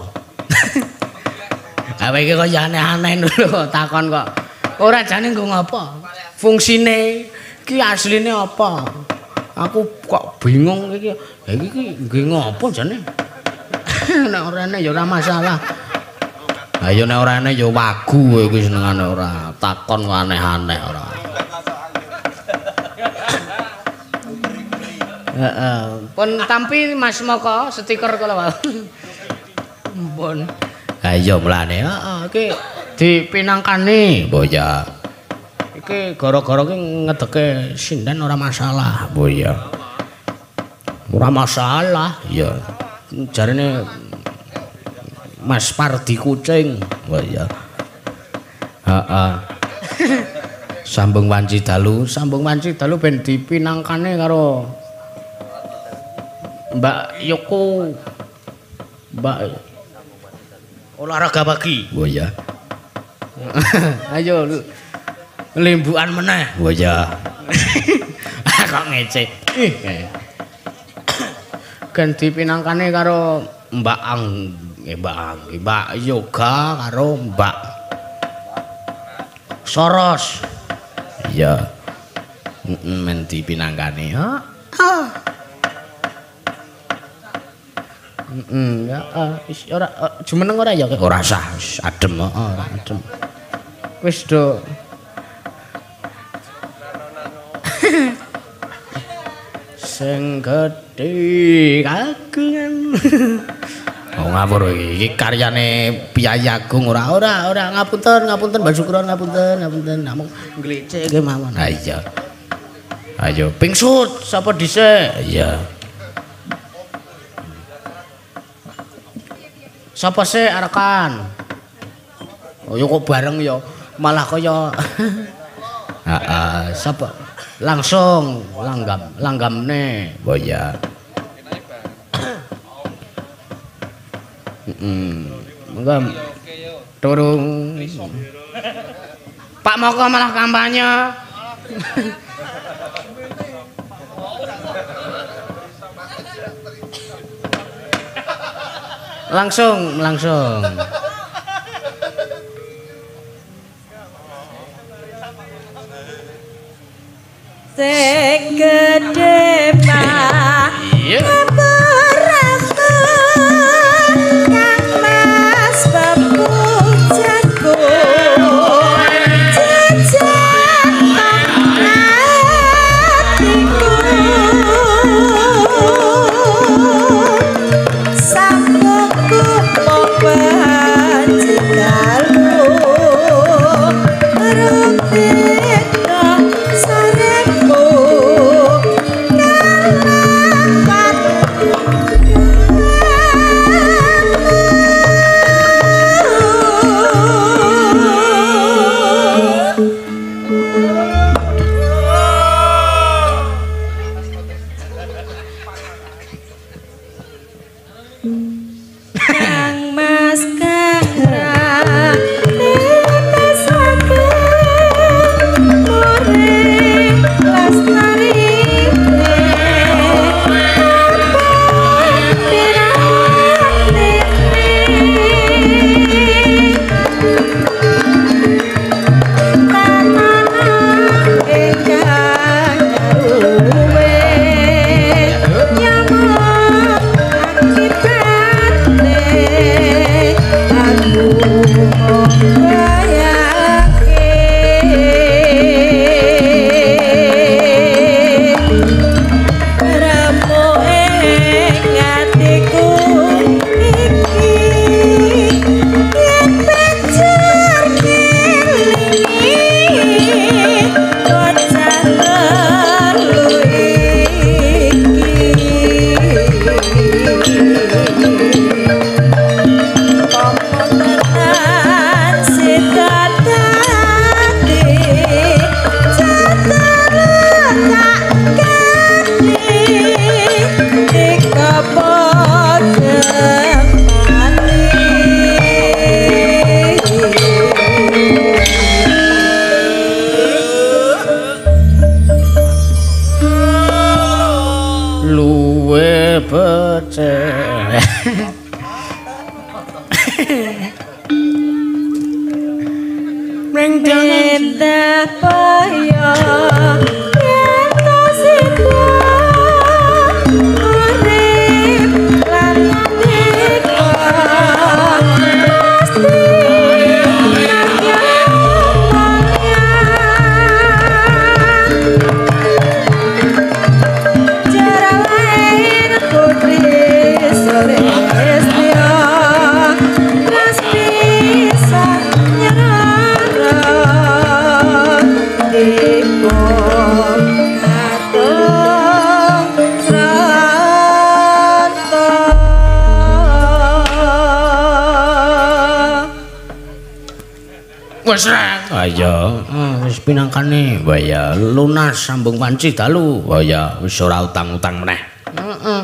Awe iki kok aneh-aneh lho takon kok. Ora jane nggo ngopo? Fungsine iki asline apa? Aku kok bingung iki. Ha iki nggih ngopo jane? Nek orane ya ora masalah. Ayo nek ora ana ya wagu iki senengane ora takon kok aneh-aneh ora. Heeh. Pun tampi Mas Moko stiker kula wae. Pun. Ha iya mulane Heeh, iki dipinangkani. Oh ya. Iki gara-gara ki ngedeke sinden ora masalah. Oh ya. Ora masalah. Iya. Jarene Mas Pardi Kucing. Oh iya. Heeh. Sambung wanci dalu, sambung wanci dalu ben dipinangkane karo Mbak Yoko. Mbak olahraga pagi. Oh iya. Ayo lembukan meneh. Oh iya. Kok ngece. Ih. Ganti pinangkane karo Mbak Ang, eh Mbak Ang, Mbak Yoga karo Mbak Soros. Iya. Heeh, men dipinangkane. Heeh. Heeh, ya wis ora jumeneng ora ya? Ora sah, wis adem kok. Ora adem. Wis do. Sing gedhe kagungan. Oh ngapur iki karyane Piyayi Agung ora ora ora ngapunten ngapunten Mbah Sukron ngapunten ngapunten namung nglecek nggih mawon. Ha iya. Ayo pingsut sapa dhisik? Iya. Sapa sih arekan? Oh yo kok bareng yo malah kaya heeh sapa langsung langgam langgamne. Oh iya. Hmm, enggak turung. Pak Moko malah kampanye. Langsung, langsung. Sing gedhe mah. Iya. Wes rek. Ayo, wis pinangkane. Wah ya lunas sambung panci dalu. Wah ya wis ora utang-utang meneh. Heeh.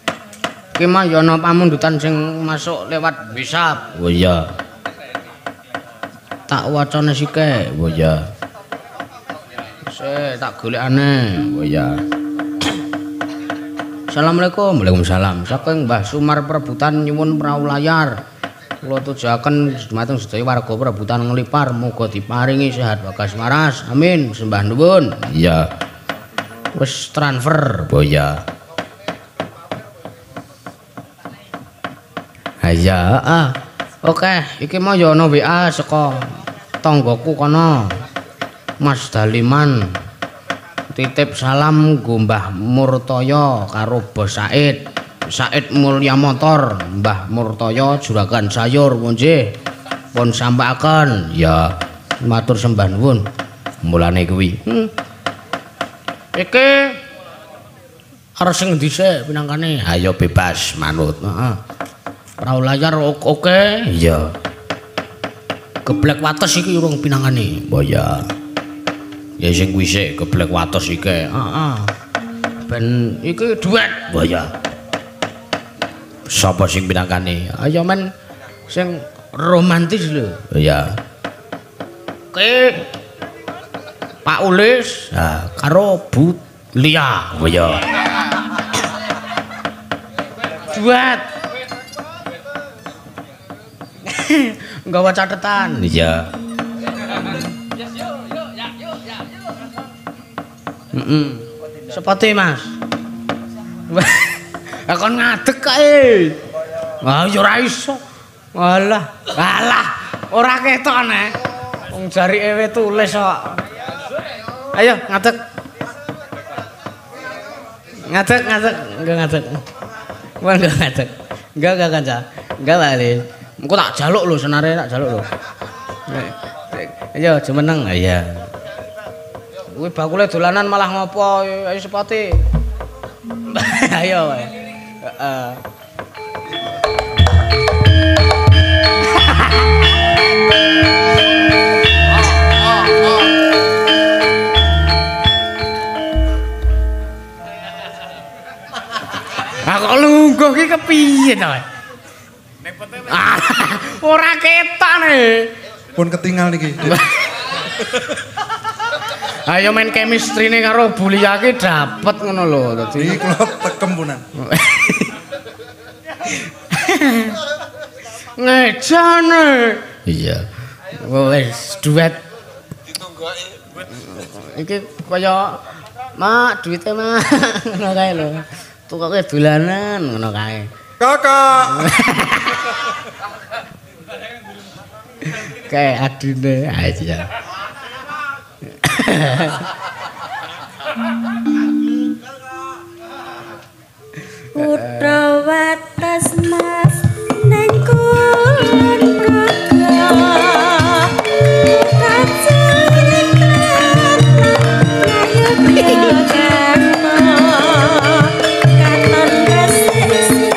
Ki mah ya ana pamundutan sing masuk lewat WhatsApp. Oh iya. Tak wacane sike. Oh iya. Sik tak golekane. Oh iya. Assalamualaikum. Waalaikumsalam. Saking Mbah Sumar Perebutan nyuwun prau layar. Kula tujuaken dumateng sedaya warga perebutan nglipar muga diparingi sehat wagas waras. Amin. Sembah nuwun. Iya. Wis transfer. Oh iya. Iya, ah. Oke, iki mau ya ana W A saka tanggoku kono. Mas Daliman. titip salam nggo Mbah Murtaya karo Bos Said. Said Mulya Motor, Mbah Murtaya juragan sayur nggih. Pun sampaikan ya matur sembah nuwun. Mulane kuwi. Hmm. Iki arep sing endi sik pinangkane? Ayo bebas manut. Heeh. Perahu layar oke. Iya. Geblek wates iki urung pinangane. Oh ya. Ya sing kuwi sik geblek wates iki. Heeh. Ben iki duet. Oh ya. Sapa sing pinangkane? Ayo men sing romantis lho. Ya. Oke. Pak Ulis, nah, karo Bu Lia. Oh ya. Duet. Nggawa catetan. Iya. Heeh. Sepati, Mas. Ya kon ngadeg kae. Wah, ya ora iso. Walah, alah, ora ketok nek. Wong jarike we tulis kok. Ayo ngadeg. Ngadeg, ngadeg, enggak ngadeg. Wah, enggak ngadeg. Enggak, enggak kanca. Enggak bali. Engko tak jaluk lho senare tak jaluk lho. Ayo jumeneng. Iya. Kuwi bakule dolanan malah ngopo? Ayo sepati. Ayo wae. Heeh. Kok lungguh ki kepiye to? Ora ketok nih. Pun ketinggal niki. Ayo main chemistry nih karo Bulia ki dapet ngono lho. Dadi iki kula tekem punan. Ngejane. Iya. Wes duet. Iki kaya Mak duwite Mak ngono kae lho. Tukoke dolanan ngono kae. Kakak. Kayak adine aja. Putra wates Mas ning kulon raga. Kacil iklan ayo pikan. Katon resik.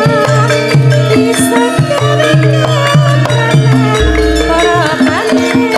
Bisa gawe para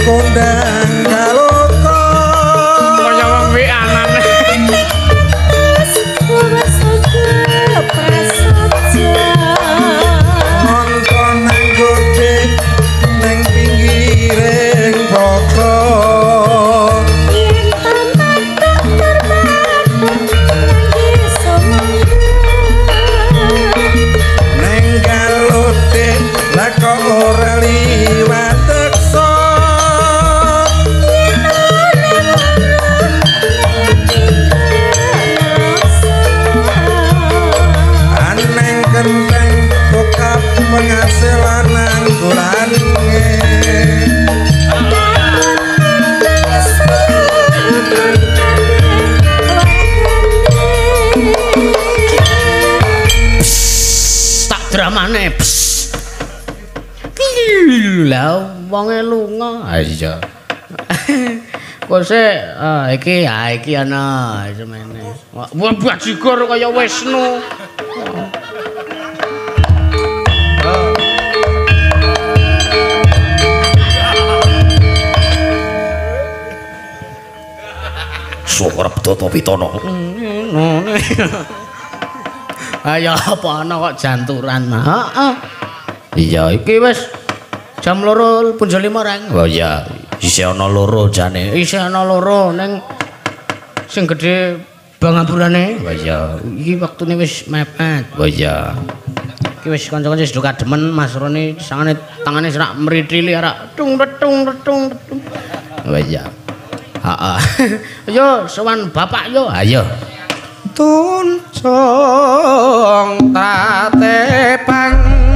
kondang kaloko kaya wong wianan nonton nang gojek nang pinggiring pokok neng kalote lah kok ora liwat tekso aneng kenteng bokap penghasilan anggurannya tak dramane lah wonge lunga ha iya kok sik ah iki ha iki ana semene wah bajigur kaya Wisnu Suara Batoto Pitono. Ayo apa ana kok janturan. Heeh. Iya iki wis jam loro punjul lima reng. Oh iya, isih ana loro jane. Isih ana loro ning sing gedhe bangaburane. Oh iya, Iki wektune wis mepet. oh iya. Iki wis kanca-kanca wis do kademen Mas Roni sangane tangane serak mritili arak tung tung tung tung. Oh iya. Heeh. Yo sowan bapak yo. Ayo. Tuncung tatepang